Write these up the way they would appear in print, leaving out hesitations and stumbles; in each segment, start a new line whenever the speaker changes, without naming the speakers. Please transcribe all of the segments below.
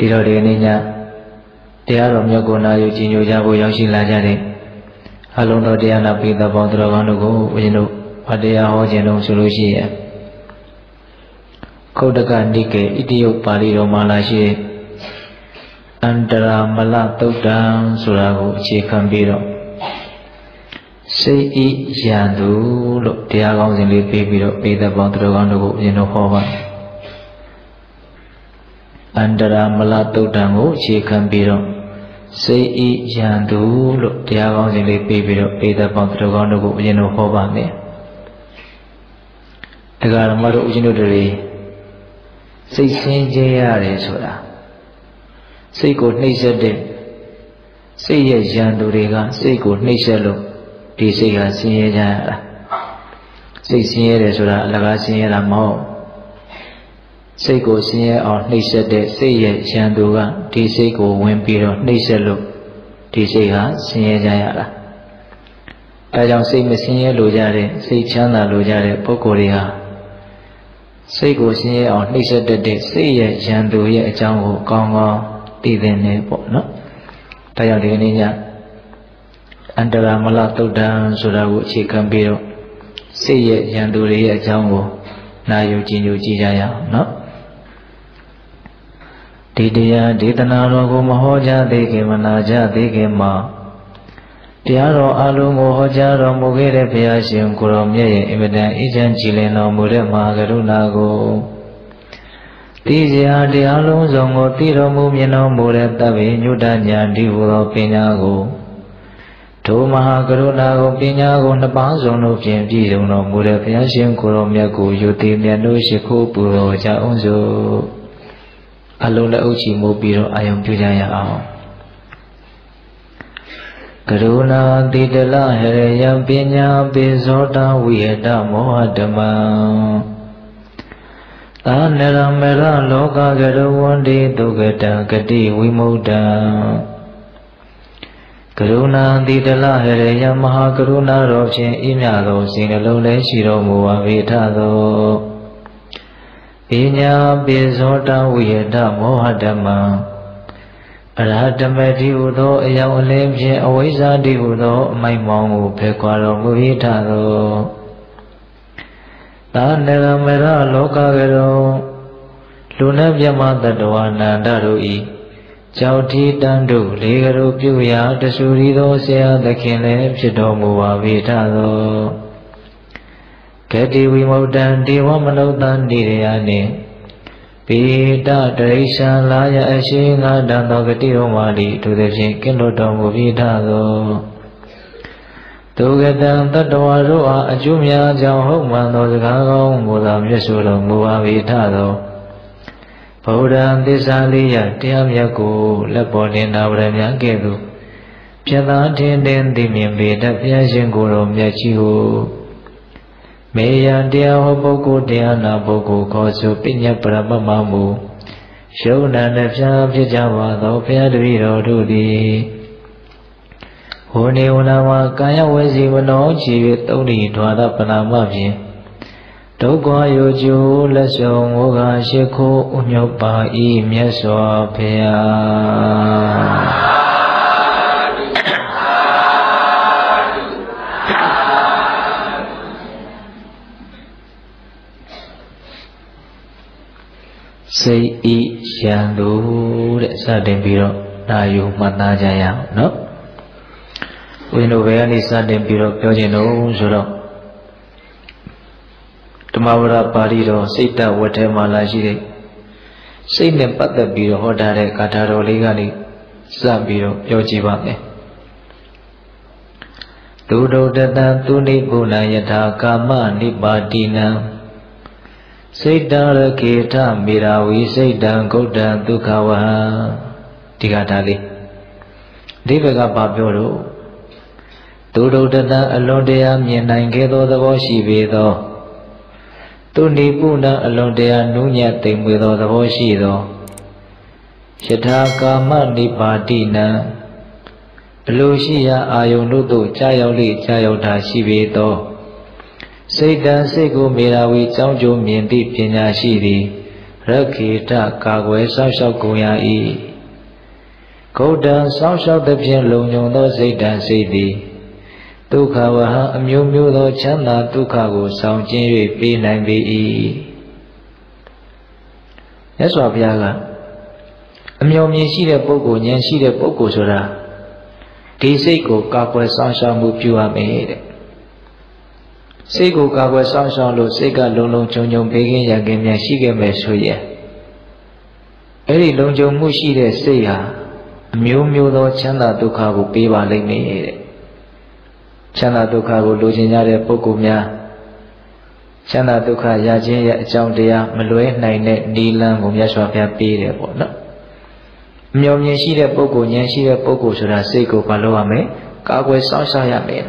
ဒီတော့ဒီနေ့ညတရားတော်မြတ်ကိုနာယူကြည်ညိုကြဖို့ရောက်ရှိလာကြတဲ့အလုံးတော်တရားနာပိသပေါင်းတော်ကောင်းတို့ကိုဦးဇင်းတို့ဘာတရားဟောခြင်းလုံးဆိုလို့ရှိရင်ခုတ်တကနိကေဣတိယပါဠိတော်မှာလာရှိတဲ့အန္တရာမလသုတ်တံဆိုတာကိုအခြေခံပြီးတော့စိတ်ဤရန်သူလို့တရားကောင်းစဉ်လေးပေးပြီးတော့ပိသပေါင်းတော်ကောင်းတို့ကိုဦးဇင်းတို့ဟောပါအန္တရာမလသုတ်တံကိုအခြေခံပြီးတော့စိတ်ဤရန်သူလို့တရားကောင်းစဉ်လေးပေးပြီးတော့ပိသပေါင်းတော်ကောင်းတို့ကိုဦးဇင်းတို့ဟောပါမယ်တရားဓမ္မတို့ဦးဇင်းတို့တွေစိတ်ဆင်းရဲရတယ်ဆိုတာစိတ်ကိုနှိပ်စက်တဲ့စိတ်ရဲ့ရန်သူတွေကစိတ်ကိုနှိပ်စက်လို့ဒီစိတ်ဟာဆင်းရဲကြရတာစိတ်ဆင်းရဲတယ်ဆိုတာအလကားဆင်းရဲတာမဟုတ်စိတ်ကိုဆင်းရဲအောင်နှိပ်စက်တဲ့စိတ်ရဲ့ရန်သူကဒီစိတ်ကိုဝင်ပြီးတော့နှိပ်စက်လို့ဒီစိတ်ဟာဆင်းရဲကြရတာအဲကြောင့်စိတ်မဆင်းရဲလို့ကြတဲ့စိတ်ချမ်းသာလို့ကြတဲ့ပုဂ္ဂိုလ်တွေဟာစိတ်ကိုဆင်းရဲအောင်နှိပ်စက်တဲ့စိတ်ရဲ့ရန်သူရဲ့အကြောင်းကိုကောင်းကောင်းသိသင့်တယ်ပေါ့နော်ဒါကြောင့်ဒီကနေ့ညအန္တရာမလသုတ်တံဆိုတာကိုအခြေခံပြီးတော့စိတ်ရဲ့ရန်သူတွေရဲ့အကြောင်းကိုနာယူကြည်ညိုကြည့်ကြရအောင်နော်ဒီတရားဒေသနာတော်ကိုမဟောကြားသေးခင်မနာကြားသေးခင်မှာတရားတော်အလုံးကိုဟောကြားတော်မူခဲ့တဲ့ဘုရားရှင်ကိုရောမြတ်ရဲ့အင်မတန်အေးချမ်းကြည်လင်တော်မူတဲ့မဟာကရုဏာကိုသိစရာတရားလုံးစုံကိုသိတော်မူမြင်တော်မူတဲ့တပ္ပေညုတဉာဏ်ဒီဟူသောပညာကိုဒုမဟာကရုဏာကိုပညာကိုနှစ်ပါးစုံတို့ဖြင့်ပြည့်စုံတော်မူတဲ့ဘုရားရှင်ကိုရောမြတ်ကိုယုတိမြတ်တို့ရှိခိုးပူဇော်ကြအောင်စို့အလုံးလက်အုပ်ချီမှုပြီးတော့အာယုံပြုကြရအောင်ကရုဏာတိတလဟရယပညာပိဇောတဝိဟတမောဟဓမ္မသာနရမေရလောကကရဝန္တိဒုက္ကတံဂတိဝိမု ṭ ံကရုဏာတိတလဟရယမဟာကရုဏာတော်ဖြင့်ဤမြသောစိတ်နှလုံးလည်းရှိတော်မူပါ၏ထသောပညာပိဇောတဝိဟတမောဟဓမ္မံအရဟတမေတိဟုသောအယောင်အလင်းဖြင့်အဝိဇ္ဇာတိဟုသောအမိုက်မောင်းကိုဖယ်ခွာတော်မူ၏ထသောသာနရမေရလောကကရောလူနှင့်မြတ်မတ္တဝါနန္ဒတို့ဤကြောက်ထီတန်တို့လေကရုပြုရာတဆူရီသောဆရာသခင်လည်းဖြစ်တော်မူပါ၏ထသောဂတိဝိမု ṭ ံဒေဝမနုဿံနိရယနှင့်ပိတတရိစ္ဆာလာယအရှိငါတံသောဂတိဟောမာလိထိုသည်ဖြင့်ကင်းလွတ်တော်မူ၏ထသောဒုက္ကတံတတ္တဝါတို့အားအကျိုးများကြောင့်ဟုတ်မှန်သောစကားကောင်းကိုသာမြတ်ဆိုတော်မူပါ၏ထသောဗုဒ္ဓံသစ္စာလေးရတရားမြတ်ကိုလက်ပေါ်တင်နာဝရများကဲ့သို့ပြတ်သားထင်တင်သိမြင်ပေတတ်ဘုရားရှင်ကိုယ်တော်မြတ်ကြီးကိုမေယံတရားဟောပုဂ္ဂိုလ်တရားနာပုဂ္ဂိုလ်ခေါ်ဆိုပညာပရမမမူယုံနာနှဖျားဖြစ်ကြပါသောဘုရားတပည့်တော်တို့သည်ဟောနေဝနာမှာကာယဝစီမနောချီ၍သုံးဤဓဝရပနာမဖြင့်ဒုက္ခယောကျိုးလက်ဆောင်ဝကရှိခိုးဥညုတ်ပါ၏မြတ်စွာဘုရားစိတ်ဤရန်သူတဲ့စတင်ပြီးတော့နာယူမှတ်သားကြရအောင်နော်ဦးဇင်းတို့ဘယ်ကနေစတင်ပြီးတော့ပြောခြင်းလို့ဆိုတော့ဓမ္မဝရပါဠိတော်စိတ်တဝတ်ထဲမှာလာရှိတဲ့စိတ်နဲ့ပတ်သက်ပြီးတော့ဟောထားတဲ့ဂါထာတော်လေးကနေစပြီးတော့ပြောကြည့်ပါမယ်သုဒ္ဓတတံသူနိဗ္ဗုဏယထာကာမနိပါတိနံစိတ်တရကေထမေရာဝိစိတ်တံဂုတ်တံဒုက္ခဝဟံဒီကထာလေးဒီဘက်ကဘာပြောတော့သူတို့တတအလွန်တရာမြင်နိုင်ခဲ့သောသဘောရှိပေသောသူနိပုဏ္ဏအလွန်တရာနုညံ့သိမ်မွေသောသဘောရှိသောယထာကာမနိပါတိနံအလိုရှိရာအာယုန်တို့သို့ကြာရောက်လေကြာရောက်တာရှိပေသောစိတ်တံစိတ်ကိုမေရာဝီကြောင်းကျိုးမြင်သည့်ပညာရှိသည် Rakita Kagwe Sao Kuyai Kodan Sao the Pian Long no Zaidan Sidi Tukavaha Amu the Chana Tukago Sound Jinri P9BE That's what Yaga Amu see the Pogo, Yan see the Pogo Soda Tiseko Kakwe Sao Mupua made Sego Kakwe Sao Lo Sega Long Chong Begin Yagam Yashige Mesuya Eri Long Jong Mushi de Seya Mu the Chana Tukago Piva Lame Chana Tukago Lujina de Pocumia Chana Tuka Yajin Joundia Malue Nine Nilan Gumyaswapia Pire Myomi see the Pogo, Yanshi the Pogo Sura Sego Paloame, Kagwe Sao Made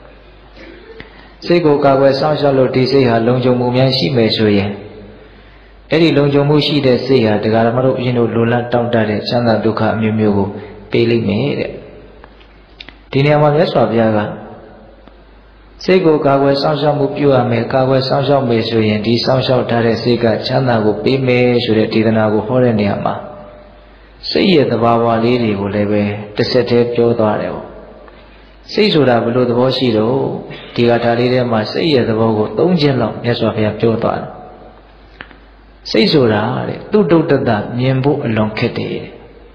Sego Kagwe Sao Lo Tisea Lonjo Mumiashi Mesuye Eri Lonjo Mushi de Sea, the Garamaro Yino Lula Tauntare, Chana Duka Mumugo, Pele made Dinama Yaswabiaga Sego Kagwe Sao Mupua me Kagwe Sao Mesuye, D Sao Tare Sega, Chana go Pime, Sure Tidanago Horeniama. Say the Baba lady will live to set up your daughter. Say so that below the Boshido, Tigatari must say the Bogo, don't jello, yes, of your daughter. Say so that, do that, Niembo along Kitty.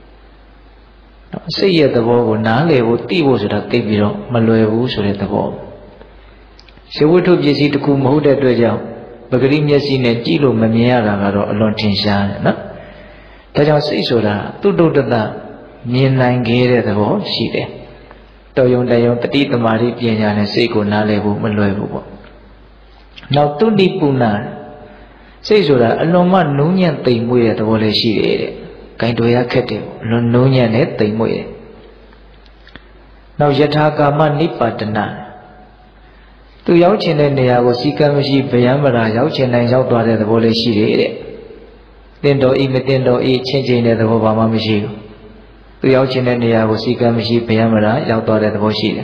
Say the Bogo, Nale would Tivo that they be Malue so at the ball. She would have Jessie to come hold that Dredja, but Grim Yassin and Gilo Mamiara alone Tinshan. Tajan say so that, do that, Nian Gay the ball, she did. Toyon Dayon Petit Mari Pian and Seco Nalebu Maluebu. Now to Nipuna say so that Aloma Nunian Timwe at the volley she did. Kind to a kettle, Nunian et Timwe. Now Yataka Manipatana. To Yauchin and Niago Sikamashi Payamara Yauchin and Yautwa at the volley she did. Then do imitendo eat changing at the Obama Michi. To Yauchin and Niago Sikamashi Payamara Yautwa at the Boshi.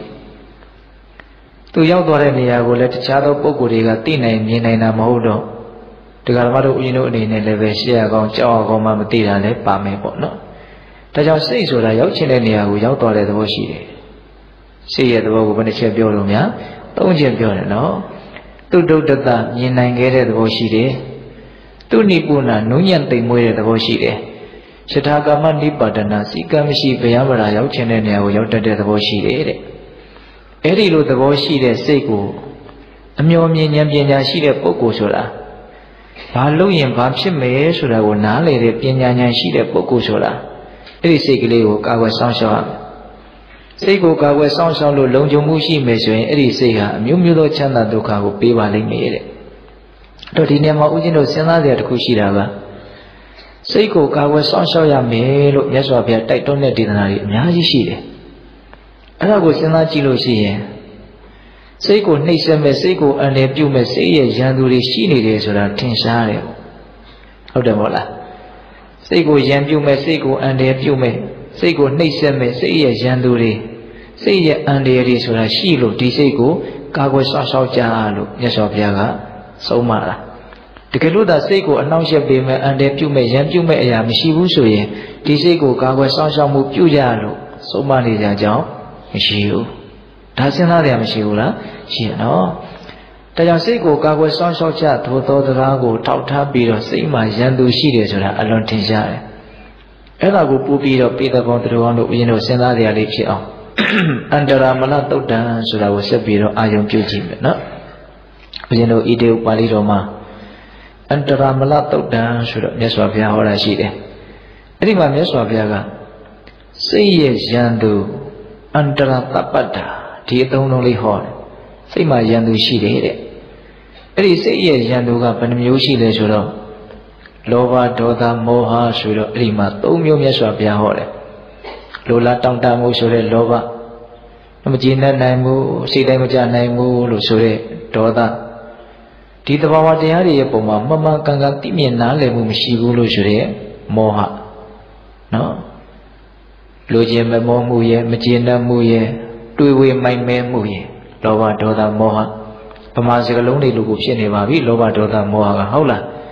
To Yautwa and Niago let Chado Pokuriga Tina in Yena Modo. To Garamado Uno in Levesia Gon Chow Goma Matira Le Pame Bono. Tajan says what I Yauchin and Niago Yautwa at the Boshi. See at the Bogo when it's a Biolumia, don't you know? To do that, Yena get at the Boshi. To Nipuna, Nunyan Timwe the Boshi. Shataka Mandipatana, Sikamishi Payamara Yauchin and Yauta the Boshi. Erilu the Boshi de Seko. Amyomi Yampiana Shida Poko Sola. Palu and Papshim May Sura will not let the Piana Shida Poko Sola. Eri Sekileo Kawa Sansha. Seko Kawa Sansa Lonjo Mushi Mesu and Eri Seha, Mumudo Chana Doka, Piva made. Totinema Ujino Sena de Kushirava. Seiko Kawa Sansha Melo, Yaswapia, Titone Dinari, Yaji. Arago Sena Chilo Shie. Seiko Nisame Seiko and a Pume Say Yanduri Shini Resura Tinsare. Of the Mola. Seiko Yampume Seiko and a Pume. Seiko Nisame Say Yanduri. Say and a Resura Shilo, Tiseko, Kawa Sansha Jalo, Yaswapiaga. So Mara. The Kaluda Seko announced a payment and a Pume Yampume Yamishibu Soye, Tiseko Kawa Sansha Mupuyalo, so many Jao, Mishiu. Tasina Yamishula, she no. Tajaseko Kawa Sansha Chat, Toto the Rago, Tauta Biro, Sima Yandu Shidesura, Alon Tinsare. Elago Pupiro, Peter Control, Sena de Alipio. Under Amalato dance, so I was a biro, I don't Putin, no? Ide Paliroma. Enter Amalato dance, Neswapia or Ashide. Rima Neswapiaga. Say yes, Yandu. Under Tapata, Tieton only hall. Say my Yandu she did it. Eri say yes, Yanduga Panamushi Lesuro. Lova Doda Moha Suro Rima, Tomio Neswapia hole. Lola Tanta Musure Lova. Namajina Naimu, Sidamuja Naimu, Lusure, Doda. Tita Bawa de Hari Poma, Mamma Kanga Timiana Lemu Shigulu Shure, Moha. No? Lojem Momuye, Majina Muye, Tuwe my man Muye, Lova Doda Moha. Pamasikaloni Lukushini Mavi, Lova Doda Moha, Hola.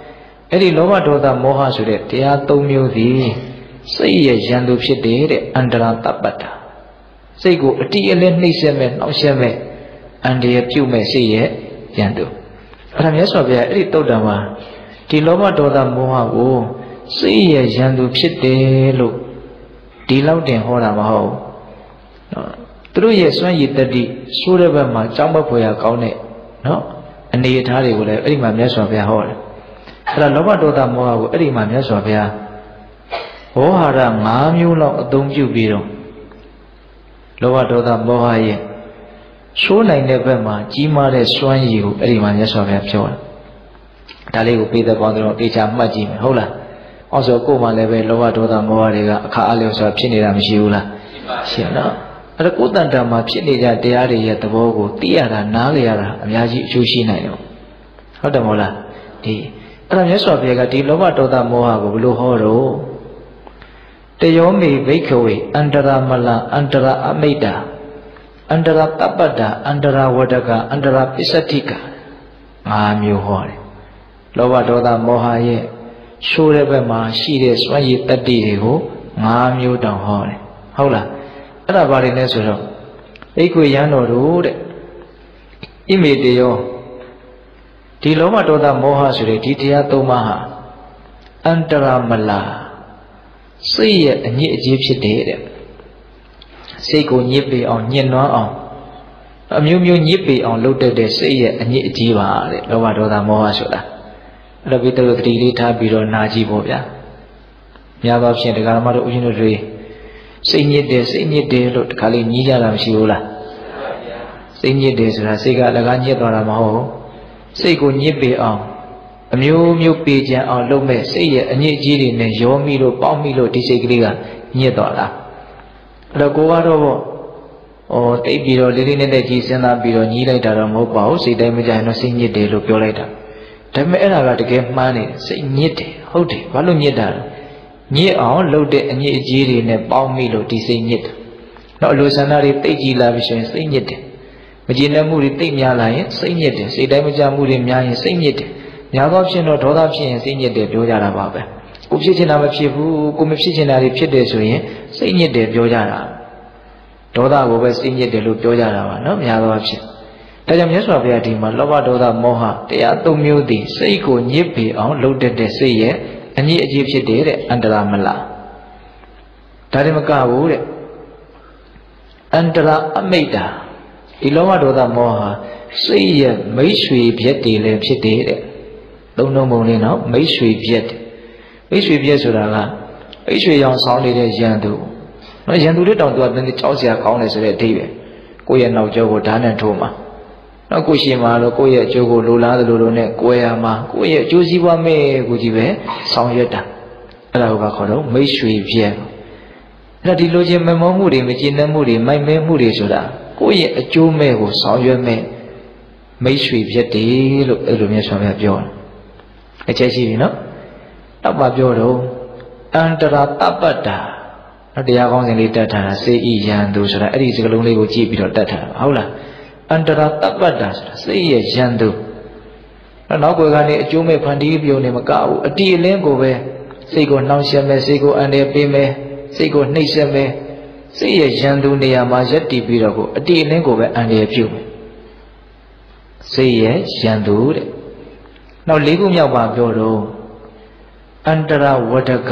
အဲ့ဒီလောဘဒေါသမောဟဆိုတဲ့တရား၃မျိုးသည်စိတ်ရဲ့ရန်သူဖြစ်တယ်တဲ့အန္တရာတပ္ပတ္တာစိတ်ကိုအတိအလင်းနှိမ့်ဆက်မဲ့နှောက်ယှက်မဲ့အန္တရာယ်ပြုမဲ့စိတ်ရဲ့ရန်သူအဲ့ဒါမြတ်စွာဘုရားအဲ့ဒီတုတ်တံမှာဒီလောဘဒေါသမောဟကိုစိတ်ရဲ့ရန်သူဖြစ်တယ်လို့ဒီလောက်တင်ဟောတာမဟုတ်နော်သူတို့ရဲ့စွမ်းရည်တတ္တိဆိုးတဲ့ဘက်မှာကြောင်းမဖွယ်ရကောင်းတဲ့နော်အနေအထားတွေကိုလည်းအဲ့ဒီမှာမြတ်စွာဘုရားဟောတယ်အဲ့ဒါလောဘဒေါသမောဟကိုအဲ့ဒီမှာမြတ်စွာဘုရားဝေါဟာရ၅မျိုးလောက်အသုံးပြုပြီးတော့လောဘဒေါသမောဟရဲ့ဆိုးနိုင်တဲ့ဘက်မှာကြီးမားတဲ့စွမ်းရည်ကိုအဲ့ဒီမှာမြတ်စွာဘုရားပြောတယ်ဒါလေးကိုပေးသက်ပေါင်းတော့တေချာမှတ်ကြည့်မယ်ဟုတ်လားအော်ဆိုကိုယ်မှလည်းပဲလောဘဒေါသမောဟတွေကအခါအလျော်စွာဖြစ်နေတာမရှိဘူးလားရှိပါနော်အဲ့ဒါကိုယ်တန်တာမှာဖြစ်နေကြတရားတွေရဲ့သဘောကိုသိရတာနားလည်ရတာအများကြီးအကျိုးရှိနိုင်တယ်ဟုတ်တယ်မဟုတ်လားဒီအဲ့ဒါမြတ်စွာဘုရားကဒီလောဘဒေါသမောဟကိုဘယ်လိုဟောတော့တယောမေဘိက္ခဝေအန္တရာမလအန္တရာအမိတ္တာအန္တရာတပ္ပတ္တာအန္တရာဝဒကအန္တရာပစ္စတိက၅မျိုးဟောတယ်လောဘဒေါသမောဟရဲ့ဆိုးတဲ့ဘက်မှာရှိတဲ့စွမ်းရည်တတ္တိတွေကို၅မျိုးတောင်ဟောတယ်ဟုတ်လားအဲ့ဒါဘာတွေလဲဆိုတော့ဘိက္ခဝေယံတော်တို့တဲ့ဣမေတယောဒီလောဘဒေါသမောဟဆိုတဲ့ဒီတရား၃ပါးဟာအန္တရာမလစိတ်ရဲ့အညစ်အကြေးဖြစ်တယ်တဲ့စိတ်ကိုညစ်ပေအောင်ညှဉ်းနှွမ်းအောင်အမျိုးမျိုးညစ်ပေအောင်လုပ်တတ်တဲ့စိတ်ရဲ့အညစ်အကြေးပါတဲ့လောဘဒေါသမောဟဆိုတာအဲ့တော့ဘိတ္တတို့တတိလေးထားပြီးတော့နာကြည့်ဖို့ဗျာများသောဖြင့်ဒကာမတို့ဦးဇင်းတို့တွေစိတ်ညစ်တယ်စိတ်ညစ်တယ်လို့တခါလေးညည်းကြတာမရှိဘူးလားစိတ်ညစ်တယ်ဆိုတာစိတ်ကအလကားညစ်သွားတာမဟုတ်ဘူးစိတ်ကိုညစ်ပေအောင်အမျိုးမျိုးပေကြံအောင်လုပ်မဲ့စိတ်ရဲ့အညစ်အကြေးတွေနဲ့ရောမိလို့ပေါက်မိလို့ဒီစိတ်ကလေးကညစ်သွားတာအဲ့တော့ကိုကတော့တိတ်ပြီးတော့လေးလေးနက်နက်ကြီးစဉ်းစားပြီးတော့ညှိလိုက်တာတော့မဟုတ်ပါဘူးစိတ်တိုင်းမကြရင်တော့စိတ်ညစ်တယ်လို့ပြောလိုက်တာဒါပေမဲ့အဲ့ဒါကတကယ်မှန်းနေစိတ်ညစ်တယ်ဟုတ်တယ်ဘာလို့ညစ်တာလဲညစ်အောင်လုပ်တဲ့အညစ်အကြေးတွေနဲ့ပေါင်းမိလို့ဒီစိတ်ညစ်တယ်တော့အလိုဆန္ဒတွေတိတ်ကြီးလာပြီဆိုရင်စိတ်ညစ်တယ်မကျေနပ်မှုတွေတိတ်များလာရင်စိတ်ညစ်တယ်စိတ်တိုင်းမကြမှုတွေများရင်စိတ်ညစ်တယ်များသောဖြင့်တော့ဒေါသဖြစ်ရင်စိတ်ညစ်တယ်ပြောကြတာပါပဲကိုဖြစ်ချင်တာမဖြစ်ဘူးကိုမဖြစ်ချင်တာတွေဖြစ်တယ်ဆိုရင်စိတ်ညစ်တယ်ပြောကြတာဒေါသကိုပဲစိတ်ညစ်တယ်လို့ပြောကြတာပါနော်များသောဖြင့်ဒါကြောင့်မြတ်စွာဘုရားဒီမှာလောဘဒေါသမောဟတရား၃မျိုးတည်စိတ်ကိုညစ်ပေအောင်လုပ်တတ်တဲ့စိတ်ရဲ့အညစ်အကြေးဖြစ်တယ်တဲ့အန္တရာမလားဒါတည်းမကဘူးတဲ့အန္တရာအမိတ္တာဒီလောဘဒေါသမောဟစိတ်ရဲ့မိတ်ဆွေပြက်တွေလည်းဖြစ်တယ်တဲ့သုံးလုံးပုံလေးနော်မိတ်ဆွေပြက်မိတ်ဆွေပြက်ဆိုတာကမိတ်ဆွေရောင်ဆောင်နေတဲ့ရန်သူနော်ရန်သူတွေတောင်သူကတင်းကြောက်စရာကောင်းတယ်ဆိုတဲ့အဓိပ္ပာယ်ကိုယ့်ရဲ့နောက်ကျောကိုဓာတ်နဲ့ထိုးမှာနော်ကိုရှင်မှာတော့ကိုယ့်ရဲ့အကျိုးကိုလိုလားသလိုလိုနဲ့ကိုယ်ရမှာကိုယ့်ရဲ့အကျိုးစီးပွားမဲ့ကိုကြီးပဲဆောင်ရွက်တာအဲ့ဒါကိုခေါ်တော့မိတ်ဆွေပြက်အဲ့ဒါဒီလိုချင်းမမောမှုတွေမကျေနပ်မှုတွေမိုက်မဲမှုတွေဆိုတာကိုယ့်ရဲ့အကျိုးမဲ့ကိုဆောင်ရွက်မဲ့မိတ်ဆွေပြက်တယ်လို့အဲ့လိုမျိုးဆိုပြပြောတယ်အချက်ရှိပြီနော်တော့ပါပြောတော့အန္တရာတပ္ပတ္တာတရားကောင်းစဉ်လေးတတ်ထားတာစေဤယံသူဆိုတာအဲ့ဒီစကားလုံးလေးကိုကြည့်ပြီးတော့တတ်ထားတာဟုတ်လားအန္တရာတပ္ပတ္တာဆိုတာစေရဲ့ယံသူနောက်ကွယ်ကနေအကျိုးမဲ့ဖန်တီးပြုံနေမကဘူးအတိအလင်းကိုပဲစိတ်ကိုနှောင့်ယှက်မဲ့စိတ်ကိုအန္တရာယ်ပေးမဲ့စိတ်ကိုနှိပ်စက်မဲ့စိတ်ရဲ့ယံသူနေရာမှာရပ်တည်ပြီးတော့ကိုအတိအလင်းကိုပဲအန္တရာယ်ပြုမယ်စိတ်ရဲ့ယံသူတဲ့နောက်၄ခုမြောက်ပါပြောတော့အန္တရာဝဒက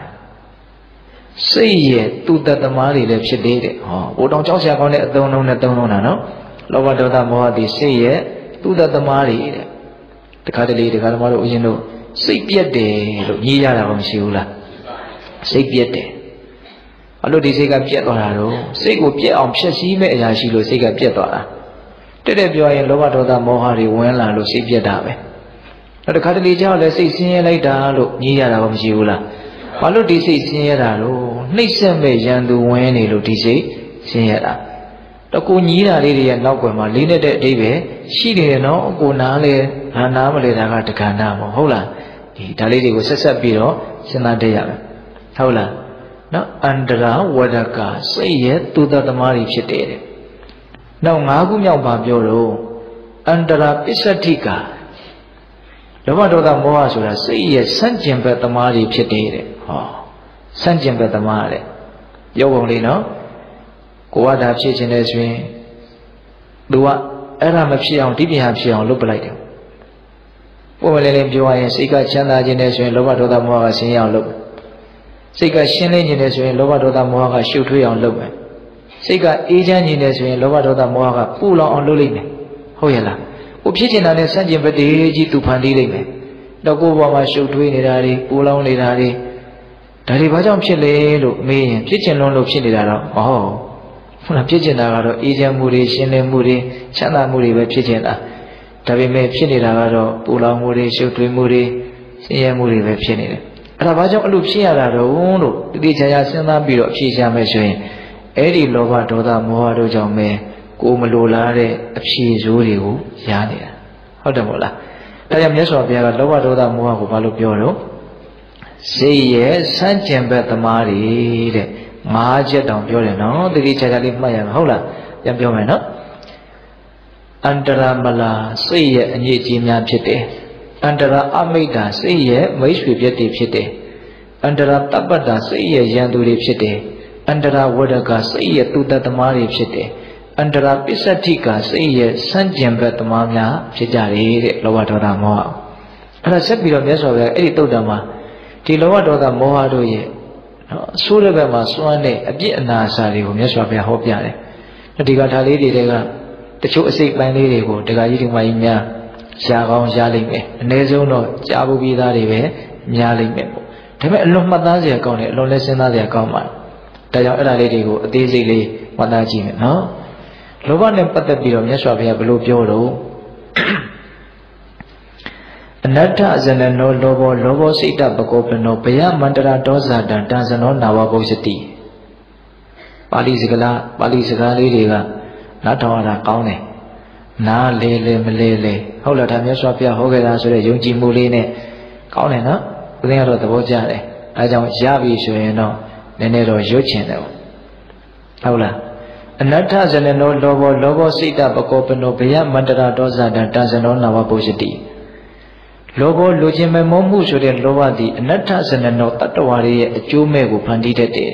စိတ်ရဲ့သူတသမားတွေလည်းဖြစ်သေးတယ်ဟောဘိုးတောင်ကြောက်စရာကောင်းတဲ့အသုံးလုံးနဲ့သုံးလုံးတာနော်လောဘဒေါသမောဟတိစိတ်ရဲ့သူတသမားတွေတဲ့တခါတလေတခါသမားတို့ဦးဇင်းတို့စိတ်ပြက်တယ်လို့ညည်းရတာမှမရှိဘူးလားစိတ်ပြက်တယ်အဲ့လိုဒီစိတ်ကပြက်သွားတာတော့စိတ်ကိုပြက်အောင်ဖြည့်ဆည်းမဲ့အရာရှိလို့စိတ်ကပြက်သွားတာတဲ့ပြောရင်လောဘဒေါသမောဟတွေဝင်လာလို့စိတ်ပြက်တာပဲနောက်တစ်ခါတလေကြောက်လဲစိတ်ဆင်းရဲလိုက်တာလို့ညည်းရတာမှမရှိဘူးလားဘာလို့ဒီစိတ်ဆင်းရဲတာလို့နှိပ်စက်မဲ့ရန်သူဝင်နေလို့ဒီစိတ်ဆင်းရဲတာတော့ကိုညည်းတာလေးတွေရဲ့နောက်ကွယ်မှာလေးနဲ့တဲ့အဓိပ္ပာယ်ရှိနေတယ်နော်ကိုနားလေငါနားမလဲတာကတက္ကနာမဟုတ်လားဒီဒါလေးတွေကိုဆက်ဆက်ပြီးတော့စဉ်းစားတတ်ရမယ်ဟုတ်လားနော်အန္တရာဝဒကစိတ်ရဲ့သူတသမားတွေဖြစ်တယ်တဲ့နောက်၅ခုမြောက်ပါပြောတော့အန္တရာပစ္စတိကလောဘဒေါသမောဟဆိုတာစိတ်ရဲ့စန့်ကျင်ဘက်သမားတွေဖြစ်တယ်တဲ့ဟောစန့်ကျင်ဘက်သမားတဲ့ပြောပုံလေးနော်ကိုကဒါဖြစ်ခြင်းနဲ့ဆိုရင်သူကအဲ့ဒါမဖြစ်အောင်ဒီပြဟာဖြစ်အောင်လုပ်ပလိုက်တယ်ပုံမလေးလေးပြောရရင်စိတ်ကချမ်းသာခြင်းနဲ့ဆိုရင်လောဘဒေါသမောဟကဆင်းရဲအောင်လုပ်စိတ်ကရှင်းလင်းခြင်းနဲ့ဆိုရင်လောဘဒေါသမောဟကရှုပ်ထွေးအောင်လုပ်မယ်စိတ်ကအေးချမ်းခြင်းနဲ့ဆိုရင်လောဘဒေါသမောဟကပူလောင်အောင်လုပ်လိမ့်မယ်ဟုတ်ရဲ့လားကိုဖြစ်ချင်တာနဲ့စန့်ကျင်ဘက်တည်းကြီးသူဖန်တီးလိမ့်မယ်တော့ကိုယ်ပေါ်မှာရှုပ်ထွေးနေတာတွေပူလောင်နေတာတွေဒါတွေဘာကြောင့်ဖြစ်လဲလို့မေးရင်ဖြစ်ချင်လို့ဖြစ်နေတာတော့မဟုတ်ဟုတ်လားဖြစ်ချင်တာကတော့အေးချမ်းမှုတွေရှင်းလင်းမှုတွေချမ်းသာမှုတွေပဲဖြစ်ချင်တာဒါပေမဲ့ဖြစ်နေတာကတော့ပူလောင်မှုတွေရှုပ်ထွေးမှုတွေဆင်းရဲမှုတွေပဲဖြစ်နေတယ်အဲ့ဒါဘာကြောင့်အဲ့လိုဖြစ်ရတာတော့လို့တတိချာချာစဉ်းစားပြီးတော့အဖြေရှာမယ်ဆိုရင်အဲ့ဒီလောဘဒေါသမောဟတို့ကြောင့်ပဲကိုမလိုလားတဲ့အဖြေဆိုးတွေကိုရနေတာဟုတ်တယ်မို့လားဒါကြောင့်မြတ်စွာဘုရားကလောဘဒေါသမောဟကိုဘာလို့ပြောတော့စိတ်ရဲ့စန့်ကျင်ဘက်သမားတွေတဲ့၅ချက်တောင်ပြောတယ်နော်တတိချာချာလေးမှတ်ရမယ်ဟုတ်လားပြန်ပြောမယ်နော်အန္တရာမလာစိတ်ရဲ့အငြိအကျေးများဖြစ်တယ်အန္တရာအမိတ်တာစိတ်ရဲ့မိတ်ဆွေပြည့်တည်ဖြစ်တယ်အန္တရာတပ္ပတ္တာစိတ်ရဲ့ရန်သူတွေဖြစ်တယ်အန္တရာဝဒကစိတ်ရဲ့သူတတ်သမားတွေဖြစ်တယ်အန္တရာပစ္စတိကစိတ်ရဲ့စန့်ကျင်ဘက်သမားများဖြစ်ကြတယ်တဲ့လောဘဒေါသမောဟအဲ့ဒါဆက်ပြီးတော့မြတ်စွာဘုရားအဲ့ဒီတုတ်တံမှာဒီလောဘဒေါသမောဟတို့ရဲ့ဆိုးတဲ့ဘက်မှာစွမ်းတဲ့အပြစ်အနာစာတွေကိုမြတ်စွာဘုရားဟောပြတယ်ဒီကထာလေးတွေကတချို့အစိတ်ပိုင်းလေးတွေကိုဒကာကြီးဒီမကြီးများရှားကောင်းရှားလိမ့်မယ်အနည်းဆုံးတော့ကြားဖို့ပြီးသားတွေပဲများလိမ့်မယ်ပေါ့ဒါပေမဲ့အလွန်မှတ်သားစရာကောင်းတယ်အလွန်လဲစဉ်းစားစရာကောင်းပါတယ်ဒါကြောင့်အဲ့ဒါလေးတွေကိုအသေးစိတ်လေးမှတ်သားကြည့်မယ်နော်လောဘနဲ့ပတ်သက်ပြီးတော့မြတ်စွာဘုရားဘယ်လိုပြောတော့အနတ္ထဇနနောလောဘောစိတ်တပကောပနောဘယမန္တရာဒောဇာတံတံဇနောနာဝဘုစတိပါဠိစကားလေးတွေကနားထောင်ရတာကောင်းတယ်နားလေမလေဟုတ်လားဒါမြတ်စွာဘုရားဟောခဲ့တာဆိုတဲ့ယုံကြည်မှုလေးနဲ့ကောင်းတယ်နော်ဦးဇင်းကတော့သဘောကျတယ်အဲဒါကြောင့်ရပြီဆိုရင်တော့နည်းနည်းတော့ရွတ်ချင်တယ်ဟုတ်လားအနတ္ထဇနနောလောဘောစိတ်တပကောပနောဘယမန္တရာဒောဇာတံတံဇနောနာဝဘုစတိလောဘလိုချင်မဲ့မောမှုဆိုတဲ့လောဘသည်အနတ္ထဇနနောတတ္တဝါတွေရဲ့အကျိုးမဲ့ကိုဖန်တီးတတ်တယ်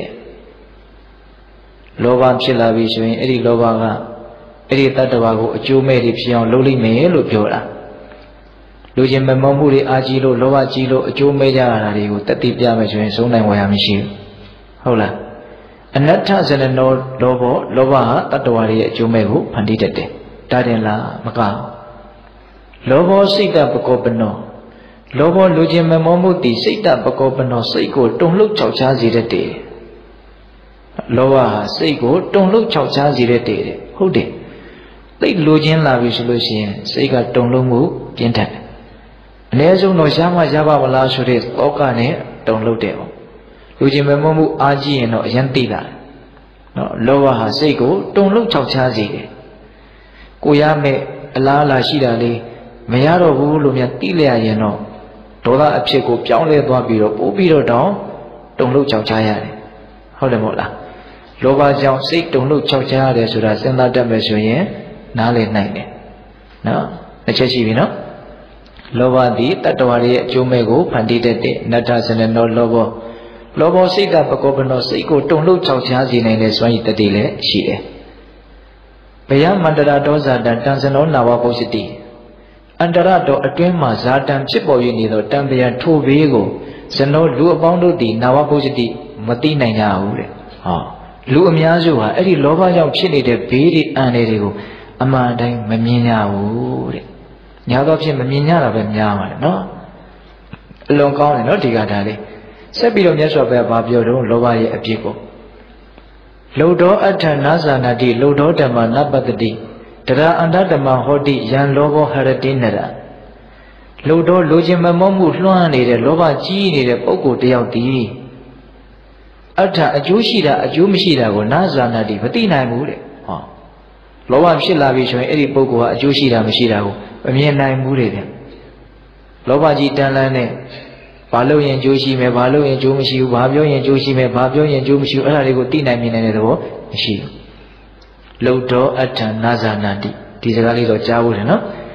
လောဘဖြစ်လာပြီဆိုရင်အဲ့ဒီလောဘကအဲ့ဒီတတ္တဝါကိုအကျိုးမဲ့တွေဖြစ်အောင်လုပ်လိမ့်မယ်လို့ပြောတာလူချင်းမမောမှုတွေအာကြီးလို့လောဘကြီးလို့အကျိုးမဲ့ကြရတာတွေကိုတတိပြမယ်ဆိုရင်ဆုံးနိုင်ဝယ်ရမရှိဘူးဟုတ်လားအနတ္ထဇနနောလောဘဟာတတ္တဝါတွေရဲ့အကျိုးမဲ့ကိုဖန်တီးတတ်တယ်ဒါတင်လားမကလောဘောစိတ်တပကောပနောလောဘလူချင်းမမောမှုတည်စိတ်တပကောပနောစိတ်ကိုတုန်လှုပ်ခြောက်ခြားစေတတ်တယ်လောဘဟာစိတ်ကိုတုန်လှုပ်ခြောက်ခြားစေတတ်တယ်ဟုတ်တယ်သိလူချင်းလာပြီဆိုလို့ရှိရင်စိတ်ကတုန်လှုပ်မှုပြင်းထန်တယ်အနည်းဆုံးတော့ရှားမှရပါမလားဆိုတဲ့သောကနဲ့တုန်လှုပ်တယ်ပေါ့လူချင်းမမောမှုအားကြီးရင်တော့အရင်သိလာတယ်နော်လောဘဟာစိတ်ကိုတုန်လှုပ်ခြောက်ခြားစေတယ်ကိုရမဲ့အလားအလာရှိတာလေးမရတော့ဘူးလို့များသိလျက်ရင်တော့ဒေါသအဖြစ်ကိုပြောင်းလဲသွားပြီးတော့ပို့ပြီးတော့တောင်းတုန်လှုပ်ခြောက်ခြားရတယ်ဟုတ်တယ်မဟုတ်လားလောဘကြောင့်စိတ်တုန်လှုပ်ခြောက်ခြားရတယ်ဆိုတာစဉ်းစားတတ်မယ်ဆိုရင်နားလည်နိုင်တယ်နော်တစ်ချက်ရှိပြီနော်လောဘသည်တတ္တဝါရဲ့အကျိုးမဲ့ကိုဖန်တီးတတ်တဲ့နတ္ထဇနနောလောဘောစိတ်တပကောပနောစိတ်ကိုတုန်လှုပ်ခြောက်ခြားစေနိုင်တဲ့စွမ်းရည်တတိလည်းရှိတယ်ဘယမန္တရာဒောဇာတံတံဇနောနာဝဘုစတိအန္တရတော်အတွင်းမှာဇာတံဖြစ်ပေါ်၍နေသောတံပယံထိုဘေးကိုဇနောလူအပေါင်းတို့သည်နာဝဘုစတိမသိနိုင်ကြဘူးတဲ့ဟောလူအများစုဟာအဲ့ဒီလောဘကြောင့်ဖြစ်နေတဲ့ဘေးတွေအန္တရာယ်တွေကိုအမှန်တိုင်းမမြင်ကြဘူးတဲ့ညာတော့ဖြစ်မမြင်ကြတာပဲများပါတယ်နော်အလွန်ကောင်းတယ်နော်ဒီကဒါလေးဆက်ပြီးတော့မြတ်စွာဘုရားဗာပြောတော့လောဘရဲ့အပြစ်ကိုလုဒ္ဓောအဋ္ဌနာဇာနာတိလုဒ္ဓောဓမ္မနပတ္တိတရာအန္တဓမ္မဟောတိယံလောဘောဟရတိနရလုဒ္ဓောလူချင်းမမောမှုလွှမ်းနေတဲ့လောဘကြီးနေတဲ့ပုဂ္ဂိုလ်တယောက်တည်းအဋ္ဌအကျိုးရှိတာအကျိုးမရှိတာကိုနာဇာနာတိမသိနိုင်ဘူးတဲ့ဟောလောဘဖြစ်လာပြီဆိုရင်အဲ့ဒီပုဂ္ဂိုလ်ဟာအကျိုးရှိတာမရှိတာကိုမမြင်နိုင်ဘူးတဲ့ဗျလောဘကြီးတန်လန်းနဲ့ဘာလို့ရင်ကျိုးရှိမယ်ဘာလို့ရင်ကျိုးမရှိဘူးဘာပြောရင်ကျိုးရှိမယ်ဘာပြောရင်ကျိုးမရှိဘူးအဲ့ဒါတွေကိုသိနိုင်မြင်နိုင်တဲ့သဘောမရှိဘူးလုဒ္ဓောအဋ္ဌနာဇာနာတိဒီစကားလေးတော့ကြားဖို့တယ်နော်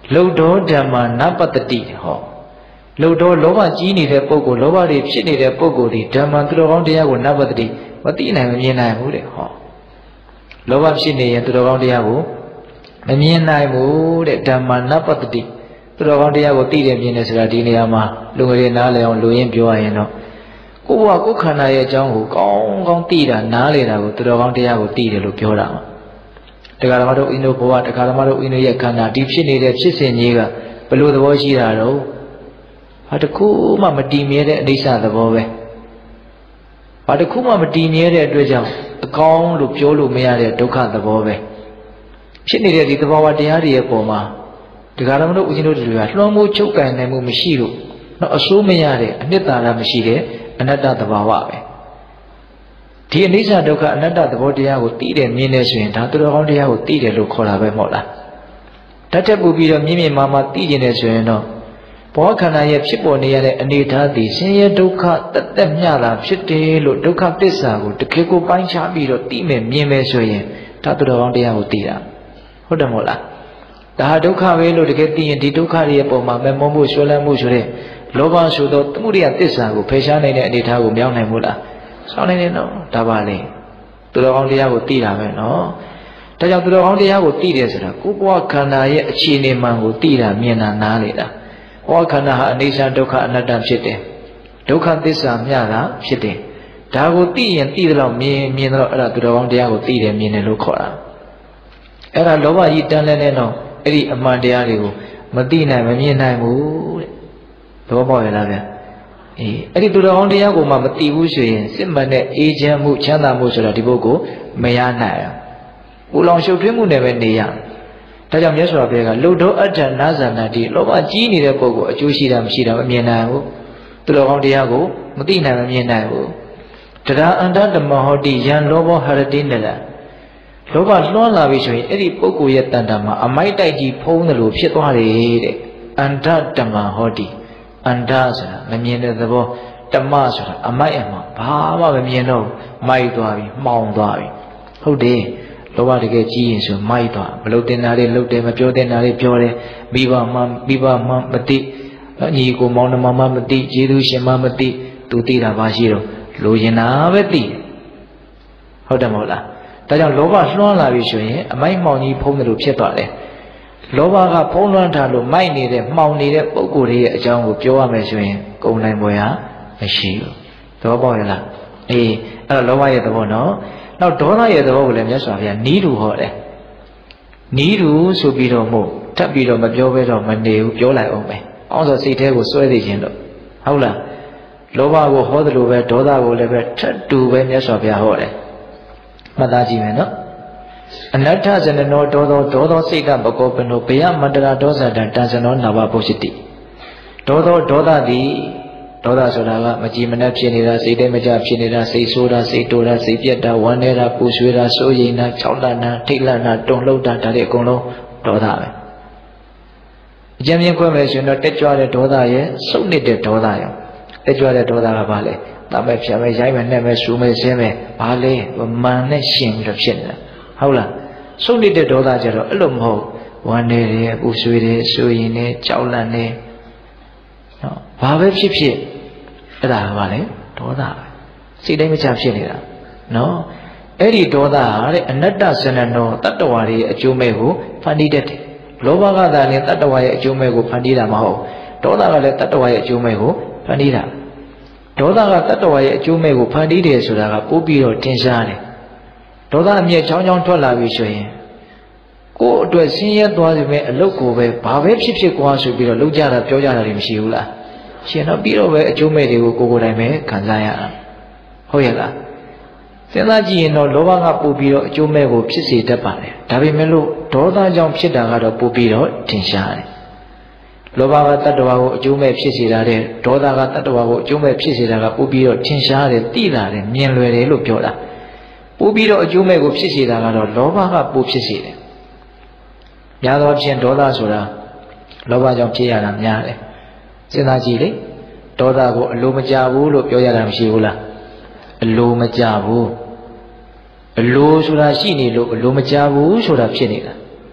လုတ်တော်ဓမ္မနပတ္တိဟောလုတ်တော်လောဘကြီးနေတဲ့ပုဂ္ဂိုလ်လောဘတွေဖြစ်နေတဲ့ပုဂ္ဂိုလ်ဒီဓမ္မသူတော်ကောင်းတရားကိုနပတ္တိမသိနိုင်မမြင်နိုင်ဘူးတဲ့ဟောလောဘဖြစ်နေရင်သူတော်ကောင်းတရားကိုမမြင်နိုင်ဘူးတဲ့ဓမ္မနပတ္တိသူတော်ကောင်းတရားကိုသိတယ်မြင်တယ်ဆိုတာဒီနေရာမှာလူငယ်တွေနားလည်အောင်လူရင်းပြောရရင်တော့ကိုယ်ကကိုယ်ခန္ဓာရဲ့အကြောင်းကိုကောင်းကောင်းသိတာနားလေတာကိုသူတော်ကောင်းတရားကိုသိတယ်လို့ပြောတာပါတရားဓမ္မတို့အင်းတို့ဘဝတရားဓမ္မတို့အင်းတို့ရဲ့ခန္ဓာဒီဖြစ်နေတဲ့ဖြစ်စဉ်ကြီးကဘယ်လိုသဘောရှိတာတော့ဟာတခုမှမတည်မြဲတဲ့အနိစ္စသဘောပဲဟာတခုမှမတည်မြဲတဲ့အတွက်ကြောင့်အကောင်းလို့ပြောလို့မရတဲ့ဒုက္ခသဘောပဲဖြစ်နေတဲ့ဒီသဘောဝတရားတွေရဲ့ပုံမှာတရားဓမ္မတို့ဦးဇင်းတို့တွေကလွှမ်းမိုးချုပ်ကန်နိုင်မှုမရှိလို့တော့အဆိုးမရတဲ့အနှစ်သာရမရှိတဲ့အနတ္တသဘာဝပဲဒီအနိစ္စဒုက္ခအနတ္တသဘောတရားကိုသိတယ်မြင်တယ်ဆိုရင်ဒါသူတော်ကောင်းတရားကိုသိတယ်လို့ခေါ်တာပဲမဟုတ်လားတတ်တက်ပူပြီးတော့မြင်မြင်မာမာသိကျင်တယ်ဆိုရင်တော့ဘောခန္ဓာရဲ့ဖြစ်ပေါ်နေရတဲ့အနေထားသည်ဆင်းရဲဒုက္ခတသက်မျှတာဖြစ်တယ်လို့ဒုက္ခသစ္စာကိုတကယ်ကိုပိုင်းခြားပြီးတော့သိမယ်မြင်မယ်ဆိုရင်ဒါသူတော်ကောင်းတရားကိုသိတာဟုတ်တယ်မဟုတ်လားဒါဟာဒုက္ခပဲလို့တကယ်သိရင်ဒီဒုက္ခရဲ့ပုံမှာမဲ့မုန်းမှုဆွဲလန်းမှုဆိုတဲ့လောဘဆိုသောသမှုရိယသစ္စာကိုဖယ်ရှားနိုင်တဲ့အနေထားကိုမြောက်နိုင်မို့လားစောင်းနိုင်တယ်နော်ဒါပါလေသူတော်ကောင်းတရားကိုသိတာပဲနော်ဒါကြောင့်သူတော်ကောင်းတရားကိုသိတယ်ဆိုတာကိုယ်ဘဝခန္ဓာရဲ့အခြေအနေမှန်ကိုသိတာမြင်တာနားလေတာဘဝခန္ဓာဟာအနိစ္စဒုက္ခအနတ္တဖြစ်တယ်ဒုက္ခသစ္စာမျှတာဖြစ်တယ်ဒါကိုသိရင်သိသလောက်မြင်တော့အဲ့ဒါသူတော်ကောင်းတရားကိုသိတယ်မြင်တယ်လို့ခေါ်တာအဲ့ဒါလောဘကြီးတန်းလဲနေတော့အဲ့ဒီအမှန်တရားတွေကိုမသိနိုင်မမြင်နိုင်ဘူးတဲ့သဘောပေါက်ရလားဗျအဲ့ဒီသူတော်ကောင်းတရားကိုမှမသိဘူးဆိုရင်စစ်မှန်တဲ့အေးချမ်းမှုချမ်းသာမှုဆိုတာဒီပုဂ္ဂိုလ်မရနိုင်ဘူး။ဦးလောင်ရှုပ်ထွေးမှုနဲ့ပဲနေရ။ဒါကြောင့်မြတ်စွာဘုရားကလုဒ္ဓအဋ္ဌနာဇာနာတိလောဘကြီးနေတဲ့ပုဂ္ဂိုလ်အကျိုးရှိတာမရှိတာမမြင်နိုင်ဘူး။သူတော်ကောင်းတရားကိုမသိနိုင်မမြင်နိုင်ဘူး။တရားအန္တဓမ္မဟောတိယံလောဘောဟရတိနလလောဘလွှမ်းလာပြီဆိုရင်အဲ့ဒီပုဂ္ဂိုလ်ရဲ့တန်တာမှာအမိုက်တိုက်ကြီးဖုံးတယ်လို့ဖြစ်သွားတယ်တဲ့အန္တဓမ္မဟောတိအန္တဆိုတာမမြင်တဲ့သဘောဓမ္မဆိုတာအမိုက်အမှန်ဘာမှမမြင်တော့မိုက်သွားပြီမှောင်သွားပြီဟုတ်တယ်လောဘတကယ်ကြီးရင်ဆိုမိုက်သွားမလုပ်တင်တာတွေလုပ်တယ်မပြောတင်တာတွေပြောတယ်မိဘမှမသိညီကိုမောင်နှမမှမသိကျေးဇူးရှင်မှမသိသူသိတာပါရှိတော့လိုချင်တာပဲသိဟုတ်တယ်မဟုတ်လားဒါကြောင့်လောဘလွှမ်းလာပြီဆိုရင်အမိုက်မှောင်ကြီးဖုံးတယ်လို့ဖြစ်သွားတယ်လောဘကဖုံးလွှမ်းထားလို့မိုက်နေတဲ့မှောင်နေတဲ့ပုံကိုယ်တွေရဲ့အကြောင်းကိုပြောရမယ်ဆိုရင်ကုန်နိုင်ပွဲဟာမရှိဘူးသဘောပေါက်ရလားအဲ့တော့လောဘရဲ့သဘောနော်နောက်ဒေါသရဲ့သဘောကိုလည်းမြတ်စွာဘုရားနီးတူဟောတယ်နီးတူဆိုပြီးတော့မို့ထပ်ပြီးတော့မပြောဘဲတော့မနေဘူးပြောလိုက်အောင်ပဲအောင်ဆိုစိတ်ထဲကိုစွဲသိခြင်းလို့ဟုတ်လားလောဘကိုဟောတယ်လို့ပဲဒေါသကိုလည်းပဲထပ်တူပဲမြတ်စွာဘုရားဟောတယ်မှတ်သားကြည့်မယ်နော်အနတ္ထဇနနောဒေါသောစိတ်တပကောပနောဘယမန္တရာဒောဇတံတံဇနောနာဘပုရှိတိဒေါသသည်ဒေါသဆိုတာကမကြည်မနှက်ဖြစ်နေတာစိတ်ထဲမကြဖြစ်နေတာစိတ်ဆိုးတာစိတ်တိုးတာစိတ်ပြက်တာဝမ်းနေတာပူဆွေးတာစိုးရိမ်တာခြောက်လန့်တာထိတ်လန့်တာတုန်လှုပ်တာဒါတွေအကုန်လုံးဒေါသပဲအကျဉ်းချင်းခွဲမယ်ဆိုရင်တော့တက်ကြွတဲ့ဒေါသရဲ့စုပ်နေတဲ့ဒေါသရောတက်ကြွတဲ့ဒေါသကဘာလဲတမဲ့ဖြတ်မဲ့ရိုက်မဲ့နဲ့မဲ့ဆူမဲ့ဆင်းမဲ့ဘာလဲမန်နဲ့ရှင်ပြီးတော့ဖြစ်နေတာဟုတ်လားစုပ်နေတဲ့ဒေါသကြတော့အဲ့လိုမဟုတ်ဝမ်းနေတယ်ပူဆွေးတယ်စိုးရိမ်တယ်ကြောက်လန့်တယ်နော်ဘာပဲဖြစ်ဖြစ်အဲ့ဒါကဘာလဲဒေါသပဲစိတ်တိုင်းမချဖြစ်နေတာနော်အဲ့ဒီဒေါသဟာတဲ့အနတ္တဇနနောတတ္တဝါရဲ့အကျိုးမဲ့ကိုဖန်တီးတတ်တယ်လောဘကသာလည်းတတ္တဝါရဲ့အကျိုးမဲ့ကိုဖန်တီးတာမဟုတ်ဒေါသကလည်းတတ္တဝါရဲ့အကျိုးမဲ့ကိုဖန်တီးတာဒေါသကတတ္တဝါရဲ့အကျိုးမဲ့ကိုဖန်တီးတယ်ဆိုတာကပို့ပြီးတော့ထင်ရှားတယ်ဒေါသအမျက်ချောင်းချောင်းထွက်လာပြီဆိုရင်ကိုယ်အတွက်ဆင်းရဲသွားပြီမဲ့အလုတ်ကိုပဲဘာပဲဖြစ်ဖြစ်ကွာဆိုပြီးတော့လှုပ်ကြတာပြောကြတာတွေမရှိဘူးလားရှင်တော့ပြီးတော့ပဲအကျိုးမဲ့တွေကိုကိုယ်တိုင်ပဲခံစားရတာဟုတ်ရဲ့လားစဉ်းစားကြည့်ရင်တော့လောဘကပို့ပြီးတော့အကျိုးမဲ့ကိုဖြစ်စေတတ်ပါတယ်ဒါပေမဲ့လို့ဒေါသကြောင့်ဖြစ်တာကတော့ပို့ပြီးတော့ထင်ရှားတယ်လောဘကတတ္တဝါကိုအကျိုးမဲ့ဖြစ်စေတာတဲ့ဒေါသကတတ္တဝါကိုအကျိုးမဲ့ဖြစ်စေတာကပို့ပြီးတော့ထင်ရှားတယ်သိတာတယ်မြင်လွယ်တယ်လို့ပြောတာပို့ပြီးတော့အကျိုးမဲ့ကိုဖြစ်စေတာကတော့လောဘကပို့ဖြစ်စေတယ်များသောအားဖြင့်ဒေါသဆိုတာလောဘကြောင့်ဖြစ်ရတာများတယ်စဉ်းစားကြည့်လေဒေါသကိုအလိုမကျဘူးလို့ပြောရတာမရှိဘူးလားအလိုမကျဘူးအလိုဆိုတာရှိနေလို့အလိုမကျဘူးဆိုတာဖြစ်နေတာ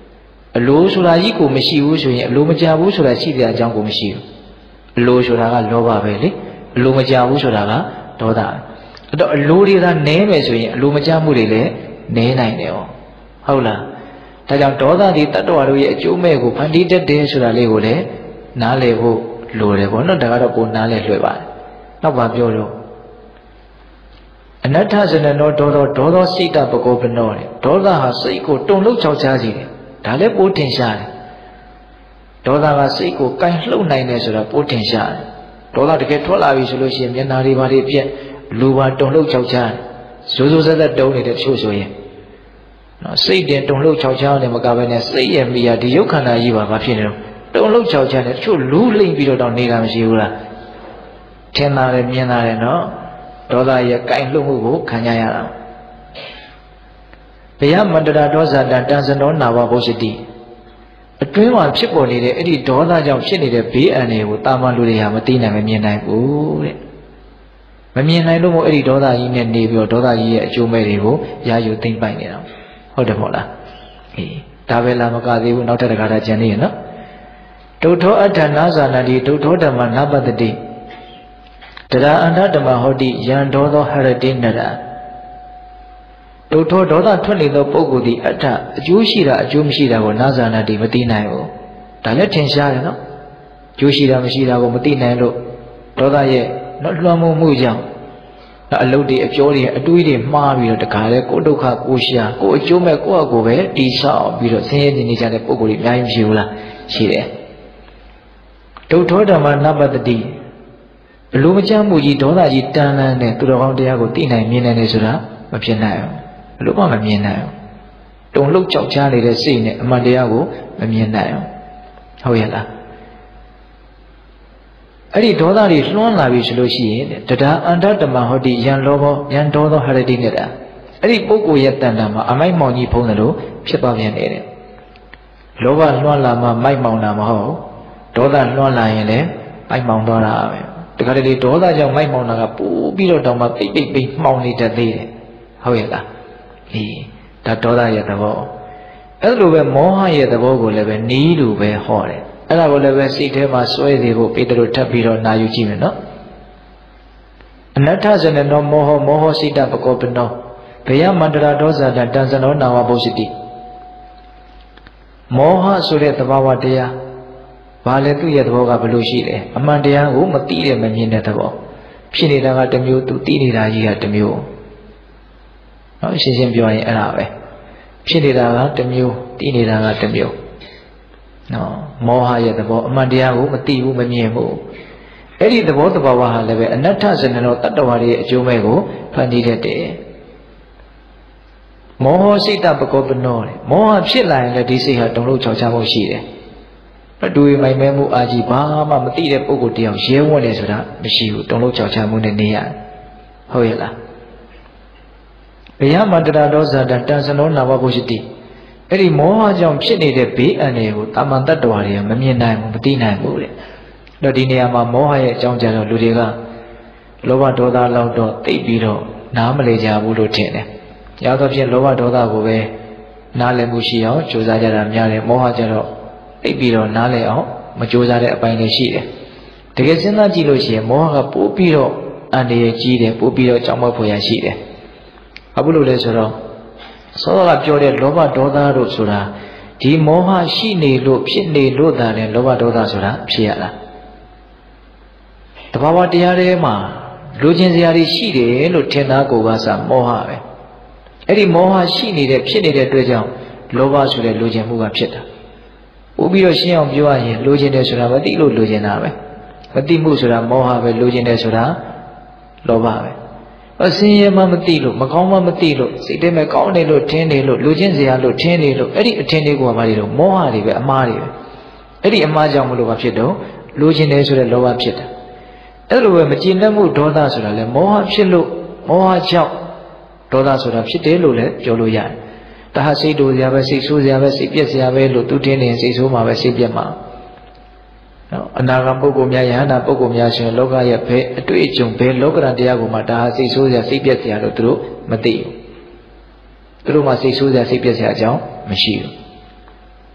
လိုဆိုတာကြီးကိုမရှိဘူးဆိုရင်အလိုမကြဘူးဆိုတာရှိတဲ့အကြောင်းကိုမရှိဘူးအလိုဆိုတာကလောဘပဲလေအလိုမကြဘူးဆိုတာကဒေါသအဲ့တော့အလိုတွေသာနည်းမယ်ဆိုရင်အလိုမကြမှုတွေလည်းနည်းနိုင်တယ်ဟုတ်လားဒါကြောင့်ဒေါသဒီတတ္တဝါတို့ရဲ့အကျိုးမဲ့ကိုဖန်တီးတတ်တယ်ဆိုတာလေးကိုလည်းနားလည်ဖို့လိုတယ်ပေါ့နော်ဒါကတော့ကိုနားလည်လွယ်ပါတယ်နောက်ပါပြောလို့အနတ္ထဇနနောဒေါသောစိတ်တပကောပနောတဲ့ဒေါသဟာစိတ်ကိုတုန်လှုပ်ချောက်ချားစေတယ်ဒါလည်းပိုးထင်ရှားတယ်ဒေါသကစိတ်ကိုကင်လှုပ်နိုင်တယ်ဆိုတာပိုးထင်ရှားတယ်ဒေါသတကယ်ထွက်လာပြီဆိုလို့ရှိရင်မျက်နှာတွေဘာတွေပြက်လူပါတုန်လှုပ်ချောက်ချားတယ်ဇိုးဆက်ဆက်တုံးနေတဲ့တချို့ဆိုရင်နော်စိတ်တင်တုန်လှုပ်ချောက်ချားတယ်မကဘဲနဲ့စိတ်ရဲ့မိယာဒီရုပ်ခန္ဓာကြီးပါဘာဖြစ်နေတော့တုန်လှုပ်ချောက်ချားတယ်တချို့လူးလိမ့်ပြီးတော့နေတာမရှိဘူးလားထင်တာလည်းမြင်တာလည်းနော်ဒေါသရဲ့ကင်လှုပ်မှုကိုခံကြရတာဘယမန္တရာဒေါဇာတတန်စနောနာဝဘုရှိတိအတွင်းမှာဖြစ်ပေါ်နေတဲ့အဲ့ဒီဒေါသကြောင့်ဖြစ်နေတဲ့ဘေးအန္တရာယ်ကိုတာမန်လူတွေဟာမသိနိုင်မမြင်နိုင်ဘူးတဲ့မမြင်နိုင်လို့မို့အဲ့ဒီဒေါသကြီးနဲ့နေပြီးတော့ဒေါသကြီးရဲ့အကျိုးမဲ့တွေကိုရာယူသိမ့်ပိုက်နေတာဟုတ်တယ်မဟုတ်လားအေးဒါပဲလားမကသေးဘူးနောက်ထပ်တစ်ခါကျန်နေရနော်ဒုထောအဋ္ဌနာဇာနာတိဒုထောဓမ္မနာပတ္တိတရာအန္တဓမ္မဟောတိယံဒေါသောဟရတိနရဒုထောဒေါသထွက်နေသောပုဂ္ဂိုလ်သည်အဋ္ဌအကျိုးရှိတာအကျိုးမရှိတာကိုနာဇာနာတိမသိနိုင်ဘူးဒါလည်းထင်ရှားတယ်နော်အကျိုးရှိတာမရှိတာကိုမသိနိုင်လို့ဒေါသရဲ့လွှမ်းမိုးမှုကြောင့်အလုတ်တွေအပြောတွေအတွေးတွေမှားပြီးတော့တခါလဲကိုယ်ဒုက္ခကိုရှာကိုယ်အကျိုးမဲ့ကိုယ့်အကိုပဲတိဆောက်ပြီးတော့ဆင်းရဲနေကြတဲ့ပုဂ္ဂိုလ်တွေအများကြီးမရှိဘူးလားရှိတယ်ဒုထောဓမ္မနာပတ္တိဘလို့မကြမ်းမှုကြီးဒေါသကြီးတန်လန်းတဲ့သူတော်ကောင်းတရားကိုသိနိုင်မြင်နိုင်တယ်ဆိုတာမဖြစ်နိုင်ဘူးဘလို့မှမမြင်နိုင်ဘူးတုံလှုပ်ကြောက်ချားနေတဲ့စိတ်နဲ့အမှန်တရားကိုမမြင်နိုင်ဘူးဟုတ်ရဲ့လားအဲ့ဒီဒေါသတွေလွှမ်းလာပြီဆိုလို့ရှိရင်တဒါအန္တဓမ္မဟောတိယံလောဘောယံဒေါသောဟရတိနေတာအဲ့ဒီပုဂ္ဂိုလ်ရဲ့တဏ္ဍာမှာအမိုက်မောင်ကြီးဖုံးတယ်လို့ဖြစ်ပါပြန်တယ်လောဘလွှမ်းလာမှမိုက်မောင်တာမဟုတ်ဒေါသလွှမ်းလာရင်လည်းမိုက်မောင်သွားတာပဲတခါတလေဒေါသကြောင့်မိုက်မောင်တာကပိုးပြီးတော့တောင်မှပိတ်မှောင်နေတတ်သေးတယ်ဟုတ်ရဲ့လားအေးဒါဒေါသရဲ့သဘောအဲ့လိုပဲမောဟရဲ့သဘောကိုလည်းပဲနီးလိုပဲဟောတယ်အဲ့ဒါကိုလည်းပဲစိတ်ထဲမှာစွဲစေဖို့ပေတရုထပ်ပြီးတော့နာယူကြည့်မယ်နော်အနတ္ထဇနနောမောဟစိတ္တပကောပနောဘယမန္တရာဒေါဇာတတန်စနောနာဝဘုရှိတိမောဟဆိုတဲ့သဘာဝတရားဘာလဲသူ့ရဲ့သဘောကဘယ်လိုရှိလဲအမှန်တရားကိုမသိတဲ့မမြင်တဲ့သဘောဖြစ်နေတာကတစ်မျိုးသူသိနေတာကြီးကတစ်မျိုးနော်ရှင်းရှင်းပြောရင်အဲ့ဒါပဲဖြစ်နေတာကတစ်မျိုးသိနေတာကတစ်မျိုးနော်မောဟရဲ့သဘောအမှန်တရားကိုမသိဘူးမမြင်ဘူးအဲ့ဒီသဘောတဘာဝဟာလည်းပဲအနတ္ထဇနနောတတ္တဝါရဲ့အကျိုးမဲ့ကိုဖန်တီးတတ်တယ်မောဟစိတ်တပကောပနောတဲ့မောဟဖြစ်လာရင်လည်းဒီစိတ်ဟာတုန်လှုပ်ချောက်ချမှုရှိတယ်အတူမိုင်မဲမှုအာကြီးဘာမှမသိတဲ့ပုဂ္ဂိုလ်တယောက်ရဲဝံ့နေဆိုတာမရှိဘူးတုန်လှုပ်ချောက်ချမှုနဲ့နေရတယ်ဟုတ်ရဲ့လားဘယမန္တရာဒေါဇာတတန်စနောနာဝဘုရှိတိအဲ့ဒီမောဟကြောင့်ဖြစ်နေတဲ့ဘေးအန္တရာယ်ကိုတာမန်တတ္တဝါတွေကမမြင်နိုင်ဘူးမသိနိုင်ဘူးတဲ့တော့ဒီနေရာမှာမောဟရဲ့အကြောင်းကြတော့လူတွေကလောဘဒေါသလောက်တော့သိပြီးတော့နားမလည်ကြဘူးလို့ထင်တယ်။ရောက်တော့ဖြင့်လောဘဒေါသကိုပဲနားလည်မှုရှိအောင်ကြိုးစားကြတာများတယ်မောဟကြတော့သိပြီးတော့နားလည်အောင်မကြိုးစားတဲ့အပိုင်းလည်းရှိတယ်။တကယ်စဉ်းစားကြည့်လို့ရှိရင်မောဟကပို့ပြီးတော့အန္တရာယ်ကြီးတယ်ပို့ပြီးတော့ကြောက်မက်ဖွယ်ရရှိတယ်။ဘာလို့လဲဆိုတော့စောစောကပြောတဲ့လောဘဒေါသတို့ဆိုတာဒီမောဟရှိနေလို့ဖြစ်နေလို့သာလေလောဘဒေါသဆိုတာဖြစ်ရတာတဘာဝတရားတွေမှာလူချင်းစရာတွေရှိတယ်လို့ထင်သားကိုယ်ကစားမောဟပဲအဲ့ဒီမောဟရှိနေတဲ့ဖြစ်နေတဲ့အတွက်ကြောင့်လောဘဆိုတဲ့လူချင်းမှုကဖြစ်တာပို့ပြီးတော့ရှင်းအောင်ပြောရရင်လူချင်းတယ်ဆိုတာမသိလို့လူချင်းတာပဲမသိမှုဆိုတာမောဟပဲလူချင်းတယ်ဆိုတာလောဘပဲအစင်းရဲမှမသိလို့မကောင်းမှမသိလို့စိတ်ထဲမှာကောင်းနေလို့ထင်းနေလို့လူချင်းစရာလို့ထင်းနေလို့အဲ့ဒီအထင်းလေးကဘာတွေတော့မောဟတွေပဲအမှားတွေပဲအဲ့ဒီအမှားကြောင့်မလို့ဘာဖြစ်တော့လူချင်းတယ်ဆိုတဲ့လောဘဖြစ်တာအဲ့လိုပဲမကြည်လက်မှုဒေါသဆိုတာလဲမောဟဖြစ်လို့မောဟကြောင့်ဒေါသဆိုတာဖြစ်တယ်လို့လည်းပြောလို့ရတယ်။ဒါဟာစိတ်တူစရာပဲစိတ်ဆိုးစရာပဲစိတ်ပြက်စရာပဲလို့သူထင်နေစိတ်ဆိုးမှာပဲစိတ်ပြက်မှာ။နော်အနာဂတ်ပုဂ္ဂိုလ်များယဟန္တာပုဂ္ဂိုလ်များဆိုရင်လောကရဲ့ဘယ်အတွေ့အကြုံဘယ်လောကရန်တရားကိုမှဒါဟာစိတ်ဆိုးစရာစိတ်ပြက်စရာလို့သူတို့မသိဘူး။သူတို့မှစိတ်ဆိုးစရာစိတ်ပြက်စရာအကြောင်းမရှိဘူး။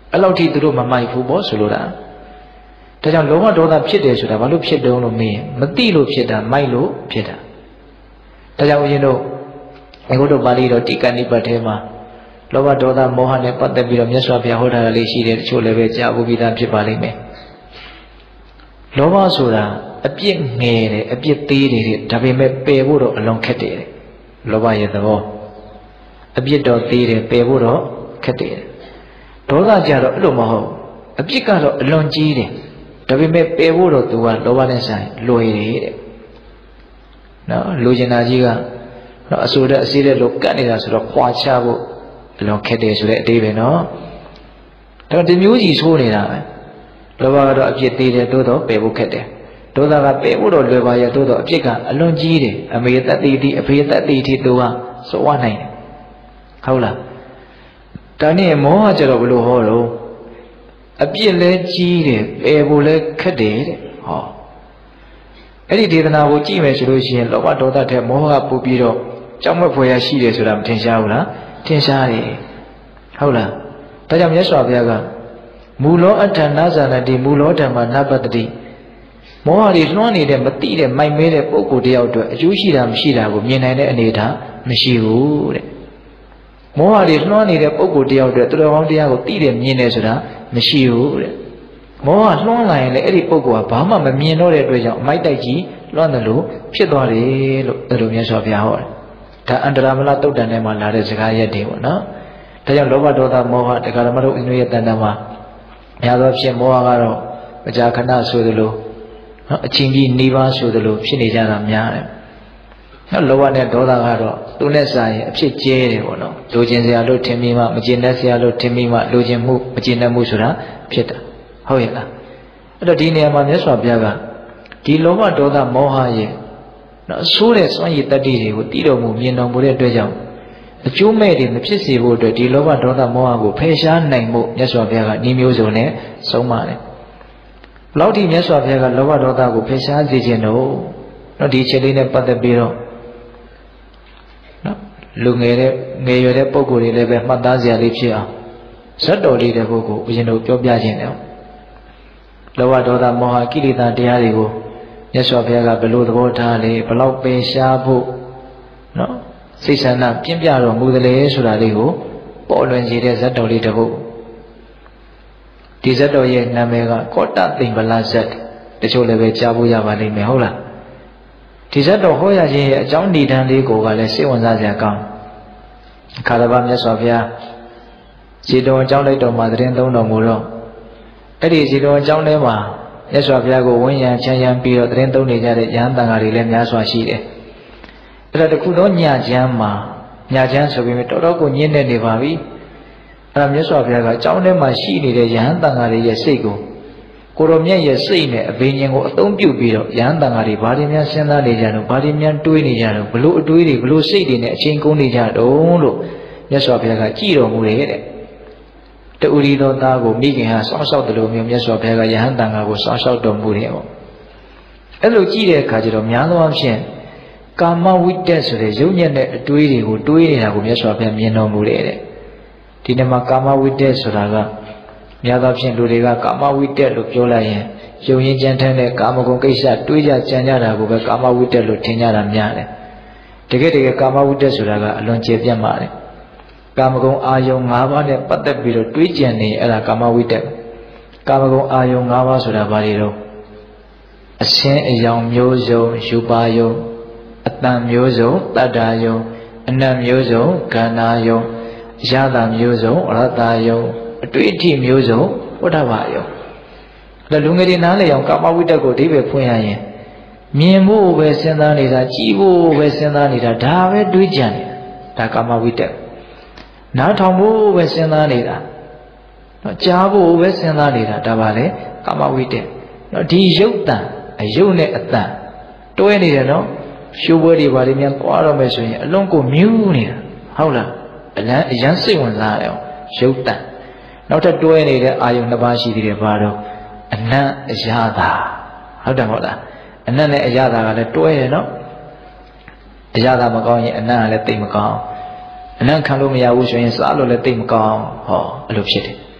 အဲ့လောက်ထိသူတို့မမိုက်ဘူးပေါ့ဆိုလိုတာဒါကြောင့်လောဘဒေါသဖြစ်တယ်ဆိုတာဘာလို့ဖြစ်တုံးလို့မေးရင်မသိလို့ဖြစ်တာမိုက်လို့ဖြစ်တာဒါကြောင့်ဦးဇင်းတို့အခုတို့ပါဠိတော်တိကနိပတ်ထဲမှာလောဘဒေါသမောဟနဲ့ပတ်သက်ပြီးတော့မြတ်စွာဘုရားဟောထားတာလေးရှိတယ်တချို့လည်းပဲကြားဖို့ပြီးသားဖြစ်ပါလိမ့်မယ်လောဘဆိုတာအပြစ်ငယ်တယ်အပြစ်သေးတယ်ဒါပေမဲ့ပယ်ဖို့တော့အလွန်ခက်တယ်လောဘရဲ့သဘောအပြစ်တော့သေးတယ်ပယ်ဖို့တော့ခက်တယ်ဒေါသကြတော့အဲ့လိုမဟုတ်အပြစ်ကတော့အလွန်ကြီးတယ်ဒါပေမဲ့ပယ်ဖို့တော့သူကလောဘနဲ့ဆိုင်လွယ်တယ်တဲ့နော်လူကျင်တာကြီးကတော့အဆိုတဲ့အစည်းတဲ့လို့ကတ်နေတာဆိုတော့ခွာချဖို့အလွန်ခက်တယ်ဆိုတဲ့အတိပ္ပယ်နော်ဒါဒီမျိုးကြီးဆိုးနေတာပဲလောဘကတော့အပြစ်သေးတယ်တိုးတော့ပယ်ဖို့ခက်တယ်ဒေါသကပယ်ဖို့တော့လွယ်ပါရဲ့တိုးတော့အပြစ်ကအလွန်ကြီးတယ်အမေတ္တိတိအဖေတ္တိတိသူကစိုးဝနိုင်တယ်ဟုတ်လားဒါနဲ့မောဟကြတော့ဘလို့ဟောတော့အပြစ်လဲကြီးတယ်ပယ်ဖို့လဲခက်တယ်တဲ့ဟောအဲ့ဒီဒေသနာကိုကြည့်မယ်ဆိုလို့ရှိရင်လောဘဒေါသထက်မောဟကပိုပြီးတော့ကြောက်မက်ဖွယ်ရရှိတယ်ဆိုတာမထင်ရှားဘူးလားထင်ရှားတယ်ဟုတ်လားဒါကြောင့်မြတ်စွာဘုရားကမူလောအဋ္ဌနာဇာနတိမူလောဓမ္မနပတ္တိမောဟတွေလွှမ်းနေတဲ့မတိတဲ့မိုက်မဲတဲ့ပုဂ္ဂိုလ်တယောက်အတွက်အကျိုးရှိတာမရှိတာကိုမြင်နိုင်တဲ့အနေအထားမရှိဘူးတဲ့မောဟတွေလွှမ်းနေတဲ့ပုဂ္ဂိုလ်တယောက်အတွက်သူတော်ကောင်းတရားကိုသိတယ်မြင်တယ်ဆိုတာမရှိဘူးတဲ့မောဟလွှမ်းလာရင်လည်းအဲ့ဒီပုဂ္ဂိုလ်ကဘာမှမမြင်တော့တဲ့အတွက်ကြောင့်အမိုက်တိုက်ကြီးလွှမ်းတယ်လို့ဖြစ်သွားတယ်လို့အဲ့လိုမြတ်စွာဘုရားဟောတယ်ဒါအန္တရာမလတုတ်တန်ထဲမှာလာတဲ့စကားရက်တွေပေါ့နော်ဒါကြောင့်လောဘဒေါသမောဟတရားဓမ္မတို့အင်းတို့ရဲ့တန်တန်မှာများသောဖြင့်မောဟကတော့မကြာခဏဆိုသလိုနော်အချင်းကြီးနှီးပါဆိုသလိုဖြစ်နေကြတာများတယ်နော်လောဘနဲ့ဒေါသကတော့သူနဲ့စာရင်အဖြစ်ကျဲတယ်ပေါ့နော်လိုချင်စရာလို့ထင်မိမှမကျင်တတ်စရာလို့ထင်မိမှလိုချင်မှုမကျင်တတ်မှုဆိုတာဖြစ်တာဟုတ်ရဲ့လားအဲ့တော့ဒီနေရာမှာမြတ်စွာဘုရားကဒီလောဘဒေါသမောဟရဲ့နော်ဆိုးတဲ့စွမ်းရည်တတ္တိတွေကိုတည်တော်မူမြင်တော်မူတဲ့အတွက်ကြောင့်အကျိုးမဲ့တွေမဖြစ်စေဖို့အတွက်ဒီလောဘဒေါသမောဟကိုဖယ်ရှားနိုင်ဖို့မြတ်စွာဘုရားကဤမျိုးစုံနဲ့ဆုံးမတယ်ဘလောက်ထိမြတ်စွာဘုရားကလောဘဒေါသကိုဖယ်ရှားစေခြင်းတော့နော်ဒီချက်လေးနဲ့ပတ်သက်ပြီးတော့နော်လူငယ်ရွယ်တဲ့ပုဂ္ဂိုလ်တွေလည်းပဲမှတ်သားစရာလေးဖြစ်အောင်ဇတ်တော်လေးတဲ့ပုဂ္ဂိုလ်ဦးဇင်းတို့ပြောပြခြင်းတယ်လောဘဒေါသမောဟကိလေသာတရားတွေကိုမြတ်စွာဘုရားကဘယ်လိုသဘောထားလဲဘလောက်ပယ်ရှားဖို့နော်စိတ်ဆန္ဒပြင်းပြတော်မူတယ်လေဆိုတာလေးကိုပေါ်လွင်စေတဲ့ဇတ်တော်လေးတစ်ပုဒ်ဒီဇတ်တော်ရဲ့နာမည်ကကောတသိမ္ပလဇတ်တချို့လည်းပဲကြားဖို့ရပါလိမ့်မယ်ဟုတ်လားဒီဇတ်တော်ဟောရခြင်းရဲ့အကြောင်းဏ္ဍန်လေးကိုကလည်းစိတ်ဝင်စားစရာကောင်းအခါတစ်ပါးမြတ်စွာဘုရားခြေတော်အကြောင်းလိုက်တော်မှာသတင်းသုံးတော်မူတော့အဲ့ဒီခြေတော်အကြောင်းထဲမှာမြတ်စွာဘုရားကိုဝန်းရံချမ်းရံပြီးတော့သတင်းသုံးနေကြတဲ့ယဟန်တန်ဃာတွေလည်းများစွာရှိတယ်အဲ့ဒါတခုတော့ညချမ်းမှာညချမ်းဆိုပြီးတော်တော်ကိုညှင်းနေနေပါပြီအဲ့ဒါမြတ်စွာဘုရားကအကြောင်းထဲမှာရှိနေတဲ့ယဟန်တန်ဃာတွေရဲ့စိတ်ကိုကိုရောမြတ်ရဲ့စိတ်နဲ့အဘိညာဉ်ကိုအသုံးပြုပြီးတော့ယဟန်တန်ဃာတွေဘာတွေများစဉ်းစားနေကြတော့ဘာတွေများတွေးနေကြတော့ဘလို့အတွေးတွေဘလို့စိတ်တွေနဲ့အချိန်ကုန်နေကြတော့လို့မြတ်စွာဘုရားကကြည်တော်မူတယ်တဲ့တူရီတော်သားကိုမိခင်ဟာစောင့်ရှောက်တယ်လို့မျိုးမြတ်စွာဘုရားကယဟန်တန်ဃာကိုစောင့်ရှောက်တော်မူတယ်ပေါ့အဲ့လိုကြည့်တဲ့အခါကျတော့များသောအားဖြင့်ကာမဝိတ္တဆိုတဲ့ယုံညံ့တဲ့အတွေးတွေကိုတွေးနေတာကိုမြတ်စွာဘုရားမြင်တော်မူတယ်တဲ့ဒီနေ့မှာကာမဝိတ္တဆိုတာကများသောဖြင့်လူတွေကကာမဝိတ္တလို့ပြောလိုက်ရင်ယုံရင်ကြံထမ်းတဲ့ကာမဂုဏ်ကိစ္စတွေးကြကြံကြတာကိုပဲကာမဝိတ္တလို့ထင်ကြတာများတယ်တကယ်ကာမဝိတ္တဆိုတာကအလွန်ကျေပြတ်ပါတယ်ကာမဂုဏ်အာယုံ၅ပါးနဲ့ပတ်သက်ပြီးတော့တွေးကြံနေအဲ့ဒါကာမဝိတ္တကာမဂုဏ်အာယုံ၅ပါးဆိုတာဘာတွေတော့အရှင်းအယောင်မျိုးစုံယူပါယုံအတန်မျိုးစုံတတ္တာယုံအနတ်မျိုးစုံခန္ဓာယုံရတာမျိုးစုံအရတယုံအတွေ့အထိမျိုးစုံဝဋ္ဌဘာယုံဒါလူငယ်တွေနားလည်အောင်ကာမဝိတ္တကိုအဓိပ္ပာယ်ဖွင့်ရရင်မြင်ဖို့ပဲစဉ်းစားနေတာကြည့်ဖို့ပဲစဉ်းစားနေတာဒါပဲတွေးကြံနေတာဒါကာမဝိတ္တနားထောင်ဖို့ပဲစဉ်းစားနေတာနော်ကြားဖို့ပဲစဉ်းစားနေတာဒါပါလေကာမဝိတ္တနော်ဒီရုပ်တန်အယုတ်နဲ့အတန်တွဲနေတယ်နော်ရှိုးပွဲတွေဘာတွေများသွားတော့မယ်ဆိုရင်အလုံးကိုမြူးနေတာဟုတ်လားအရန်စိတ်ဝင်စားတယ်ရုပ်တန်နောက်ထပ်တွဲနေတဲ့အာယုံနှစ်ပါးရှိသေးတယ်ဘာတော့အနတ်အရသာဟုတ်တယ်မဟုတ်လားအနတ်နဲ့အရသာကလည်းတွဲတယ်နော်အရသာမကောင်းရင်အနတ်ကလည်းသိမကောင်းအနတ်ခံလို့မရဘူးဆိုရင်စားလို့လည်းသိမကောင်းဟောအဲ့လိုဖြစ်တယ်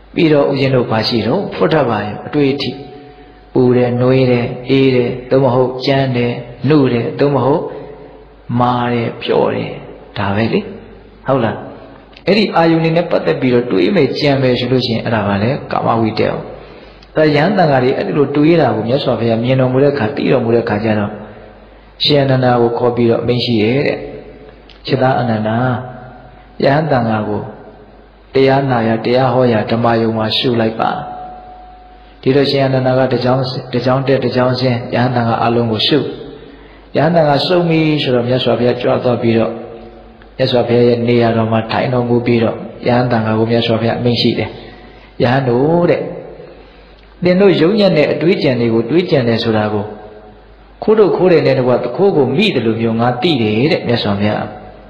ပြီးတော့ဥစဉ်တို့ဘာရှိတော့ဖွတ်ထပါရဲ့အတွေ့အထိပူတယ်နှွေးတယ်အေးတယ်သို့မဟုတ်ကြမ်းတယ်နှုတ်တယ်သို့မဟုတ်မာတယ်ပျော့တယ်ဒါပဲလေဟုတ်လားအဲ့ဒီအာယုန်နဲ့ပတ်သက်ပြီးတော့တွေးမယ်ကြံမယ်ဆိုလို့ရှိရင်အဲ့ဒါကလည်းကာမဝိတ္တအောင်ဒါယန္တန်ကလေးအဲ့ဒီလိုတွေးရတာကိုမြတ်စွာဘုရားမြင်တော်မူတဲ့အခါသိတော်မူတဲ့အခါကျတော့ရှင်အနန္ဒာကိုခေါ်ပြီးတော့အမိန့်ရှိရဲ့တဲ့ခြေသားအနန္ဒာယဟန်တန်ဃာကိုတရားနာရတရားဟောရဓမ္မယုံမှာရှုလိုက်ပါဒီလိုရှင်အနန္ဒာကတကြောင်းတက်တကြောင်းဆင်းယဟန်တန်ဃာအလုံးကိုရှုယဟန်တန်ဃာစုံပြီဆိုတော့မြတ်စွာဘုရားကြွသွားပြီးတော့မြတ်စွာဘုရားရဲ့နေရာတော်မှာထိုင်တော်မူပြီးတော့ယဟန်တန်ဃာကိုမြတ်စွာဘုရားအမိန့်ရှိတယ်ယဟန်တို့တဲ့သင်တို့ယုံညံ့တဲ့အတွေးကြံတွေကိုတွေးကြံတယ်ဆိုတာကိုခိုးတို့ခိုးတယ်နဲ့တကွာတခိုးကိုမိတယ်လို့မျိုးငါသိတယ်တဲ့မြတ်စွာဘုရား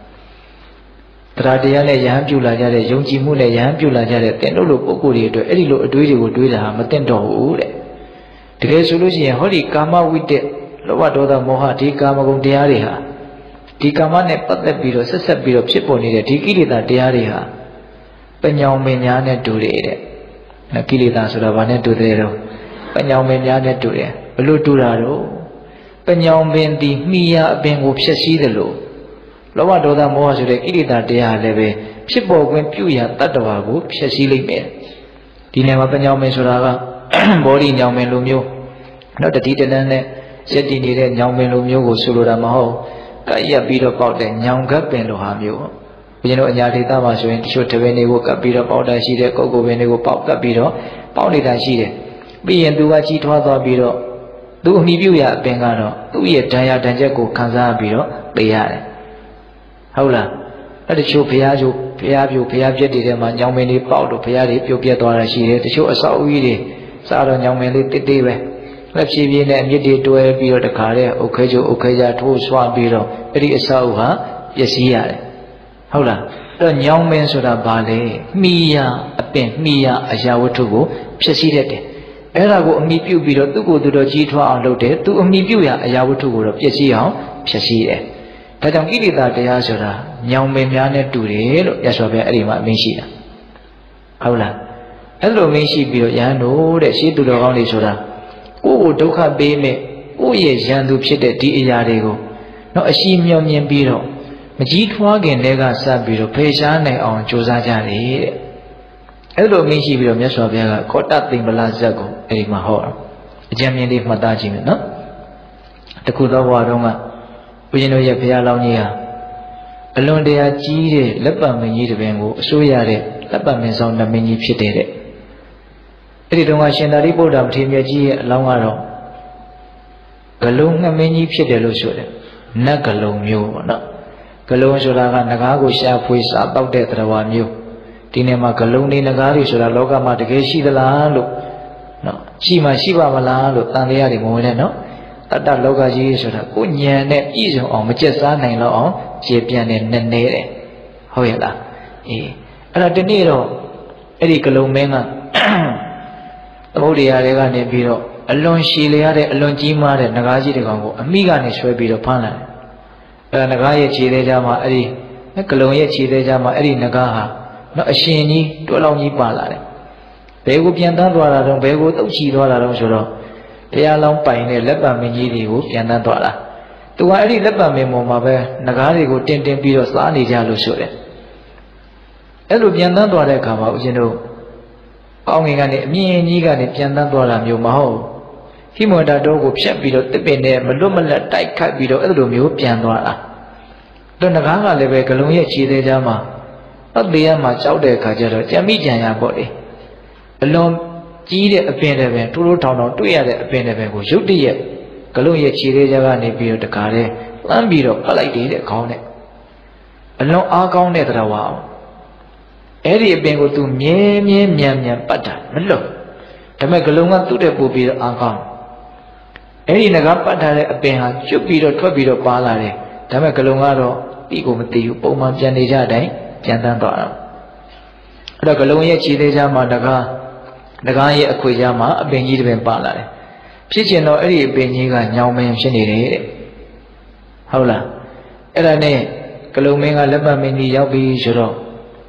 တရားတရားနဲ့ယဟန်ပြုလာကြတဲ့ယုံကြည်မှုနဲ့ယဟန်ပြုလာကြတဲ့သင်တို့လိုပုဂ္ဂိုလ်တွေအတွက်အဲ့ဒီလိုအတွေးတွေကိုတွေးတာမသင့်တော်ဘူးတဲ့တကယ်ဆိုလို့ရှိရင်ဟောဒီကာမဝိတ္တလောဘဒေါသမောဟဒီကာမဂုဏ်တရားတွေဟာဒီကာမနဲ့ပတ်သက်ပြီးတော့ဆက်ဆက်ပြီးတော့ဖြစ်ပေါ်နေတဲ့ဒီကိလေသာတရားတွေဟာပညောင်မင်းများနဲ့တူတယ်တဲ့ကိလေသာဆိုတာဘာနဲ့တူတယ်တော့ပညောင်မင်းများနဲ့တူတယ်ဘလို့တူတာတော့ပညောင်ပင်ဒီမိယာအပင်ကိုဖျက်ဆီးတယ်လို့လောဘဒေါသမောဟဆိုတဲ့ကိလေသာတရားလည်းပဲဖြစ်ပေါ်ခွင့်ပြုရာတတ္တဝါကိုဖျက်ဆီးလိုက်မယ်ဒီနေရာမှာပညောင်ပင်ဆိုတာကဘောဓိညောင်ပင်လိုမျိုးနောက်တတိတနန်းနဲ့ရက်တည်နေတဲ့ညောင်ပင်လိုမျိုးကိုဆိုလိုတာမဟုတ်ကပ်ရက်ပြီးတော့ပေါက်တဲ့ညောင်ကပ်ပင်လိုဟာမျိုးဘုရင်တို့အညာဒေသမှာဆိုရင်တချို့တပင်တွေကိုကပ်ပြီးတော့ပေါက်တာရှိတယ်ကုတ်ကိုပင်တွေကိုပေါက်ကပ်ပြီးတော့ပေါက်နေတာရှိတယ်ပြီးရင်သူကကြီးထွားသွားပြီးတော့သူအမိပြုရအပင်ကတော့သူ့ရဲ့ဒဏ်ရာဒဏ်ချက်ကိုခံစားပြီးတော့ပေးရတယ်ဟုတ်လားအဲ့တချို့ဘုရားကျိုးဘုရားပြုဘုရားပြည့်တဲ့မှာညောင်ပင်လေးပေါက်လို့ဘုရားတွေပြုတ်ပြတ်သွားတာရှိတယ်တချို့အဆောက်အဦကြီးတွေစားတော့ညောင်ပင်လေးတစ်တစ်ပဲလက်ဖြည်းဖြည်းနဲ့အမြစ်တွေတွဲပြီးတော့တခါတည်းအုတ်ခဲကျိုးအုတ်ခဲကြထိုးဆွားပြီးတော့အဲ့ဒီအဆောက်အဦဟာပျက်စီးရတယ်ဟုတ်လားအဲ့တော့ညောင်ပင်ဆိုတာဘာလဲမိယာအပင်မိယာအရာဝတ္ထုကိုဖျက်ဆီးတတ်တယ်အဲ့ဒါကိုအမိပြုပြီးတော့သူ့ကိုယ်သူတော်ကြီးထွားအောင်လုပ်တယ်သူအမိပြုရာအရာဝတ္ထုကိုတော့ပျက်စီးအောင်ဖျက်ဆီးတယ်ဒါကြောင့်ကိလေသာတရားဆိုတာညောင်ပင်များနဲ့တူတယ်လို့ရသော်ဗျာအဲ့ဒီမှာအမင်းရှိတာဟုတ်လားအဲ့လိုအမင်းရှိပြီးတော့ယဟန်တို့တဲ့ရှင်းသူတော်ကောင်းတွေဆိုတာကိုယ့်ကိုဒုက္ခပေးမဲ့ကိုယ့်ရဲ့ယံသူဖြစ်တဲ့ဒီအရာတွေကိုတော့အရှိမြောင်မြင်ပြီးတော့မကြီးထွားခင်တည်းကစပြီးတော့ဖေရှားနိုင်အောင်ကြိုးစားကြတယ်တဲ့အဲ့လိုအမင်းရှိပြီးတော့မြတ်စွာဘုရားကကောတသိမ္ပလဇတ်ကိုအဲ့ဒီမှာဟောတာအကြံဉာဏ်လေးမှတ်သားကြည့်မယ်နော်တခုသောဘဝတုန်းကဘုရင်တို့ရဲ့ဘုရားလောင်းကြီးဟာအလွန်တရာကြီးတဲ့လက်ပတ်မင်းကြီးတပင်ကိုအစိုးရတဲ့လက်ပတ်မင်းဆောင်နမင်းကြီးဖြစ်တဲ့အဲ့ဒီတုန်းကရှင်သာရိပုတ္တရာမထေရမြတ်ကြီးရဲ့အလောင်းကတော့ဂလုံးငှမင်းကြီးဖြစ်တယ်လို့ဆိုတယ်နတ်ဂလုံးမျိုးပေါ့နော်ဂလုံးဆိုတာကငကားကိုရှာဖွေစားတောက်တဲ့သတ္တဝါမျိုးဒီနေ့မှာဂလုံးနေငကားတွေဆိုတာလောကမှာတကယ်ရှိသလားလို့နော်ရှိမှရှိပါမလားလို့တန်တရားတွေမဝင်နဲ့နော်တတ္တလောကကြီးဆိုတာကိုညံနဲ့ပြည့်စုံအောင်မကျက်စားနိုင်တော့အောင်ခြေပြန်နေနေတယ်ဟုတ်ရဲ့လားအေးအဲ့ဒါဒီနေ့တော့အဲ့ဒီဂလုံးမင်းကသမုဒ္ဒရာတွေကနေပြီးတော့အလွန်ရှည်လျားတဲ့အလွန်ကြီးမားတဲ့နဂါးကြီးတစ်ကောင်ကိုအမိကနေဆွဲပြီးတော့ဖမ်းလာတယ်အဲ့ဒါနဂါးရဲ့ခြေသေးကြမှာအဲ့ဒီဂလုံးရဲ့ခြေသေးကြမှာအဲ့ဒီနဂါးဟာတော့အရှင်ကြီးတွဲလောင်းကြီးပါလာတယ်ဘယ်ကိုပြန်တန်းသွားတာတော့ဘယ်ကိုတုတ်ချီသွားတာတော့ဆိုတော့ဘုရားလောင်းပိုင်တဲ့လက်ပတ်မင်းကြီးတွေကိုပြန်တန်းသွားတာသူကအဲ့ဒီလက်ပတ်မင်းပေါ်မှာပဲနဂါးတွေကိုတင်ပြီးတော့စားနေကြလို့ဆိုတယ်အဲ့လိုပြန်တန်းသွားတဲ့အခါမှာဦးဇင်းတို့ကောင်းငင်ကနေအမြင့်ကြီးကနေပြန်တန်းသွားတာမျိုးမဟုတ်ဟိမဝတ္တတောကိုဖြတ်ပြီးတော့တစ်ပင်နဲ့မလွတ်မလပ်တိုက်ခတ်ပြီးတော့အဲ့လိုမျိုးပြန်သွားတာတော့ငကားကလည်းပဲဂလုံးရဲ့ခြေသေးကြားမှာအသေးရမှာကြောက်တဲ့အခါကျတော့ကြံမိကြံရပေါ့လေအလွန်ကြီးတဲ့အပင်တွေပဲထိုးထိုးထောင်ထောင်တွေ့ရတဲ့အပင်တွေပဲကိုရုတ်တရက်ဂလုံးရဲ့ခြေသေးကြားကနေပြီးတော့တခါတည်းလှမ်းပြီးတော့ပတ်လိုက်တယ်တဲ့ခေါင်းနဲ့အလွန်အားကောင်းတဲ့သတ္တဝါအဲ့ဒီအပင်ကိုသူမြဲမြဲမြန်မြန်ပတ်တာမလွတ်ဒါပေမဲ့ဂလုံးကသူ့တဲ့ပို့ပြီးတော့အားကောင်းအဲ့ဒီငကားပတ်ထားတဲ့အပင်ဟာကျွတ်ပြီးတော့ထွက်ပြီးတော့ပါလာတယ်ဒါပေမဲ့ဂလုံးကတော့ဒီကိုမသိဘူးပုံမှန်ပြန်နေကြတိုင်းပြန်တန်းသွားတာအဲ့တော့ဂလုံးရဲ့ခြေသေးချာမှာငကားရဲ့အခွေချာမှာအပင်ကြီးတစ်ပင်ပါလာတယ်ဖြစ်ချင်တော့အဲ့ဒီအပင်ကြီးကညောင်မင်းဖြစ်နေတယ်တဲ့ဟုတ်လားအဲ့ဒါနဲ့ဂလုံးမင်းကလက်ပတ်မင်းကြီးရောက်ပြီးဆိုတော့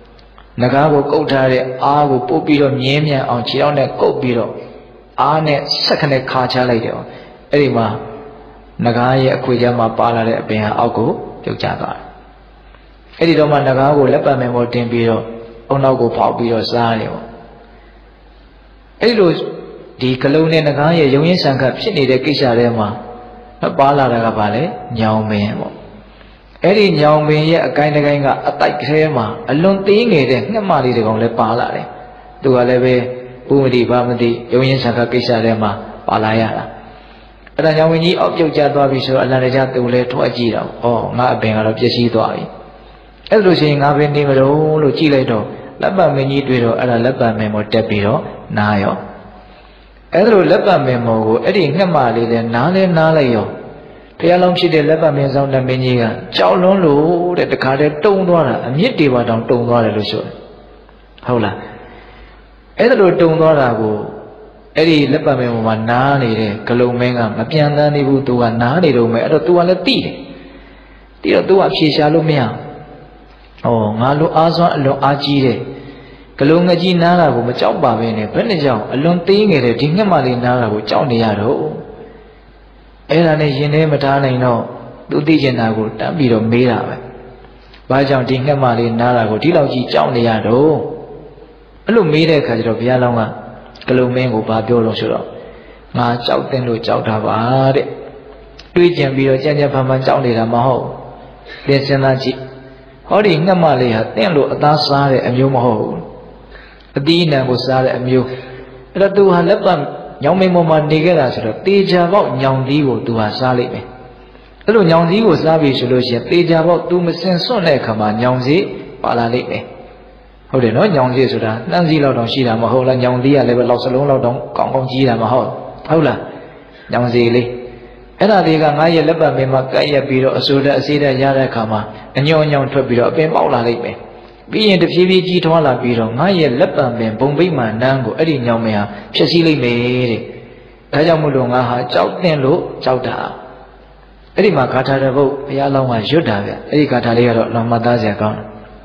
နဂါးကိုကုတ်ထားတဲ့အားကိုပုတ်ပြီးတော့မြင်းမြန်အောင်ခြေထောက်နဲ့ကုတ်ပြီးတော့အားနဲ့ဆက်ခနဲ့ခါချလိုက်တယ်။အဲ့ဒီမှာနဂါးရဲ့အခွေထဲမှာပါလာတဲ့အပင်ဟာအောက်ကိုပြုတ်ကျသွားတယ်။အဲ့ဒီတော့မှနဂါးကိုလက်ပတ်မင်ပေါ်တင်ပြီးတော့အုံနောက်ကိုဖောက်ပြီးတော့စားတယ်ပေါ့။အဲ့လိုဒီကလုံးနဲ့နဂါးရဲ့ရုံရင်းဆန်ခတ်ဖြစ်နေတဲ့ကိစ္စထဲမှာပါလာတာကဘာလဲညောင်ပင်ပေါ့။အဲ့ဒီညောင်ပင်ရဲ့အကိုင်းတစ်ကိုင်းကအတိုက်ခဲမှာအလွန်သေးငယ်တဲ့ငှက်မလေးတစ်ကောင်လည်းပါလာတယ်။သူကလည်းပဲဥမတိဘာမတိရုံရင်းဆန်ခတ်ကိစ္စထဲမှာပါလာရတာ။အဲ့ဒါညောင်ပင်ကြီးအောက်ပြုတ်ကျသွားပြီဆိုတော့အလန်တကြားသူလည်းထွက်ကြည့်တာ။ဩငါအပင်ကတော့ပျက်စီးသွားပြီ။အဲ့လိုဆိုရင်ငါပင်နေမလို့လို့ကြည့်လိုက်တော့လက်ပတ်မင်းကြီးတွေ့တော့အဲ့ဒါလက်ပတ်မင်းပေါ်တက်ပြီးတော့နားရောအဲ့ဒါလိုလက်ပတ်မင်းမော်ကိုအဲ့ဒီငှက်မလေးလည်းနားလိုက်ရောတရားလုံးဖြစ်တဲ့လက်ပတ်မင်းဆောင်တဲ့မင်းကြီးကကြောက်လွန်းလို့တဲ့တခါတည်းတုံသွားတာအမြင့်တွေပါတောင်တုံသွားတယ်လို့ဆိုတယ်ဟုတ်လားအဲ့ဒါလိုတုံသွားတာကိုအဲ့ဒီလက်ပတ်မင်းမော်မှာနားနေတဲ့ဂလုံမင်းကမပြန်တန်းသေးဘူးသူကနားနေတော့မယ်အဲ့တော့သူကလည်းတိတယ်တိတော့သူကအဖြေရှာလို့မရဘူးငါလိုအားစွမ်းအလွန်အားကြီးတယ်ကလုံးငကြီးနားတာကိုမကြောက်ပါပဲနဲ့ဘယ်နဲ့ကြောင့်အလွန်သေးငယ်တဲ့ဒီငှက်မလေးနားတာကိုကြောက်နေရတော့အဲ့ဒါနဲ့ရင်ထဲမထားနိုင်တော့သူသိကျင်တာကိုတန်းပြီးတော့မေးတာပဲဘာကြောင့်ဒီငှက်မလေးနားတာကိုဒီလောက်ကြီးကြောက်နေရတော့အဲ့လိုမေးတဲ့အခါကျတော့ဘုရားလောင်းကကလုံးမင်းကိုဘာပြောလို့ဆိုတော့ငါကြောက်တဲ့လို့ကြောက်တာပါတဲ့တွေးကြံပြီးတော့ကြံ့ကြံ့ဖန်ဖန်ကြောက်နေတာမဟုတ်သင်စဉ်းစားကြည့်ဟောဒီငှက်မလေးဟာတင့်လို့အသားစားတဲ့အမျိုးမဟုတ်ဘူးအသီးအနှံကိုစားတဲ့အမျိုးအဲ့တော့သူဟာလက်ပတ်ညောင်မိန်ပေါ်မှာနေခဲ့တာဆိုတော့တေချာပေါက်ညောင်သီးကိုသူဟာစားလိုက်မယ်အဲ့လိုညောင်သီးကိုစားပြီဆိုလို့ရှိရင်တေချာပေါက်သူမစင်စွန့်တဲ့အခါမှာညောင်စီပါလာလိမ့်မယ်ဟုတ်တယ်နော်ညောင်စီဆိုတာနှမ်းစီလောက်တောင်ရှိတာမဟုတ်လားညောင်သီးကလည်းပဲလောက်စလုံးလောက်တောင်ကောင်းကောင်းကြီးတာမဟုတ်ဟုတ်လားညောင်စီလေးအဲ့ဒါတွေကငါရဲ့လက်ပတ်မင်းမှာကပ်ရက်ပြီးတော့အစိုးရအစေးတဲ့ရတဲ့အခါမှာအညောင်ညောင်ထွက်ပြီးတော့အပင်ပေါက်လာလိမ့်မယ်ပြီးရင်တဖြည်းဖြည်းကြီးထွားလာပြီးတော့ငါရဲ့လက်ပံပင်ဘုံဗိမာန်နန်းကိုအဲ့ဒီညောင်မင်းဟာဖျက်ဆီးလိုက်မယ်တဲ့ဒါကြောင့်မို့လို့ငါဟာကြောက်တဲ့လို့ကြောက်တာအဲ့ဒီမှာဂါထာတစ်ပုဒ်ဘုရားလောင်းကရွတ်တာဗျအဲ့ဒီဂါထာလေးကတော့လောင်မှတ်သားစရာကောင်း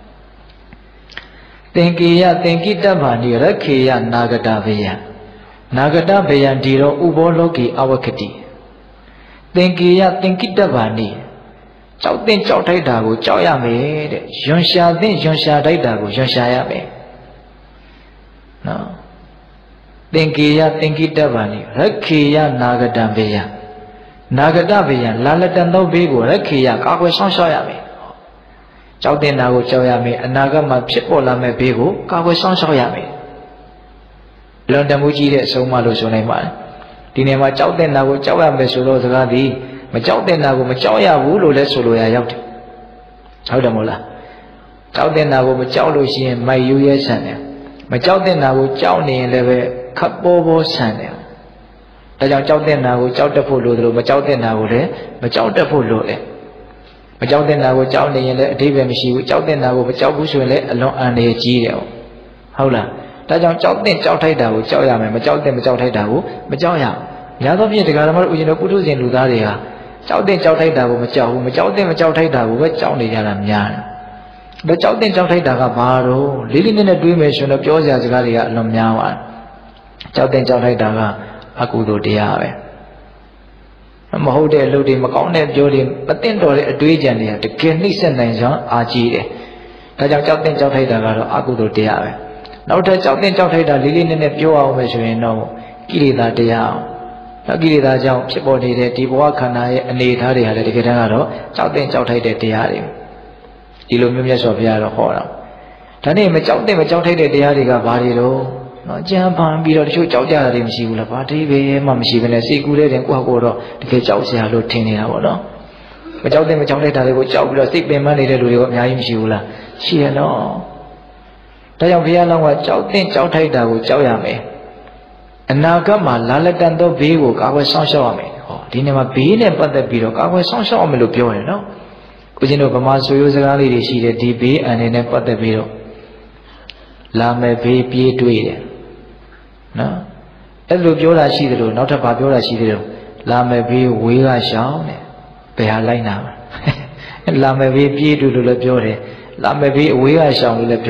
တယ်သင်္ကေယသင်္ကိတ္တဗာနိရခေယနာဂတဗယနာဂတဗယံဒီရောဥဘောလောကေအဝကတိသင်္ကေယသင်္ကိတ္တဗာနိကြောက်တဲ့ကြောက်ထိုက်တာကိုကြောက်ရမယ်တဲ့ယွန်ရှာတဲ့ယွန်ရှာထိုက်တာကိုယွန်ရှာရမယ်နော်သင်္ကေယသင်္ကိတ္တဗာနိရခေယနာဂတံဘေယနာဂတဘေယလာလတန်သောဘေးကိုရခေယကာကွယ်ဆောင်ရှောက်ရမယ်ကြောက်တဲ့နာကိုကြောက်ရမယ်အနာဂတ်မှာဖြစ်ပေါ်လာမယ့်ဘေးကိုကာကွယ်ဆောင်ရှောက်ရမယ်လွန်တမှုကြီးတဲ့အဆုံးအမလို့ဆိုနိုင်ပါတယ်ဒီနေရာမှာကြောက်တဲ့နာကိုကြောက်ရမယ်ဆိုတော့စကားသည်မကြောက်တဲ့နာကိုမကြောက်ရဘူးလို့လည်းဆိုလိုရရောက်တယ်ဟုတ်တယ်မို့လားကြောက်တဲ့နာကိုမကြောက်လို့ရှိရင်မိုက်ယူရဲဆန်တယ်မကြောက်တဲ့နာကိုကြောက်နေရင်လည်းပဲခပ်ပေါ်ပေါ်ဆန်တယ်ဒါကြောင့်ကြောက်တဲ့နာကိုကြောက်တတ်ဖို့လိုတယ်လို့မကြောက်တဲ့နာကိုလည်းမကြောက်တတ်ဖို့လိုတယ်မကြောက်တဲ့နာကိုကြောက်နေရင်လည်းအဓိပ္ပာယ်မရှိဘူးကြောက်တဲ့နာကိုမကြောက်ဘူးဆိုရင်လည်းအလွန်အန္တရာယ်ကြီးတယ်ဟုတ်လားဒါကြောင့်ကြောက်တဲ့ကြောက်ထိုက်တာကိုကြောက်ရမယ်မကြောက်တဲ့မကြောက်ထိုက်တာကိုမကြောက်ရဘူးများသောဖြင့်တရားဓမ္မတို့ဦးဇင်းတို့ပုထုဇဉ်လူသားတွေဟာကြောက်တဲ့ကြောက်ထိုက်တာကိုမကြောက်ဘူးမကြောက်တဲ့မကြောက်ထိုက်တာကိုပဲကြောက်နေကြတာများတယ်ဒါကြောက်တဲ့ကြောက်ထိုက်တာကဘာတော့လေးလေးနက်နက်တွေးမယ်ဆိုတော့ပြောစရာစကားတွေကအလွန်များပါတယ်ကြောက်တဲ့ကြောက်ထိုက်တာကအကုသိုလ်တရားပဲမဟုတ်တဲ့အလုပ်တွေမကောင်းတဲ့ပြောတွေမသိတော်တဲ့အတွေးကြံတွေကတကယ်နှိမ့်ဆက်နိုင်စွာအားကြီးတယ်ဒါကြောင့်ကြောက်တဲ့ကြောက်ထိုက်တာကတော့အကုသိုလ်တရားပဲနောက်ထပ်ကြောက်တဲ့ကြောက်ထိုက်တာလေးလေးနက်နက်ပြောအောင်ပဲဆိုရင်တော့ကိလေသာတရားအောင်ကိလေသာကြောင့်ဖြစ်ပေါ်နေတဲ့ဒီဘဝခန္ဓာရဲ့အနေအထားတွေဟာလည်းတကယ်တမ်းကတော့ကြောက်တဲ့ကြောက်ထိုက်တဲ့တရားတွေဒီလိုမျိုးမြတ်စွာဘုရားတော့ဟောတာဒါနဲ့မကြောက်တဲ့မကြောက်ထိုက်တဲ့တရားတွေကဘာတွေတော့နော်ကြံဖန်ပြီးတော့တချို့ကြောက်ကြတာတွေမရှိဘူးလားဘာတိပဲမှမရှိဘဲနဲ့စိတ်ကူးတဲ့တင်ကိုယ့်ဟာကိုယ်တော့တကယ်ကြောက်စရာလို့ထင်နေတာပေါ့နော်မကြောက်တဲ့မကြောက်တဲ့ဓာတ်တွေကိုကြောက်ပြီးတော့စိတ်ပင်ပန်းနေတဲ့လူတွေကအများကြီးမရှိဘူးလားရှိရနော်ဒါကြောင့်ဘုရားလောင်းကကြောက်တဲ့ကြောက်ထိုက်တာကိုကြောက်ရမယ်အနာဂတ်မှာလာလက်တန်သောဘေးကိုကာကွယ်ဆောင်ရှောက်ရမယ်ဟောဒီနေ့မှာဘေးနဲ့ပတ်သက်ပြီးတော့ကာကွယ်ဆောင်ရှောက်အောင်လို့ပြောတယ်နော်ဦးဇင်းတို့ဗမာဆိုရိုးစကားလေးတွေရှိတယ်ဒီဘေးအန္တရာယ်နဲ့ပတ်သက်ပြီးတော့လာမယ်ဘေးပြေးတွေ့တယ်နော်အဲ့လိုပြောတာရှိတယ်လို့နောက်ထပ်ဗာပြောတာရှိတယ်လို့လာမယ်ဘေးဝေးကရှောင်းတယ်ဘယ်ဟာလိုက်နာလာမယ်ဘေးပြေးတွေ့လို့လည်းပြောတယ်လာမယ်ဘေးအဝေးကရှောင်းလို့လည်းပြောတယ်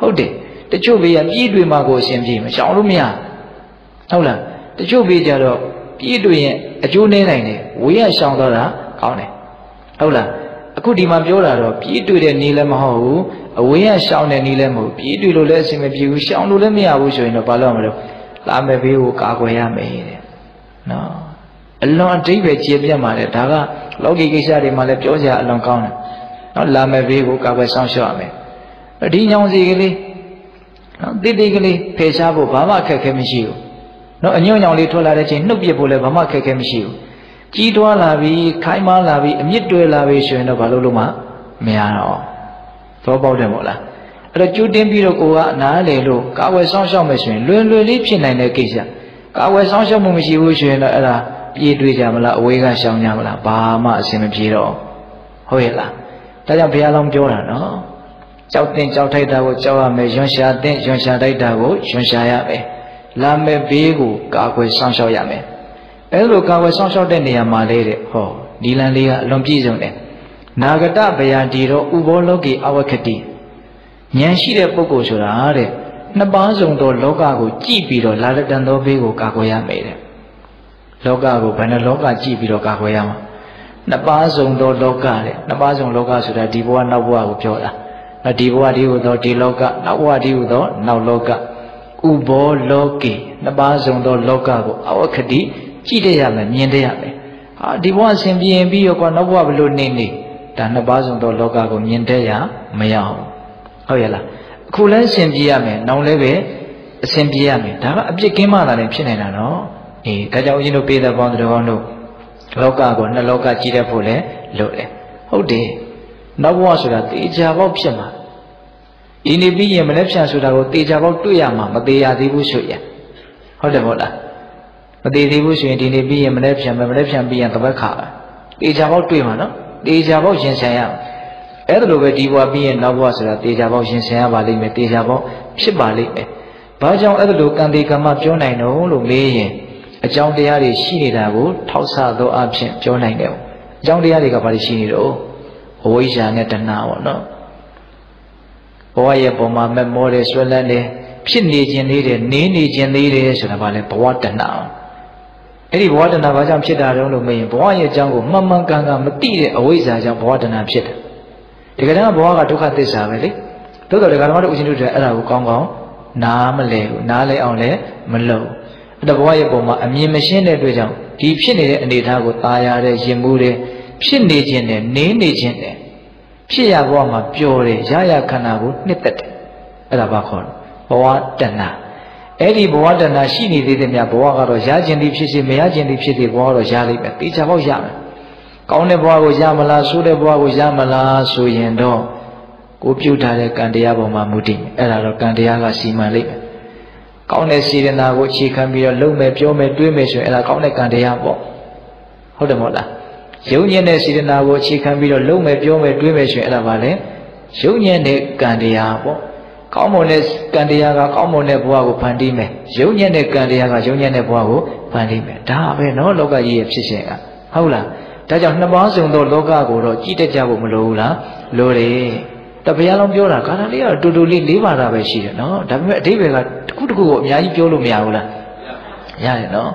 ဟုတ်တယ်တချို့ဘေးကပြည်တွေမှာကိုအရှင်ပြေမရှောင်လို့မရဟုတ်လားတချို့ဘေးကြတော့ပြည်တွေရဲ့အကျိုးနည်းနိုင်တယ်ဝေးရရှောင်တော့တာကောင်းတယ်ဟုတ်လားအခုဒီမှာပြောတာတော့ပြည်တွေတဲ့နေလည်းမဟုတ်ဘူးအဝေးရရှောင်တဲ့နေလည်းမဟုတ်ပြည်တွေလို့လည်းအဆင်မပြေဘူးရှောင်လို့လည်းမရဘူးဆိုရင်တော့ဘာလို့မလို့လာမယ်ဘေးကိုကာကွယ်ရမယ်တဲ့နော်အလွန်အတိတ်ပဲကျေပြတ်မှာလေဒါကလောကီကိစ္စတွေမှာလည်းပြောကြအလွန်ကောင်းတယ်နော်လာမယ်ဘေးကိုကာကွယ်ဆောင်ရှောက်ရမယ်ဒီညောင်စီကလေးနော်တိတိကလေးဖယ်ရှားဖို့ဘာမှအခက်အခဲမရှိဘူးနော်အညွန့်ညောင်လေးထွက်လာတဲ့ချိန်နှုတ်ပြဖို့လည်းဘာမှအခက်အခဲမရှိဘူးကြီးထွားလာပြီးခိုင်းမားလာပြီးအမြင့်တွဲလာပြီးဆိုရင်တော့ဘာလို့လို့မှမရတော့သောပေါက်တယ်မို့လားအဲ့တော့ကျူးတင်းပြီးတော့ကိုကနားလေလို့ကာဝယ်ဆောင်ရှောက်မယ်ဆိုရင်လွယ်လွယ်လေးဖြစ်နိုင်တဲ့ကိစ္စကာဝယ်ဆောင်ရှောက်မှုမရှိဘူးဆိုရင်တော့အဲ့ဒါပြေးတွေးကြမလားအဝေးကရှောင်ကြမလားဘာမှအဆင်မပြေတော့ဟုတ်ရဲ့လားဒါကြောင့်ဘုရားလောင်းပြောတာနော်ကြောက်တင်ကြောက်ထိုက်တာကိုကြောက်ရမယ်ယွန်ရှာတင်ယွန်ရှာထိုက်တာကိုယွန်ရှာရမယ်လာမဲ့ဘေးကိုကာကွယ်ဆောင်ရှောက်ရမယ်အဲ့လိုကာကွယ်ဆောင်ရှောက်တဲ့နေရာမှာလေးတဲ့ဟောဒီလန်လေးကအလွန်ပြည့်စုံတယ်နာဂတဗယာတီတော့ဥဘောလောကေအဝခတိဉာဏ်ရှိတဲ့ပုဂ္ဂိုလ်ဆိုတာတဲ့နှစ်ပါးစုံသောလောကကိုကြည့်ပြီးတော့လာလက်တန်သောဘေးကိုကာကွယ်ရမယ်တဲ့လောကကိုဘယ်နှလောကကြည့်ပြီးတော့ကာကွယ်ရမှာနှစ်ပါးစုံသောလောကတဲ့နှစ်ပါးစုံလောကဆိုတာဒီဘဝနောက်ဘဝကိုပြောတာဒီဘဝဒီဟုသောဒီလောကနောက်ဘဝဒီဟုသောနောက်လောကဥဘောလောကေနှစ်ပါးစုံသောလောကကိုအဝခတိကြည့်တတ်ရမယ်မြင်တတ်ရမယ်ဟာဒီဘဝအစဉ်ပြေပြီးရောကွာနောက်ဘဝဘယ်လိုနေဒါနှစ်ပါးစုံသောလောကကိုမြင်တတ်ရမရအောင်ဟုတ်ရဲ့လားအခုလည်းအစဉ်ပြေရမယ်နောက်လည်းပဲအစဉ်ပြေရမယ်ဒါကအပြစ်ကင်းမှသာလည်းဖြစ်နေတာနော်ဒါကြောင့်ဦးဇင်းတို့ပေးတဲ့ပေါင်းတော်ကောင်းတို့လောကကိုနှစ်လောကကြည့်တတ်ဖို့လည်းလိုတယ်ဟုတ်တယ်နောက်ဘဝဆိုတာတေချာပေါက်ဖြစ်မှာဒီနေ့ပြီးရင်မနေ့ဖြန်ဆိုတာကိုတေချာပေါက်တွေ့ရမှာမသေးရသေးဘူးဆိုရင်ဟုတ်တယ်မဟုတ်လားမသေးသေးဘူးဆိုရင်ဒီနေ့ပြီးရင်မနေ့ဖြန်ပြီးရင်တပတ်ခါတေချာပေါက်တွေ့မှာနော်တေချာပေါက်ရင်ဆိုင်ရအဲ့ဒါလိုပဲဒီဘဝပြီးရင်နောက်ဘဝဆိုတာတေချာပေါက်ရင်ဆိုင်ရပါလိမ့်မယ်တေချာပေါက်ဖြစ်ပါလိမ့်မယ်ဘာကြောင့်အဲ့ဒါလိုကံတေကမ္မပြောနိုင်တော့လို့မေးရင်အကြောင်းတရားတွေရှိနေတာကိုထောက်ဆသောအဖြစ်ပြောနိုင်တယ်အကြောင်းတရားတွေကဘာတွေရှိနေတော့အဝိဇ္ဇာနဲ့တဏှာပေါ့နော်ဘဝရဲ့ပုံမှာမက်မောတယ်ဆွဲလန်းတယ်ဖြစ်နေခြင်းသေးတယ်နေနေခြင်းသေးတယ်ဆိုတာဘာလဲဘဝတဏှာအဲ့ဒီဘဝတဏှာဘာကြောင့်ဖြစ်တာတုံးလို့မေးရင်ဘဝရဲ့အကြောင်းကိုမှန်မှန်ကန်ကန်မသိတဲ့အဝိဇ္ဇာကြောင့်ဘဝတဏှာဖြစ်တယ်ဒီကနေ့ဘဝကဒုက္ခသစ္စာပဲလေသို့တော်ဒီကဓမ္မတို့ဦးဇင်းတို့တွေအဲ့ဒါကိုကောင်းကောင်းနားမလဲဘူးနားလဲအောင်လည်းမလုပ်အဲ့ဒါဘဝရဲ့ပုံမှာအမြင်မရှင်းတဲ့အတွက်ကြောင့်ဒီဖြစ်နေတဲ့အနေအထားကိုตายရတဲ့ရင်မှုတဲ့ဖြစ်နေခြင်းနဲ့နေနေခြင်းနဲ့ဖြစ်ရဘဝမှာပျော်တယ်ရရခန္ဓာကိုနှစ်သက်တယ်အဲ့ဒါဘာခေါ်လဲဘဝတဏှာအဲ့ဒီဘဝတဏှာရှိနေသေးတယ်များဘဝကတော့ရခြင်းသည်ဖြစ်စေမရခြင်းသည်ဖြစ်စေဘဝကတော့ရလိမ့်မယ်တေချာပေါက်ရမယ်ကောင်းတဲ့ဘဝကိုရမလားဆိုးတဲ့ဘဝကိုရမလားဆိုရင်တော့ကိုပြုထားတဲ့ကံတရားပေါ်မှာမူတည်အဲ့ဒါတော့ကံတရားကစီမံလိမ့်မယ်ကောင်းတဲ့စေတနာကိုအခြေခံပြီးတော့လုပ်မယ်ပြောမယ်တွေးမယ်ဆိုရင်အဲ့ဒါကောင်းတဲ့ကံတရားပေါ့ဟုတ်တယ်မဟုတ်လားယုံညံ့တဲ့စေတနာကိုအခြေခံပြီးတော့လုပ်မယ်ပြောမယ်တွေးမယ်ဆိုရင်အဲ့ဒါဘာလဲယုံညံ့တဲ့ကံတရားပေါ့ကောင်းမွန်တဲ့ကံတရားကကောင်းမွန်တဲ့ဘဝကိုဖန်တီးမယ်ယုံညံ့တဲ့ကံတရားကယုံညံ့တဲ့ဘဝကိုဖန်တီးမယ်ဒါပဲနော်လောကကြီးရဲ့ဖြစ်စဉ်ကဟုတ်လားဒါကြောင့်နှစ်ပါးစုံသောလောကကိုတော့ကြည့်တတ်ကြဖို့မလိုဘူးလားလိုတယ်တပည့်လောင်းပြောတာကာထာလေးကတူတူလေး၄ပါးတာပဲရှိတယ်နော်ဒါပေမဲ့အဓိပ္ပာယ်ကတစ်ခုတစ်ခုကိုအများကြီးပြောလို့မရဘူးလားရတယ်နော်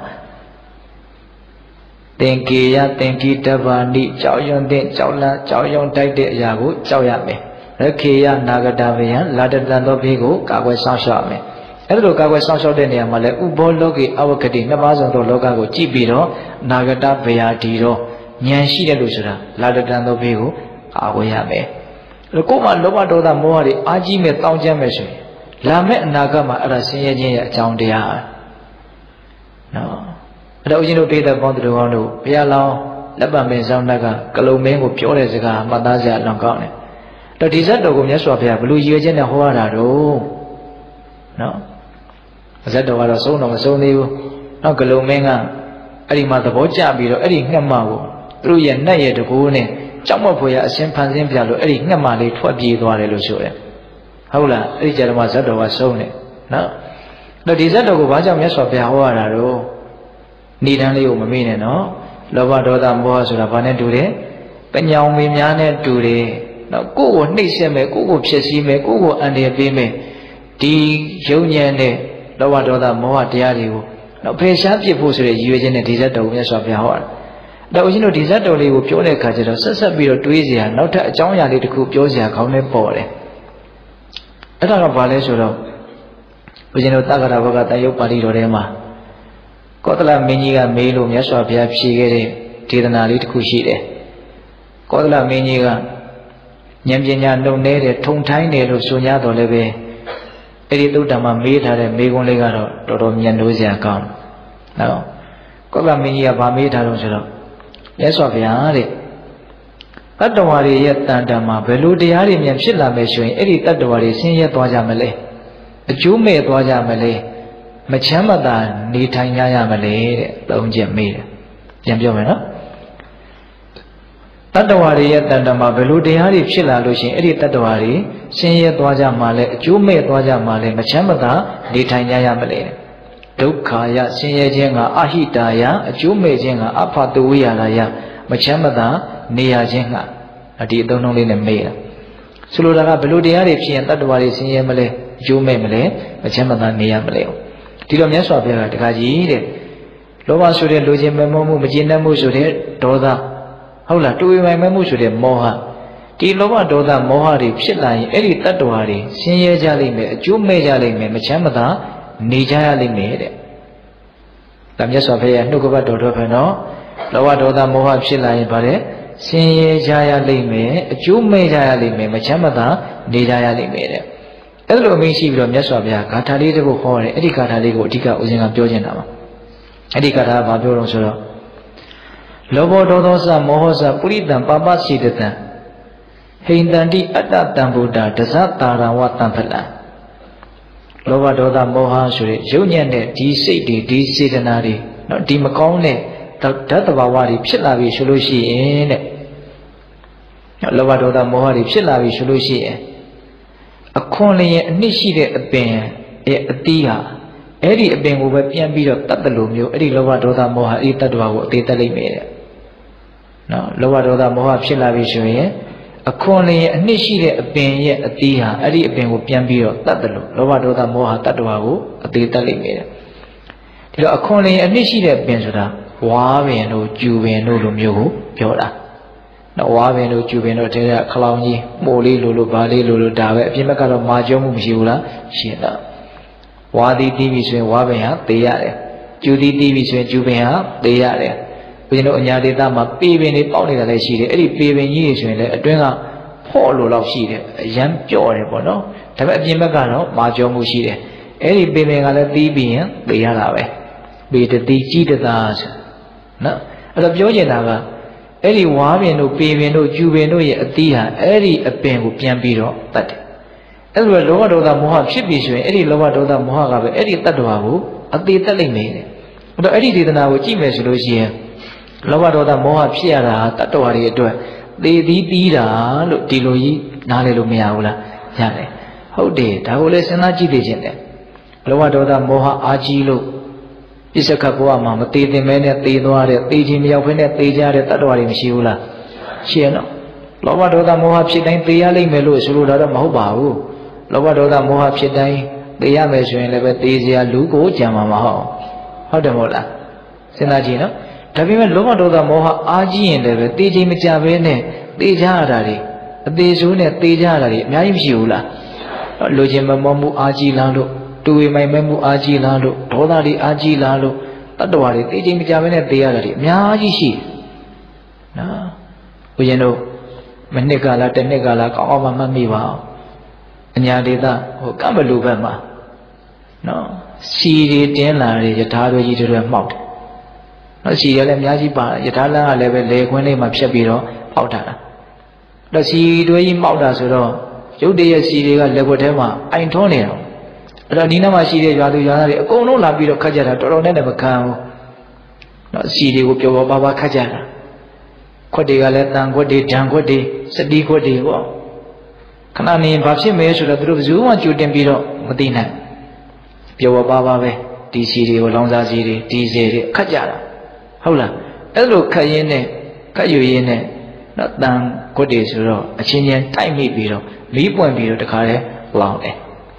သင်္ကေယသင်္ကိတဗ္ဗာနိကြောက်ရွံ့တဲ့ကြောက်လန့်ကြောက်ရွံ့တိုက်တဲ့အရာကိုကြောက်ရမယ်ရခေယနာဂတဗယံလာတတန်သောဘေးကိုကာကွယ်ဆောင်ရှောက်ရမယ်အဲ့ဒါလိုကာကွယ်ဆောင်ရှောက်တဲ့နေရာမှာလဲဥဘောလောကေအဝဂတိနှစ်ပါးစုံသောလောကကိုကြည့်ပြီးတော့နာဂတဗယာဒီတော့ဉာဏ်ရှိတယ်လို့ဆိုတာလာတတန်သောဘေးကိုကာကွယ်ရမယ်ကိုယ်မှာလောဘဒေါသမောဟတွေအာကြီးမဲ့တောင်းကျမ်းမဲ့ဆိုရင်လာမဲ့အနာဂတ်မှာအဲ့ဒါဆင်းရဲခြင်းရဲ့အကြောင်းတရားနော်အဲ့တော့ဦးဇင်းတို့ဒေသပေါင်းသူတော်ကောင်းတို့ဘုရားလောင်းလက်ပံပင်ဆောင်တက်ကကလုံမင်းကိုပြောတဲ့စကားမှတ်သားစရာလောင်ကောင်းတယ်တော့ဒီဇတ်တော်ကိုမြတ်စွာဘုရားဘလို့ရည်ရွယ်ချက်နဲ့ဟောရတာတော့နော်ဇတ်တော်ကတော့ဆုံးတော့မဆုံးသေးဘူးနောက်ကလုံမင်းကအဲ့ဒီမှာသဘောကျပြီးတော့အဲ့ဒီငှက်မကိုသူတို့ရဲ့နတ်ရဲ့တကူနဲ့ကြောက်မဖွယ်ရအရှင်ဖန်ဆင်းပြလို့အဲ့ဒီငှက်မလေးထွက်ပြေးသွားတယ်လို့ဆိုတယ်ဟုတ်လားအဲ့ဒီကြတော့မှဇတ်တော်ကဆုံးတယ်နော်တော့ဒီဇတ်တော်ကိုဘာကြောင့်မြတ်စွာဘုရားဟောရတာတော့ဏိဒန်းလေးကိုမမေ့နဲ့နော်လောဘဒေါသမောဟဆိုတာဘာနဲ့တူတယ်ပညာမင်းများနဲ့တူတယ်နော်ကိုယ့်ကိုနှိပ်စက်မယ်ကိုယ့်ကိုဖျက်ဆီးမယ်ကိုယ့်ကိုအန္တရာယ်ပေးမယ်ဒီယုံညံ့တဲ့လောဘဒေါသမောဟတရားတွေကိုတော့ဖယ်ရှားပြစ်ဖို့ဆိုတဲ့ရည်ရွယ်ချက်နဲ့ဒီဇတ်တော်မြတ်စွာဘုရားဟောတာတော့ဦးဇင်းတို့ဒီဇတ်တော်လေးကိုပြောတဲ့အခါကျတော့ဆက်ဆက်ပြီးတော့တွေးစရာနောက်ထပ်အကြောင်းအရာလေးတစ်ခုပြောစရာခေါင်းနဲ့ပေါ်တယ်အဲ့ဒါကဘာလဲဆိုတော့ဦးဇင်းတို့သက္ကရာဘကတန်ရုပ်ပါဠိတော်ထဲမှာကောသလမင်းကြီးကမေးလို့မြတ်စွာဘုရားဖြေခဲ့တဲ့ဒေသနာလေးတစ်ခုရှိတယ်ကောသလမင်းကြီးကဉာဏ်ပညာနှုတ်နေတဲ့ထုံထိုင်းတယ်လို့ဆိုကြတော့လည်းပဲအဲ့ဒီသုတ္တမှာမေးထားတဲ့မေးခွန်းလေးကတော့တော်တော်မြန်လို့စရာကောင်းနော်ကောသလမင်းကြီးကဗာမေးထားလို့ဆိုတော့မြတ်စွာဘုရားတဲ့တတ္တဝါတွေရဲ့တန်တမှာဘယ်လိုတရားတွေမြန်ဖြစ်လာမယ်ဆိုရင်အဲ့ဒီတတ္တဝါတွေဆင်းရဲသွားကြမလဲအကျိုးမဲ့သွားကြမလဲမချမ်းမသာနေထိုင်ကြရမလဲတဲ့သုံးချက်မေးတယ်ပြန်ပြောမယ်နော်တတ္တဝါတွေရဲ့တန်တမှာဘယ်လိုတရားတွေဖြစ်လာလို့ရှိရင်အဲ့ဒီတတ္တဝါတွေဆင်းရဲသွားကြမှာလဲအကျိုးမဲ့သွားကြမှာလဲမချမ်းမသာနေထိုင်ကြရမလဲဒုက္ခယဆင်းရဲခြင်းကအဟိတာယအကျိုးမဲ့ခြင်းကအဖတဝိယလာယမချမ်းမသာနေရခြင်းကဒီအသုံးနှုန်းလေးနဲ့မေးတာဆိုလိုတာကဘယ်လိုတရားတွေဖြစ်ရင်တတ္တဝါတွေဆင်းရဲမလဲအကျိုးမဲ့မလဲမချမ်းမသာနေရမလဲဒီတော့မြတ်စွာဘုရားကတခါကြီးတဲ့လောဘဆိုတဲ့လိုချင်မဲ့မှုမကျေနပ်မှုဆိုတဲ့ဒေါသဟုတ်လားတူဝေမိုင်မဲ့မှုဆိုတဲ့မောဟဒီလောဘဒေါသမောဟတွေဖြစ်လာရင်အဲ့ဒီတတ္တဝါတွေဆင်းရဲကြလိမ့်မယ်အကျိုးမဲ့ကြလိမ့်မယ်မချမ်းမသာနေကြရလိမ့်မယ်တဲ့ဒါမြတ်စွာဘုရားနှုတ်ကပတ်တော်တော့ပဲနော်လောဘဒေါသမောဟဖြစ်လာရင်ဗါတဲ့ဆင်းရဲကြရလိမ့်မယ်အကျိုးမဲ့ကြရလိမ့်မယ်မချမ်းမသာနေကြရလိမ့်မယ်တဲ့အဲ့လိုအမိန့်ရှိပြီးတော့မြတ်စွာဘုရားဂါထာလေးတစ်ခုဟောတယ်အဲ့ဒီဂါထာလေးကိုအဓိကဦးဇင်းကပြောချင်တာပါအဲ့ဒီဂါထာကဘာပြောတော့ဆိုတော့လောဘောဒေါသောစမောဟစပုရိတံပါပစီတတံဟိန္တန္တိအတ္တတံဗုဒ္ဓဒဇတာရဝတံဖလံလောဘဒေါသမောဟဆိုတဲ့ယုံညံ့တဲ့ဒီစိတ်တွေဒီစေတနာတွေနော်ဒီမကောင်းတဲ့ဓာတ်တဘာဝတွေဖြစ်လာပြီဆိုလို့ရှိရင်တဲ့လောဘဒေါသမောဟတွေဖြစ်လာပြီဆိုလို့ရှိရင်အခွန်လျင်အနှစ်ရှိတဲ့အပင်ရဲ့အတီးဟာအဲ့ဒီအပင်ကိုပဲပြန်ပြီးတော့တတ်တယ်လို့မျိုးအဲ့ဒီလောဘဒေါသမောဟအဲ့ဒီတတ္တဝါကိုအသေးသက်လိမ့်မယ်တဲ့နော်လောဘဒေါသမောဟဖြစ်လာပြီဆိုရင်အခွန်လျင်အနှစ်ရှိတဲ့အပင်ရဲ့အတီးဟာအဲ့ဒီအပင်ကိုပြန်ပြီးတော့တတ်တယ်လို့လောဘဒေါသမောဟတတ္တဝါကိုအသေးသက်လိမ့်မယ်တဲ့ဒီတော့အခွန်လျင်အနှစ်ရှိတဲ့အပင်ဆိုတာဝါပင်တို့ကျူပင်တို့လိုမျိုးကိုပြောတာနော်ဝါပင်တို့ကျူပင်တို့တဲခလောင်ကြီးမို့လေးလိုလိုဘာလေးလိုလိုဒါပဲအပြင်ဘက်ကတော့မာကျုံမှုမရှိဘူးလားရှင်းတော့ဝါသည်တီးပြီဆိုရင်ဝါပင်ဟာသေရတယ်ကျူသည်တီးပြီဆိုရင်ကျူပင်ဟာသေရတယ်ဘုရင်တို့အညာဒေသမှာပေပင်တွေပေါက်နေတာလည်းရှိတယ်အဲ့ဒီပေပင်ကြီးတွေဆိုရင်လည်းအတွင်းကဖော့လိုလောက်ရှိတယ်အရန်ပြော့တယ်ပေါ့နော်ဒါပေမဲ့အပြင်ဘက်ကတော့မာကျုံမှုရှိတယ်အဲ့ဒီပေပင်ကလည်းတီးပြီးရင်သေရတာပဲပေတတိကြီးတသားဆိုနော်အဲ့တော့ပြောချင်တာကအဲ့ဒီဝါပင်တို့ပေပင်တို့ကျူပင်တို့ရဲ့အသီးဟာအဲ့ဒီအပင်ကိုပြန်ပြီးတော့တတ်တယ်အဲ့လိုလောဘဒေါသမောဟဖြစ်ပြီဆိုရင်အဲ့ဒီလောဘဒေါသမောဟကပဲအဲ့ဒီတတ္တဝါကိုအသေးတက်လိမ့်မယ်တဲ့အဲ့တော့အဲ့ဒီဒေသနာကိုကြည့်မယ်ဆိုလို့ရှိရင်လောဘဒေါသမောဟဖြစ်ရတာတတ္တဝါတွေအတွက်သေသည်တီးတာလို့ဒီလိုကြီးနားလည်လို့မရဘူးလားရတယ်ဟုတ်တယ်ဒါကိုလည်းစဉ်းစားကြည့်သိခြင်းတယ်လောဘဒေါသမောဟအာကြီးလို့ပြစ္ဆကဘဝမှာမသေးသင်မဲနဲ့သေသွားတဲ့သေခြင်းမရောက်ဘဲနဲ့သေကြတဲ့တတ္တဝါတွေမရှိဘူးလားရှိရနော်လောဘဒေါသမောဟဖြစ်တိုင်းသေရလိမ့်မယ်လို့ဆိုလိုတာတော့မဟုတ်ပါဘူးလောဘဒေါသမောဟဖြစ်တိုင်းသေရမယ်ဆိုရင်လည်းပဲသေစရာလူကိုကြံမှာမဟုတ်တယ်မဟုတ်လားစဉ်းစားကြည့်နော်ဒါပေမဲ့လောဘဒေါသမောဟအားကြီးရင်လည်းပဲသေခြင်းမကြဘဲနဲ့သေကြရတာတွေအသေးဆိုးနဲ့သေကြရတာတွေအများကြီးမရှိဘူးလားလိုချင်မမောမှုအားကြီးလားလို့တူဝေမိုင်မဲမှုအားကြီးလားလို့ဒေါသတွေအားကြီးလားလို့တတ္တဝါတွေသေခြင်းမကြဘဲနဲ့သေရတာတွေအများကြီးရှိနော်ဘုရင်တို့မနှစ်ကလားတစ်နှစ်ကလားကောင်းအောင်မှတ်မိပါအောင်အညာဒေသကမ္ဘလူဘက်မှာနော်စီတွေတင်းလာတဲ့ယထာတွေကြီးတွေမှောက်တယ်နော်စီရလည်းအများကြီးပါယထာလန်းကလည်းပဲလေခွင်းလေးမှာဖြတ်ပြီးတော့ပေါက်တာတော့စီတွေကြီးမှောက်တာဆိုတော့ရုပ်တရက်စီတွေကလက်ွက်ထဲမှာအိုင်ထွန်းနေတော့အဲ့တော့ဒီနောက်မှာရှိတဲ့ရွာသူရွာသားတွေအကုန်လုံးလာပြီးတော့ခတ်ကြတာတော်တော်နဲ့လည်းမခံဘူးနော်စီတွေကိုပျော်ပျော်ပါပါခတ်ကြတာခွက်တွေကလည်းတန်ခွက်တွေဓာန်ခွက်တွေစတီးခွက်တွေပေါ့ခဏနေဘာဖြစ်မဲဆိုတော့သူတို့ဘယ်သူမှကြိုတင်ပြီးတော့မသိနိုင်ပျော်ပါပါပဲဒီစီတွေကိုလောင်စာစီတွေဒီစီတွေခတ်ကြတာဟုတ်လားအဲ့လိုခတ်ရင်းနဲ့ခတ်ယူရင်းနဲ့နော်တန်ခွက်တွေဆိုတော့အချင်းချင်းတိုက်မိပြီးတော့မီးပွင့်ပြီးတော့တခါလဲလောင်တယ်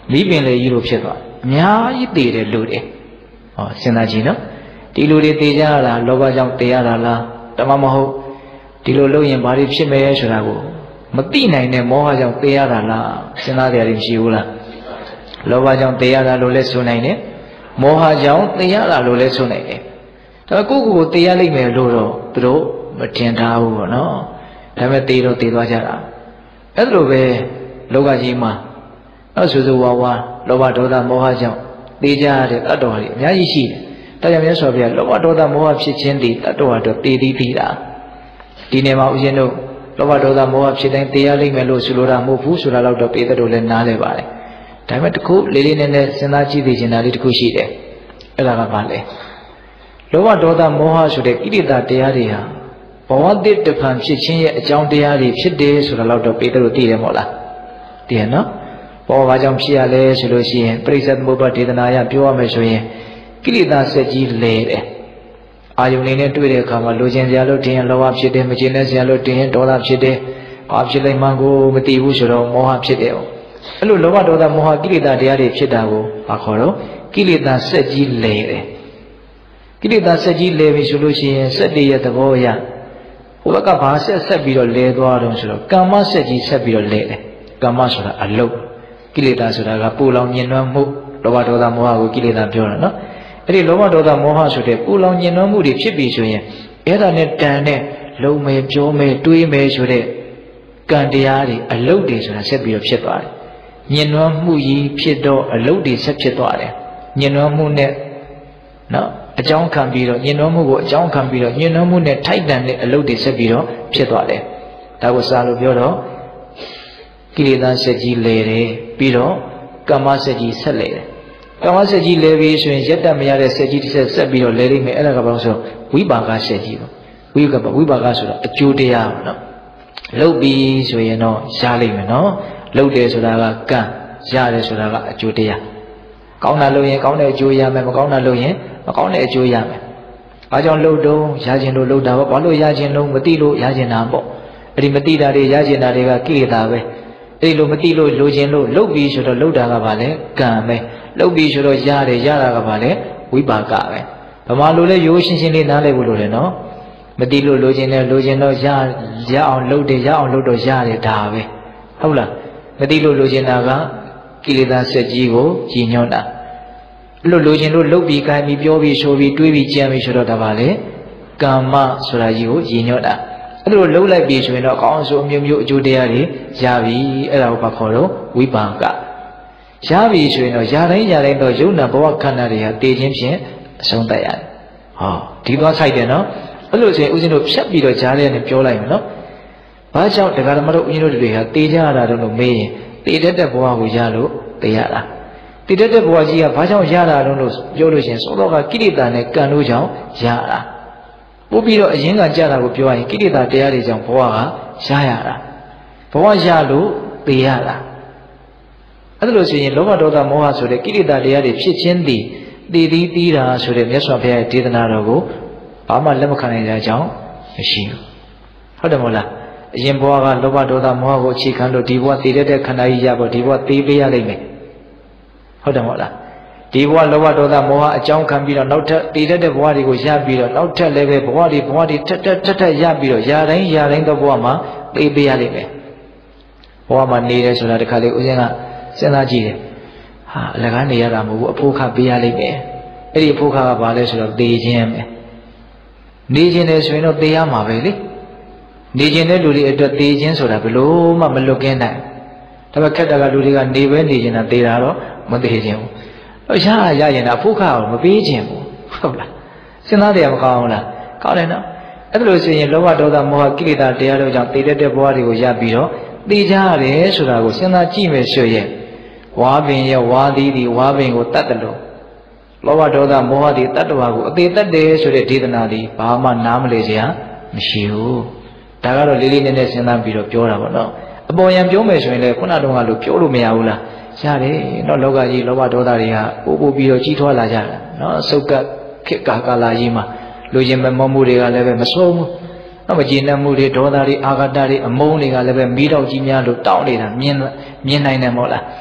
မိပင်လေကြီးလိုဖြစ်သွားအများကြီးတည်တယ်လူတွေဟောစဉ်းစားကြည့်နော်ဒီလူတွေတည်ကြရတာလောဘကြောင့်တည်ရတာလားတမမဟုတ်ဒီလိုလုပ်ရင်ဘာတွေဖြစ်မယ်ဆိုတာကိုမသိနိုင်တဲ့မောဟကြောင့်တည်ရတာလားစဉ်းစားကြရရင်ရှိဘူးလားလောဘကြောင့်တည်ရတာလို့လည်းဆိုနိုင်တယ်မောဟကြောင့်တည်ရတာလို့လည်းဆိုနိုင်တယ်ဒါကိုယ့်ကိုယ်တည်ရလိမ့်မယ်လို့တော့သူတို့မထင်ထားဘူးပေါ့နော်ဒါပေမဲ့တည်တော့တည်သွားကြတာအဲ့လိုပဲလောကကြီးမှာနောက်ဆိုဝါလောဘဒေါသမောဟကြောင့်တည်ကြရတဲ့တတ္တဝါတွေအများကြီးရှိတယ်ဒါကြောင့်မြတ်စွာဘုရားလောဘဒေါသမောဟဖြစ်ခြင်းဒီတတ္တဝါတို့တည်ပြီးတာဒီနေ့မှာဦးဇင်းတို့လောဘဒေါသမောဟဖြစ်တိုင်းတရားလိမ့်မယ်လို့ဆိုလိုတာမဟုတ်ဘူးဆိုတာတော့ပေသက်တို့လည်းနားလဲပါတယ်ဒါပေမဲ့တခုလေးလေးနက်နက်စဉ်းစားကြည့်သိချင်တာလေးတခုရှိတယ်အဲ့ဒါကဘာလဲလောဘဒေါသမောဟဆိုတဲ့ကိလေသာတရားတွေဟာဘဝတည်တဖန်ဖြစ်ခြင်းရဲ့အကြောင်းတရားတွေဖြစ်တယ်ဆိုတာတော့ပေသက်တို့သိတယ်မဟုတ်လားသိရနော်ဘောဘာကြောင့်ဖြစ်ရလဲဆိုလို့ရှိရင်ပရိစ္ဆေသမုပ္ပါဒေသနာရပြောရမယ်ဆိုရင်ကိလေသာဆက်ကြီးလဲတယ်အာယုန်လေးနဲ့တွေ့တဲ့အခါမှာလိုချင်စရာလို့တင်ရင်လောဘဖြစ်တယ်မချင်တဲ့စရာလို့တင်ရင်ဒေါသဖြစ်တယ်ဘာဖြစ်လိုက်မှကိုမသိဘူးဆိုတော့မောဟဖြစ်တယ်အဲ့လိုလောဘဒေါသမောဟကိလေသာတရားတွေဖြစ်တာကိုဘာခေါ်တော့ကိလေသာဆက်ကြီးလဲတယ်ကိလေသာဆက်ကြီးလဲပြီဆိုလို့ရှိရင်စက်တည်းရဲ့သဘောအရဟိုဘက်ကဘာဆက်ပြီးတော့လဲသွားတော့ဆိုတော့ကာမဆက်ကြီးဆက်ပြီးတော့လဲတယ်ကာမဆိုတာအလုတ်ကိလေသာဆိုတာကပူလောင်ညင်နွမ်းမှုလောဘဒေါသမောဟကိုကိလေသာပြောတာနော်အဲ့ဒီလောဘဒေါသမောဟဆိုတဲ့ပူလောင်ညင်နွမ်းမှုတွေဖြစ်ပြီဆိုရင်အဲ့ဒါနဲ့တန်တဲ့လုံမယ်ပြောမယ်တွေးမယ်ဆိုတဲ့ကံတရားတွေအလုတ်တွေဆိုတာဆက်ပြီးတော့ဖြစ်သွားတယ်ညင်နွမ်းမှုကြီးဖြစ်တော့အလုတ်တွေဆက်ဖြစ်သွားတယ်ညင်နွမ်းမှုနဲ့နော်အကြောင်းခံပြီးတော့ညင်နွမ်းမှုကိုအကြောင်းခံပြီးတော့ညင်နွမ်းမှုနဲ့ထိုက်တန်တဲ့အလုတ်တွေဆက်ပြီးတော့ဖြစ်သွားတယ်ဒါကိုစာလို့ပြောတော့ကိလေသာဆက်ကြီးလဲတယ်ပြီးတော့ကမ္မဆက်ကြီးဆက်လဲတယ်ကမ္မဆက်ကြီးလဲပြီးဆိုရင်ရက်တက်မရတဲ့ဆက်ကြီးတစ်ဆက်ဆက်ပြီးတော့လဲလိမ့်မယ်အဲ့ဒါကဘာလို့ဆိုဝိပါကဆက်ကြီးပေါ့ဝိပါကဆိုတာအကျိုးတရားပေါ့နော်လှုပ်ပြီးဆိုရင်တော့ရလိမ့်မယ်နော်လှုပ်တယ်ဆိုတာကကံရတယ်ဆိုတာကအကျိုးတရားကောင်းတာလုပ်ရင်ကောင်းတဲ့အကျိုးရမယ်မကောင်းတာလုပ်ရင်မကောင်းတဲ့အကျိုးရမယ်ဘာကြောင့်လှုပ်တော့ရခြင်းလို့လှုပ်တာပေါ့ဘာလို့ရခြင်းလို့မသိလို့ရခြင်းတာပေါ့အဲ့ဒီမသိတာတွေရခြင်းတာတွေကကိလေသာပဲအဲ့လိုမသိလို့လိုချင်လို့လှုပ်ပြီးဆိုတော့လှုပ်တာကဘာလဲကံပဲလှုပ်ပြီးဆိုတော့ရတယ်ရတာကဘာလဲဝိပါကပဲဗမာလိုလဲရိုးရှင်းရှင်းလေးနားလည်ဖို့လိုတယ်နော်မသိလို့လိုချင်တယ်လိုချင်တော့ရအောင်လှုပ်တယ်ရအောင်လှုပ်တော့ရတယ်ဒါပဲဟုတ်လားမသိလို့လိုချင်တာကကိလေသာဆက်ကြီးကိုကြီးညွတ်တာအဲ့လိုလိုချင်လို့လှုပ်ပြီးခိုင်းပြီးပြောပြီးဆိုပြီးတွေးပြီးကြံပြီးဆိုတော့ဒါပါလေကာမဆိုတာကြီးကိုကြီးညွတ်တာအဲ့လိုလှုပ်လိုက်ပြီဆိုရင်တော့အကောင်းဆုံးအမျိုးမျိုးအကျိုးတရားတွေရပြီအဲ့ဒါကိုဘာခေါ်တော့ဝိပါကရပြီဆိုရင်တော့ရတိုင်းတော့ယုံနာဘဝခန္ဓာတွေဟာတည်ခြင်းဖြင့်အဆုံးသတ်ရတယ်ဟောဒီသွားဆိုင်တယ်နော်အဲ့လိုဆိုရင်ဦးဇင်းတို့ဖြတ်ပြီးတော့ကြားတဲ့နဲ့ပြောလိုက်မယ်နော်ဘာကြောင့်တရားဓမ္မတို့ဦးဇင်းတို့တွေဟာတည်ကြရတာတော့လို့မေးရင်တည်တတ်တဲ့ဘဝကိုရလို့တည်ရတာတည်တတ်တဲ့ဘဝကြီးကဘာကြောင့်ရတာတော့လို့ပြောလို့ရှိရင်သောတော့ကကိလေသာနဲ့ကံတို့ကြောင့်ရတာပို့ပြီးတော့အရင်ကကြတာကိုပြောရရင်ကိလေသာတရားတွေကြောင့်ဘဝကရရတာဘဝရလို့တည်ရတာအဲ့ဒါလို့ဆိုရင်လောဘဒေါသမောဟဆိုတဲ့ကိလေသာတရားတွေဖြစ်ခြင်းတည်ပြီးတာဆိုတဲ့မြတ်စွာဘုရားရဲ့ဒေသနာတော်ကိုဘာမှလက်မခံနိုင်တဲ့အကြောင်းမရှိဘူးဟုတ်တယ်မဟုတ်လားအရင်ဘဝကလောဘဒေါသမောဟကိုအခြေခံလို့ဒီဘဝတည်တဲ့ခန္ဓာကြီးရဖို့ဒီဘဝတည်ပေးရလိမ့်မယ်ဟုတ်တယ်မဟုတ်လားဒီဘဝလောဘဒေါသမောဟအကြောင်းခံပြီးတော့နောက်ထပ်တည်တဲ့ဘဝတွေကိုရပြီးတော့နောက်ထပ်လည်းပဲဘဝတွေထပ်ရပြီးတော့ရာတိုင်းသောဘဝမှာတည်ပေးရလိမ့်မယ်ဘဝမှာနေတယ်ဆိုတာတခါလေဦးဇင်းကစဉ်းစားကြည့်တယ်ဟာအလကားနေရတာမဟုတ်ဘူးအဖို့ခပေးရလိမ့်မယ်အဲ့ဒီအဖို့ခကဘာလဲဆိုတော့သေခြင်းပဲနေခြင်းတယ်ဆိုရင်တော့သေရမှာပဲလေနေခြင်းတဲ့လူတွေအတွက်သေခြင်းဆိုတာဘယ်လို့မှမလွတ်ကင်းနိုင်ဒါပေမဲ့ခက်တာကလူတွေကနေပဲနေခြင်းတာသေတာတော့မသေခြင်းဘူးရရင်တာအဖို့ခကိုမပေးခြင်းဘူးဟုတ်လားစဉ်းစားတယ်မကောင်းဘူးလားကောင်းတယ်နော်အဲ့ဒါလို့ဆိုရင်လောဘဒေါသမောဟကိလေသာတရားတို့ကြောင့်သေတတ်တဲ့ဘဝတွေကိုရပြီးတော့သိကြရတယ်ဆိုတာကိုစဉ်းစားကြည့်မယ်ဆိုရင်ဝါပင်ရဲ့ဝါသီးဒီဝါပင်ကိုတတ်တယ်လို့လောဘဒေါသမောဟဒီတတ္တဝါကိုအသေးတတ်တယ်ဆိုတဲ့ဒေသနာဒီဘာမှနားမလဲစရာမရှိဘူးဒါကတော့လေးလေးနက်နက်စဉ်းစားပြီးတော့ပြောတာပေါ့နော်အပေါ်ယံပြောမယ်ဆိုရင်လည်းခုနတုန်းကလို့ပြောလို့မရဘူးလားရတယ်နော်လောကကြီးလောဘဒေါသတွေကပို့ပြီးတော့ကြီးထွားလာကြတာနော်အစုတ်ကခေတ်ကာလကြီးမှာလူချင်းမမောမှုတွေကလည်းပဲမဆုံးဘူးနော်မကျေနပ်မှုတွေဒေါသတွေအာဃာတတွေအမုန်းတွေကလည်းပဲမီးတောက်ကြီးများလို့တောင်းနေတာမြင်နိုင်တယ်မဟုတ်လား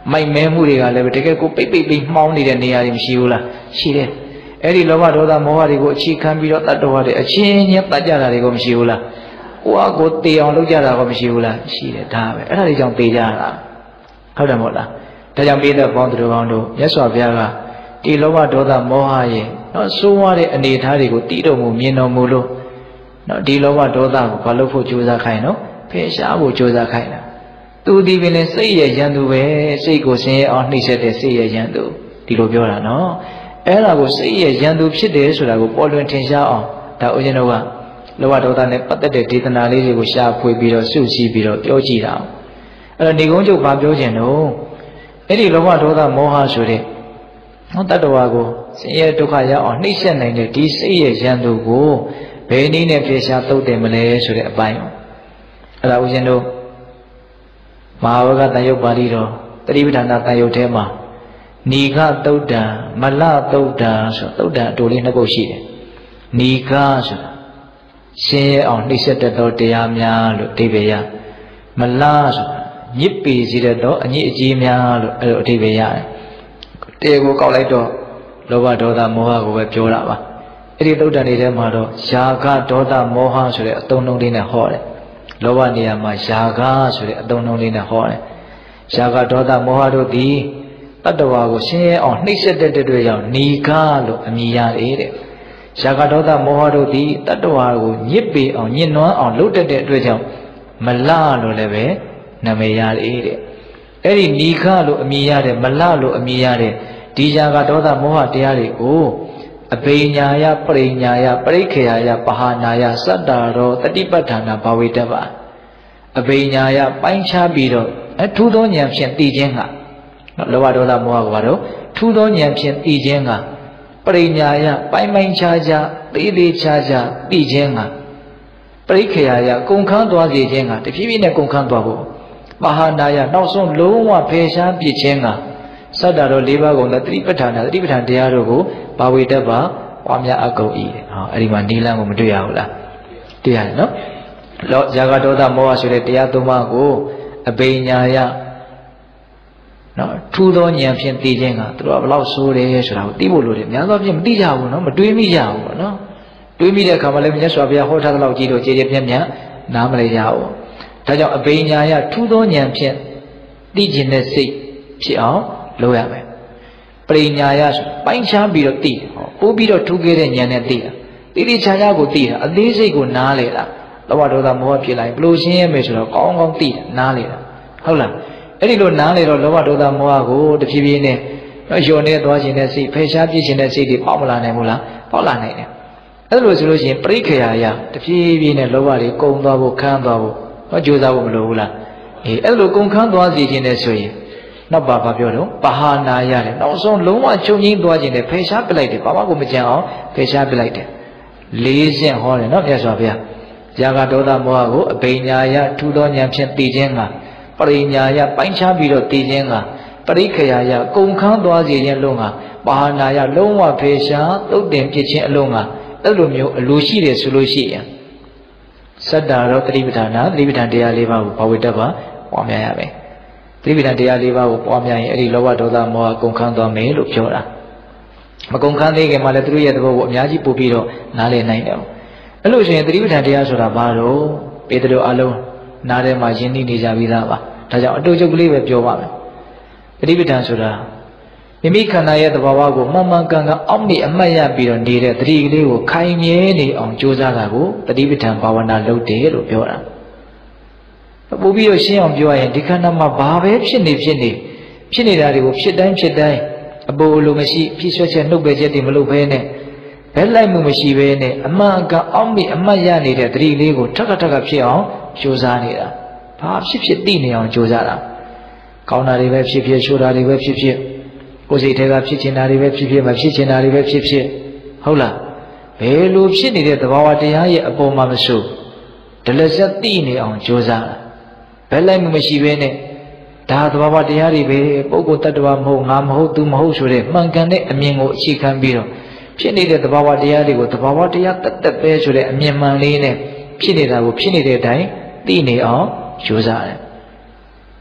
မိုက်မဲမှုတွေကလည်းတကယ်ကိုပိတ်ပြီးမှောင်းနေတဲ့နေရာတွေမရှိဘူးလားရှိတယ်အဲ့ဒီလောဘဒေါသမောဟတွေကိုအခြေခံပြီးတော့တတ္တဝါတွေအချင်းချင်းတတ်ကြတာတွေကိုမရှိဘူးလားကိုယ့်အကိုတေအောင်လုပ်ကြတာကိုမရှိဘူးလားရှိတယ်ဒါပဲအဲ့ဒါတွေကြောင့်တေကြတာဟုတ်တယ်မဟုတ်လားဒါကြောင့်ပိဋကပေါင်းသူတို့ကောင်းတို့မြတ်စွာဘုရားကဒီလောဘဒေါသမောဟရဲ့နော်စိုးဝါးတဲ့အနေအထားတွေကိုတည်တော်မူမြင်တော်မူလို့နော်ဒီလောဘဒေါသကိုဘာလို့ဖို့ကြိုးစားခိုင်းနော်ဖယ်ရှားဖို့ကြိုးစားခိုင်းတာသူဒီပင်လည်းစိတ်ရဲ့ရန်သူပဲစိတ်ကိုဆင်းရဲအောင်နှိမ့်ဆက်တဲ့စိတ်ရဲ့ရန်သူဒီလိုပြောတာနော်အဲ့ဒါကိုစိတ်ရဲ့ရန်သူဖြစ်တယ်ဆိုတာကိုပေါ်လွင်ထင်ရှားအောင်ဒါဦးဇင်းတို့ကလောဘဒေါသနဲ့ပတ်သက်တဲ့ဒေသနာလေးတွေကိုရှာဖွေပြီးတော့စုစည်းပြီးတော့ပြောကြည့်တာအဲ့တော့ဒီကုန်းချုပ်ဘာပြောခြင်းတော့အဲ့ဒီလောဘဒေါသမောဟဆိုတဲ့တတ္တဝါကိုဆင်းရဲဒုက္ခရောက်အောင်နှိမ့်ဆက်နိုင်တဲ့ဒီစိတ်ရဲ့ရန်သူကိုဘယ်နည်းနဲ့ပြေရှားသုတ်တယ်မလဲဆိုတဲ့အပိုင်းအဲ့ဒါဦးဇင်းတို့မဟာဝကတန်ရုပ်ပါဠိတော်တတိပဋ္ဌာန်တန်ရုပ်ထဲမှာနီဃသုတ်တံမလသုတ်တံဆိုသုတ်တံအတူလေးနှစ်ပုဒ်ရှိတယ်နီဃဆိုတာရှင်းရအောင်နှိမ့်ဆက်တတ်သောတရားများလို့အဓိပ္ပာယ်ရမလဆိုတာညစ်ပေစေတတ်သောအညစ်အကြေးများလို့အဲ့လိုအဓိပ္ပာယ်ရတယ်တရားကိုကောက်လိုက်တော့လောဘဒေါသမောဟကိုပဲပြောတာပါအဲ့ဒီသုတ်တံတွေထဲမှာတော့ယာဂဒေါသမောဟဆိုတဲ့အသုံးအနှုန်းလေးနဲ့ဟောတယ်လောဘနေရာမှာယာဂဆိုတဲ့အသုံးအနှုန်းလေးနဲ့ဟောတယ်ယာဂဒေါသမောဟတို့သည်တတ္တဝါကိုရှင်းရဲအောင်နှိမ့်ဆက်တဲ့အတွက်ကြောင့်နီဃလို့အမည်ရတယ်တဲ့ယာဂဒေါသမောဟတို့သည်တတ္တဝါကိုညစ်ပေအောင်ညှဉ်းနှွမ်းအောင်လုပ်တတ်တဲ့အတွက်ကြောင့်မလလို့လည်းပဲနာမည်ရတယ်တဲ့အဲ့ဒီနီဃလို့အမည်ရတဲ့မလလို့အမည်ရတဲ့ဒီယာဂဒေါသမောဟတရားတွေကိုအဘိညာယပရိညာယပရိခေယယပဟာနာယစတ္တာရောတတိပဋ္ဌာနာဘာဝေတ္တပါအဘိညာယပိုင်းခြားပြီးတော့အထူးသောဉာဏ်ဖြင့်သိခြင်းကလောဘဒေါသမောဟကဘာလို့ထူးသောဉာဏ်ဖြင့်သိခြင်းကပရိညာယပိုင်းခြားခြားသေးခြားခြားသိခြင်းကပရိခေယယကုန်ခန်းသွားစေခြင်းကတဖြည်းဖြည်းနဲ့ကုန်ခန်းသွားဖို့ပဟာနာယနောက်ဆုံးလုံးဝဖယ်ရှားပြစ်ခြင်းကစတ္တာရော၄ပါးကုန်သောတတိပဋ္ဌာန်တရားတို့ကိုဘာဝေတ္တပါပွားများအကုန်ဤဟောအဲ့ဒီမှာနိလန်းကိုမတွေ့ရဘူးလားတွေ့ရတယ်နော်ယာဂဒေါသမောဟဆိုတဲ့တရားသုံးပါးကိုအဘိညာယနော်ထူးသောဉာဏ်ဖြင့်သိခြင်းကသူတို့ကဘလောက်ဆိုးတယ်ဆိုတာကိုသိဖို့လိုတယ်များသောဖြင့်မသိကြဘူးနော်မတွေးမိကြဘူးပေါ့နော်တွေးမိတဲ့အခါမှာလည်းမြတ်စွာဘုရားဟောထားတဲ့လောက်ကြီးတော့ကြည်ကြည်ပြန့်ပြန့်နားမလည်ကြဘူးဒါကြောင့်အဘိညာယထူးသောဉာဏ်ဖြင့်သိခြင်းတဲ့စိတ်ဖြစ်အောင်လုပ်ရမယ်ပရိညာယဆိုပိုင်းခြားပြီးတော့သိတယ်ဟောပို့ပြီးတော့ထူးခဲ့တဲ့ဉာဏ်နဲ့သိတာတိခြားခြားကိုသိတာအသေးစိတ်ကိုနားလေတာလောဘဒေါသမောဟဖြစ်လာရင်ဘလို့ရှင်းရမယ်ဆိုတော့ကောင်းကောင်းသိတာနားလေတာဟုတ်လားအဲ့ဒီလိုနားလေတော့လောဘဒေါသမောဟကိုတဖြည်းဖြည်းနဲ့လျော်နေသွားခြင်းနဲ့စိတ်ဖယ်ရှားပြစ်ခြင်းနဲ့စိတ်တွေပေါက်မလာနိုင်ဘူးလားပေါက်လာနိုင်တယ်အဲ့လိုဆိုလို့ရှိရင်ပရိခေယယတဖြည်းဖြည်းနဲ့လောဘတွေကုန်သွားဖို့ခန်းသွားဖို့ဟောကြိုးစားဖို့မလိုဘူးလားအေးအဲ့လိုကုန်ခန်းသွားစီခြင်းနဲ့ဆိုရင်နောက်ဘာပြောတော့ပဟာနာရတယ်နောက်ဆုံးလုံးဝချုပ်ငိမ့်သွားခြင်းနဲ့ဖယ်ရှားပစ်လိုက်တယ်ဘာမှကိုမကြံအောင်ဖယ်ရှားပစ်လိုက်တယ်၄ဆင့်ဟောတယ်နော်မြတ်စွာဘုရားယာဂဒေါသမောဟကိုအဘိညာယထူးသောဉာဏ်ဖြင့်သိခြင်းကပရိညာယပိုင်းခြားပြီးတော့သိခြင်းကပရိခေယယကုန်ခန်းသွားစေခြင်းလုံးကပဟာနာယလုံးဝဖယ်ရှားသုတ်တင်ပြစ်ခြင်းအလုံးကအဲ့လိုမျိုးအလိုရှိတယ်ဆိုလို့ရှိရင်စတ္တာရောတတိပဋ္ဌာနာတတိပဋ္ဌာန်တရား၄ပါးကိုဘာဝေတ္တပါပွားများရမယ်တတိပဋ္ဌာန်တရား၄ပါးကိုပွားများရင်အဲ့ဒီလောဘဒေါသမောဟကုန်ခန်းသွားမယ်လို့ပြောတာမကုန်ခန်းသေးခင်မှာလည်းသူတို့ရဲ့သဘောကိုအများကြီးပို့ပြီးတော့နားလည်နိုင်တယ်အဲ့လိုဆိုရင်တတိပဋ္ဌာန်တရားဆိုတာဘာလို့ပေတတို့အလုံးနားထဲမှာယဉ်နေကြပြီးသားပါဒါကြောင့်အတူချုပ်ကလေးပဲပြောပါမယ်တတိပဋ္ဌာန်ဆိုတာမိမိခန္ဓာရဲ့သဘာဝကိုမှန်မှန်ကန်ကန်အောက်မေ့အမှတ်ရပြီးတော့နေတဲ့တတိကလေးကိုခိုင်မြဲနေအောင်ကြိုးစားတာကိုတတိပဋ္ဌာန်ဘာဝနာလုပ်တယ်လို့ပြောတာပို့ပြီးတော့ရှင်းအောင်ပြောရရင်ဒီခန္ဓာမှာဘာပဲဖြစ်နေတာတွေကိုဖြစ်တိုင်းအပေါ်လိုမရှိဖြစ်ဆွဲချက်နှုတ်ပဲချက်တွေမလုပ်ဘဲနဲ့ဘဲလိုက်မှုမရှိဘဲနဲ့အမှန်အကန်အောက်မေ့အမှတ်ရနေတဲ့တတိလေးကိုထပ်ဖြစ်အောင်ကြိုးစားနေတာဘာဖြစ်သိနေအောင်ကြိုးစားတာကောင်းတာတွေပဲဖြစ်ရှိုးတာတွေပဲဖြစ်ကိုယ်စိတ်ထဲကဖြစ်ချင်တာတွေပဲဖြစ်မဖြစ်ချင်တာတွေပဲဖြစ်ဟုတ်လားဘယ်လိုဖြစ်နေတဲ့သဘာဝတရားရဲ့အပေါ်မှာမဆိုးဒလစက်သိနေအောင်ကြိုးစားတာဘယ်လိုက်မှမရှိဘဲနဲ့ဒါသဘာဝတရားတွေပဲပုဂ္ဂိုလ်တ attva မဟုတ်ငါမဟုတ်သူမဟုတ်ဆိုတဲ့မှန်ကန်တဲ့အမြင်ကိုအခြေခံပြီးတော့ဖြစ်နေတဲ့သဘာဝတရားတွေကိုသဘာဝတရားတက်ပဲဆိုတဲ့အမြင်မှန်လေးနဲ့ဖြစ်နေတာကိုဖြစ်နေတဲ့အတိုင်းသိနေအောင်ကြိုးစားတယ်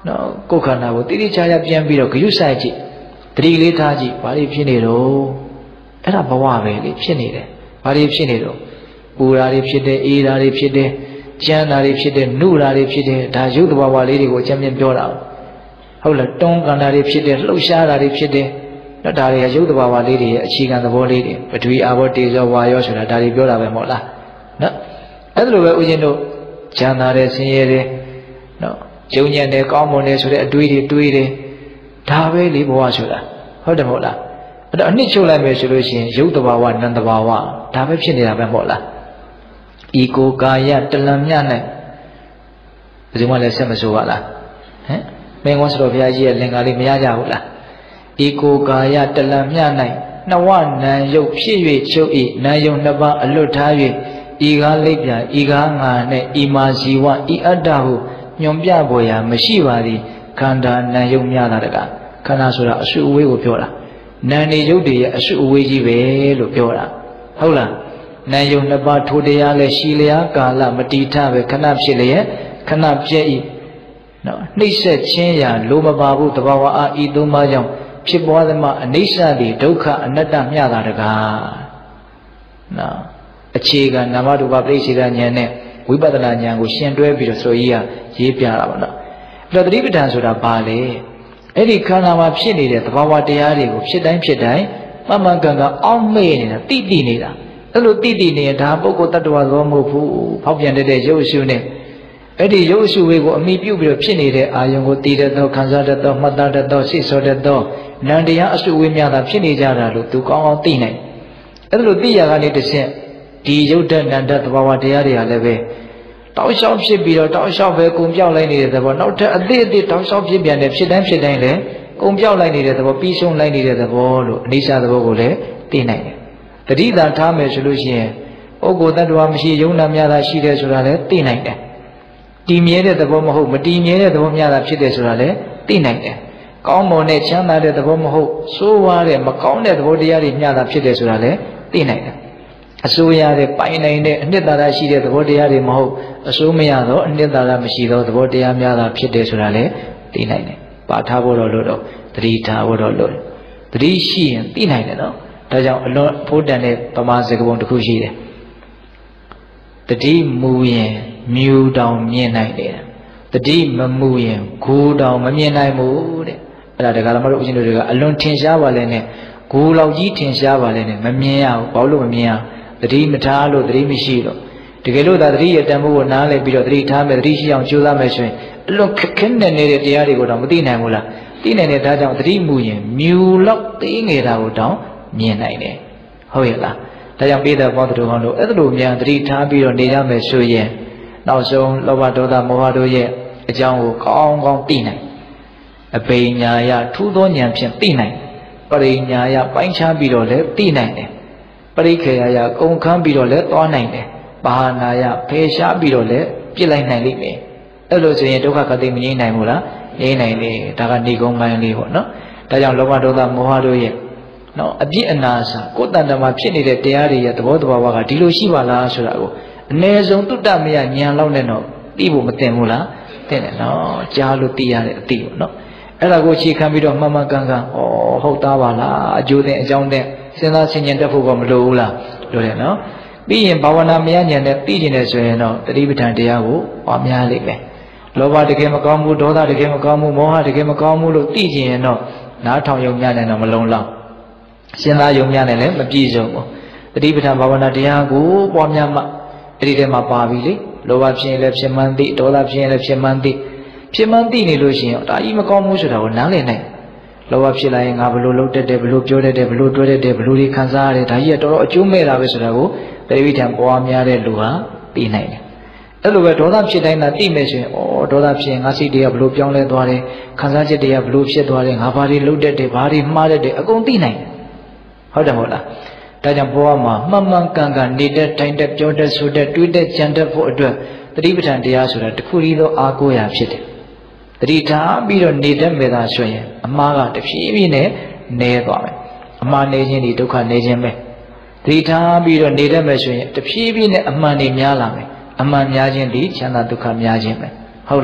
နော်ကိုယ်ခန္ဓာကိုတိတိကျကျပြန်ပြီးတော့ဂရုစိုက်ကြည့်တတိလေးထားကြည့်ဘာတွေဖြစ်နေတော့အဲ့ဒါဘဝပဲလေဖြစ်နေတယ်ဘာတွေဖြစ်နေတော့ပူတာတွေဖြစ်တယ်အေးတာတွေဖြစ်တယ်ကြမ်းတာတွေဖြစ်တယ်နှုတာတွေဖြစ်တယ်ဒါရုပ်တဘာဝလေးတွေကိုအကျဉ်းပြောတာဟုတ်လားတွန်းကန်တာတွေဖြစ်တယ်လှုပ်ရှားတာတွေဖြစ်တယ်နော်ဒါတွေကရုပ်တဘာဝလေးတွေရဲ့အခြေခံသဘောလေးတွေပထဝီအာဘောတေဇောဝါယောဆိုတာဒါတွေပြောတာပဲမဟုတ်လားနော်အဲ့ဒါလိုပဲဦးဇင်းတို့ဉာဏ်သာတဲ့ဆင်းရဲတယ်နော်ယုံညံ့တယ်ကောင်းမွန်တယ်ဆိုတဲ့အတွေးတွေတွေးတယ်ဒါပဲလေဘဝဆိုတာဟုတ်တယ်မဟုတ်လားအဲ့တော့အနှစ်ချုပ်လိုက်မယ်ဆိုလို့ရှိရင်ရုပ်တဘာဝနံတဘာဝဒါပဲဖြစ်နေတာပဲမဟုတ်လားဤကိုကာယတလံမြ၌ဘယ်သူမှလည်းဆက်မဆိုးပါလားဟမ်မင်းကောဆိုတော့ဘုရားကြီးရဲ့လင်္ကာလေးမရကြဘူးလားဤကိုကာယတလံမြ၌နှဝနံယုတ်ဖြစ်၍ချုပ်၏နံယုတ်နှစ်ပါးအလွတ်ထား၍ဤကားလိပ်ပြဤကားငါနှင့်ဤမာဇီဝဤအတ္တဟုညွန်ပြပေါ်ရာမရှိပါသည်ခန္ဓာနံယုတ်များတာတကားခန္ဓာဆိုတာအစုအဝေးကိုပြောတာနံနေယုတ်တွေရဲ့အစုအဝေးကြီးပဲလို့ပြောတာဟုတ်လားနံယုတ်နှစ်ပါးထိုတရားလဲရှိလျာကာလမတိထပဲခဏဖြစ်လျက်ခဏပြည့်၏နော်နှိမ့်ဆက်ခြင်းရာလိုမပါဘူးတဘာဝအာဤသုံးပါးကြောင့်ဖြစ်ပွားသမျှအနိစ္စတိဒုက္ခအနတ္တမျှတာတကားနော်အခြေခံနာမရူပပရိစ္ဆေဒဉာဏ်နဲ့ဝိပဿနာဉာဏ်ကိုရှင်တွဲပြီးတော့ဆိုကြီးကရေးပြတာပါနော်အဲ့တော့သတိပဋ္ဌာန်ဆိုတာဘာလဲအဲ့ဒီခန္ဓာမှာဖြစ်နေတဲ့သဘာဝတရားတွေကိုဖြစ်တိုင်းမှန်မှန်ကန်ကန်အောက်မေ့နေတာတိနေတာအဲ့လိုတိနေရင်ဒါပုဂ္ဂိုလ်တ attva သောမဟုတ်ဘူးဖောက်ပြန်တဲ့ရုပ်အရှုနဲ့အဲ့ဒီရုပ်အရှုဝေကိုအမိပြုပြီးတော့ဖြစ်နေတဲ့အာယုံကိုတည်တတ်သောခံစားတတ်သောမှတ်သားတတ်သောစိတ်ဆောတတ်သောနံတရားအရှုဝေများတာဖြစ်နေကြတာလို့သူကောင်းကောင်းသိနိုင်အဲ့ဒါလိုသိရကနေတစ်ချက်ဒီရုပ်တဏ္ဍသဘာဝတရားတွေဟာလည်းပဲတောက်လျှောက်ဖြစ်ပြီးတော့တောက်လျှောက်ပဲကုံပြောက်လိုက်နေတဲ့သဘောနောက်ထပ်အသေးတောက်လျှောက်ဖြစ်ပြန်တယ်ဖြစ်တိုင်းလည်းကုံပြောက်လိုက်နေတဲ့သဘောပြီးဆုံးလိုက်နေတဲ့သဘောလို့အနိစ္စသဘောကိုလည်းသိနိုင်တယ်တတိသာထားမယ်ဆိုလို့ရှိရင်ပုဂ္ဂိုလ်တ attva မရှိယုံနာများတာရှိတယ်ဆိုတာလည်းသိနိုင်တယ်တည်မြဲတဲ့သဘောမဟုတ်မတည်မြဲတဲ့သဘောများတာဖြစ်တယ်ဆိုတာလည်းသိနိုင်တယ်ကောင်းမွန်တဲ့ချမ်းသာတဲ့သဘောမဟုတ်ဆိုးဝါးတဲ့မကောင်းတဲ့သဘောတရားတွေများတာဖြစ်တယ်ဆိုတာလည်းသိနိုင်တယ်အစိုးရတဲ့ပိုင်နိုင်တဲ့အနှစ်သာရရှိတဲ့သဘောတရားတွေမဟုတ်အစိုးမရသောအနှစ်သာရမရှိသောသဘောတရားများတာဖြစ်တယ်ဆိုတာလည်းသိနိုင်တယ်ပါထားဖို့တော့လို့တော့သတိထားဖို့တော့လို့သတိရှိရင်သိနိုင်တယ်နော်ဒါကြောင့်အလွန်ဖို့တန်တဲ့ပမာစကားပုံတစ်ခုရှိတယ်တတိမူရင်မြူတောင်မြင်နိုင်တယ်တတိမမူရင်ဂူတောင်မမြင်နိုင်ဘူးတဲ့အဲ့ဒါဒကာဓမ္မတို့အရှင်တို့တွေကအလွန်ထင်ရှားပါလေနဲ့ဂူလောက်ကြီးထင်ရှားပါလေနဲ့မမြင်ရဘူးဘာလို့မမြင်ရသတိမထားလို့သတိမရှိလို့တကယ်လို့သာသတိရတန်ဖို့ကိုနားလည်ပြီးတော့သတိထားမယ်သတိရှိအောင်ကြိုးစားမယ်ဆိုရင်အလွန်ခက်ခဲနေတဲ့တရားတွေကိုတော့မသိနိုင်ဘူးလားသိနိုင်တယ်ဒါကြောင့်သတိမူရင်မြူလောက်သေးငယ်တာကိုတောင်မြင်နိုင်တယ်ဟုတ်ရဲ့လားဒါကြောင့်ပိဿဘောဓတုဟောလို့အဲ့ဒါလိုများသတိထားပြီးတော့နေရမယ်ဆိုရင်နောက်ဆုံးလောဘဒေါသမောဟတို့ရဲ့အကြောင်းကိုကောင်းကောင်းသိနိုင်အပိညာယထူးသောဉာဏ်ဖြင့်သိနိုင်ပရိညာယပိုင်းခြားပြီးတော့လည်းသိနိုင်တယ်ပရိခေယယကုံခန်းပြီးတော့လည်းသွားနိုင်တယ်ပါဟနာယဖေရှားပြီးတော့လည်းပြစ်လိုက်နိုင်လိမ့်မယ်အဲ့လိုဆိုရင်ဒုက္ခခတိမငြိမ့်နိုင်ဘူးလားငြိမ့်နိုင်တယ်ဒါကနေကုန်းပိုင်းလေးပေါ့နော်ဒါကြောင့်လောဘဒေါသမောဟတို့ရဲ့နော်အပြစ်အနာစာကိုယ်တန်တမှာဖြစ်နေတဲ့တရားတွေရဲ့သဘောတဘာဝကဒီလိုရှိပါလားဆိုတာကိုအ ਨੇ ဆုံးတုတ္တမယဉာဏ်လောက်နဲ့တော့သိဖို့မသင့်ဘူးလားသိတယ်နော်ကြားလို့သိရတဲ့အသိပေါ့နော်အဲ့ဒါကိုအခြေခံပြီးတော့မှန်မှန်ကန်ကန်ဩဟုတ်သားပါလားအကျိုးတဲ့အကြောင်းတဲ့စဉ်းစားဆင်ခြင်တတ်ဖို့ကမလိုဘူးလားလိုတယ်နော်ပြီးရင်ဘာဝနာမယဉာဏ်နဲ့သိကျင်တယ်ဆိုရင်တော့တတိပဋ္ဌာန်တရားကိုပွားများလိမ့်မယ်လောဘတကယ်မကောင်းဘူးဒေါသတကယ်မကောင်းဘူးမောဟတကယ်မကောင်းဘူးလို့သိကျင်ရင်တော့နားထောင်ယုံများနဲ့တော့မလုံလောက်စဉ်းစားယုံများနဲ့လည်းမပြည့်စုံဘူးတတိပဋ္ဌာန်ဘာဝနာတရားကိုပွားများမှအဲ့ဒီထဲမှာပါပြီလေလောဘဖြစ်ရင်လည်းဖြစ်မှန်းသိဒေါသဖြစ်ရင်လည်းဖြစ်မှန်းသိနေလို့ရှိရင်ဒါကြီးမကောင်းဘူးဆိုတာကိုနားလည်နိုင်လောဘဖြစ်လာရင်ငါဘလို့လှုပ်တတ်တယ်ဘလို့ပြောတတ်တယ်ဘလို့တွဲတတ်တယ်ဘလို့ဒီခံစားရတယ်ဒါကြီးကတော်တော်အကျိုးမဲ့တာပဲဆိုတာကိုတတိပဋ္ဌာန်ပွားများတဲ့လူဟာသိနိုင်တယ်အဲ့လိုပဲဒေါသဖြစ်တိုင်းသာသိမယ်ဆိုရင်ဒေါသဖြစ်ရင်ငါစိတ်တွေကဘလို့ပြောင်းလဲသွားတယ်ခံစားချက်တွေကဘလို့ဖြစ်သွားတယ်ငါဘာတွေလှုပ်တတ်တယ်ဘာတွေမှားတတ်တယ်အကုန်သိနိုင်တယ်ဟုတ်တယ်မဟုတ်လားဒါကြောင့်ဘဝမှာမှန်မှန်ကန်ကန်နေတဲ့ထိုင်တဲ့ပြောတဲ့ဆိုတဲ့တွေးတဲ့ကြံတဲ့ဖို့အတွက်တတိပဋ္ဌာန်တရားဆိုတာတစ်ခုတည်းသောအားကိုးရာဖြစ်တယ်တတိထားပြီးတော့နေတတ်မယ်သာဆိုရင်အမှားကတဖြည်းဖြည်းနဲ့နည်းသွားမယ်အမှားနေခြင်းဒီဒုက္ခနေခြင်းပဲတတိထားပြီးတော့နေတတ်မယ်ဆိုရင်တဖြည်းဖြည်းနဲ့အမှန်တွေများလာမယ်အမှန်များခြင်းဒီချမ်းသာဒုက္ခများခြင်းပဲဟုတ်လား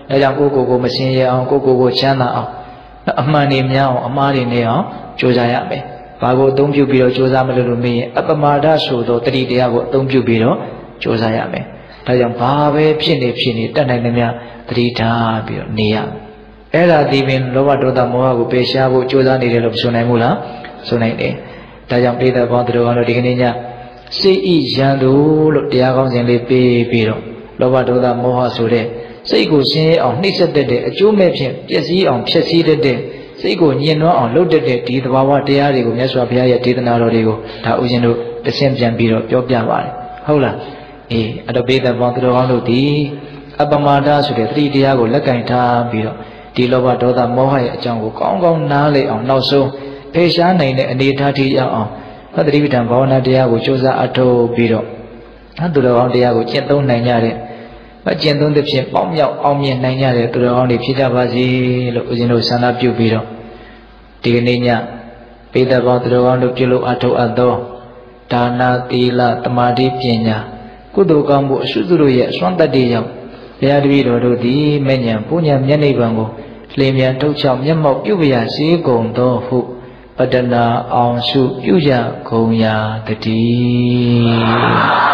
ဒါကြောင့်ကိုကိုမစင်ရအောင်ကိုချမ်းသာအောင်အမှန်နေများအောင်အမှားတွေနေအောင်ကြိုးစားရမယ်ဘာကိုအသုံးပြုပြီးတော့ကြိုးစားမလို့မေးရင်အပမာဒဆိုသောတတိတရားကိုအသုံးပြုပြီးတော့ကြိုးစားရမယ်ဒါကြောင့်ဘာပဲဖြစ်နေတတ်နိုင်သမျှတတိထားပြီးတော့နေရအဲ့ဒါဒီပင်လောဘဒေါသမောဟကိုပယ်ရှားဖို့ကြိုးစားနေတယ်လို့ဆိုနိုင်မို့လားဆိုနိုင်တယ်ဒါကြောင့်ပိဋကဘောင်းတို့ကတော့ဒီကနေ့ညစိတ်ဤရန်သူလို့တရားကောင်းစဉ်လေးပေးပြီးတော့လောဘဒေါသမောဟဆိုတဲ့စိတ်ကိုရှင်းအောင်နှိမ့်ဆက်တဲ့အကျိုးမဲ့ဖြင့်ပျက်စီးအောင်ဖျက်ဆီးတဲ့စိတ်ကိုညှဉ်းနှွမ်းအောင်လုပ်တဲ့ဒီသဘာဝတရားတွေကိုမြတ်စွာဘုရားရဲ့ဒေသနာတော်တွေကိုဒါဥရှင်တို့တဆင့်ပြန်ပြီးတော့ပြောပြပါတယ်ဟုတ်လားအေးအဲ့တော့ပိဋကဘောင်းတို့ကောင်းတို့ဒီအပမာဒဆိုတဲ့သတိတရားကိုလက်ကင်ထားပြီးတော့ဒီလောဘဒေါသမောဟရဲ့အကြောင်းကိုကောင်းကောင်းနားလည်အောင်နောက်ဆုံးဖယ်ရှားနိုင်တဲ့အနေအထားထိရောက်အောင်သတိပဋ္ဌာန်ဘာဝနာတရားကိုကြိုးစားအထောက်ပြီးတော့သူတော်ကောင်းတရားကိုကျင့်သုံးနိုင်ကြတဲ့ကျင့်သုံးသဖြင့်ပေါင်းမြောက်အောင်မြင်နိုင်ကြတဲ့သူတော်ကောင်းတွေဖြစ်ကြပါစေလို့ဦးဇင်းတို့ဆန္ဒပြုပြီးတော့ဒီကနေ့ညပိဋကဘောသူတော်ကောင်းတို့ပြုလို့အထောက်အပ်သောဒါနသီလသမာဓိပညာကုသိုလ်ကောင်းမှုအရှုစုတို့ရဲ့အစွမ်းတတ္တိကြောင့်ဘုရားတပည့်တော်တို့သည်မဉ္ဇဉ်ပူဉ္ဇဉ်မျက်နှိပ်ပံကိုလျင်မြန်ထုတ်ချောက်မျက်မှောက်ပြုပရာစေကုန်သောဟုပတ္တနာအောင်စုပြုကြကုန်ရာတည်း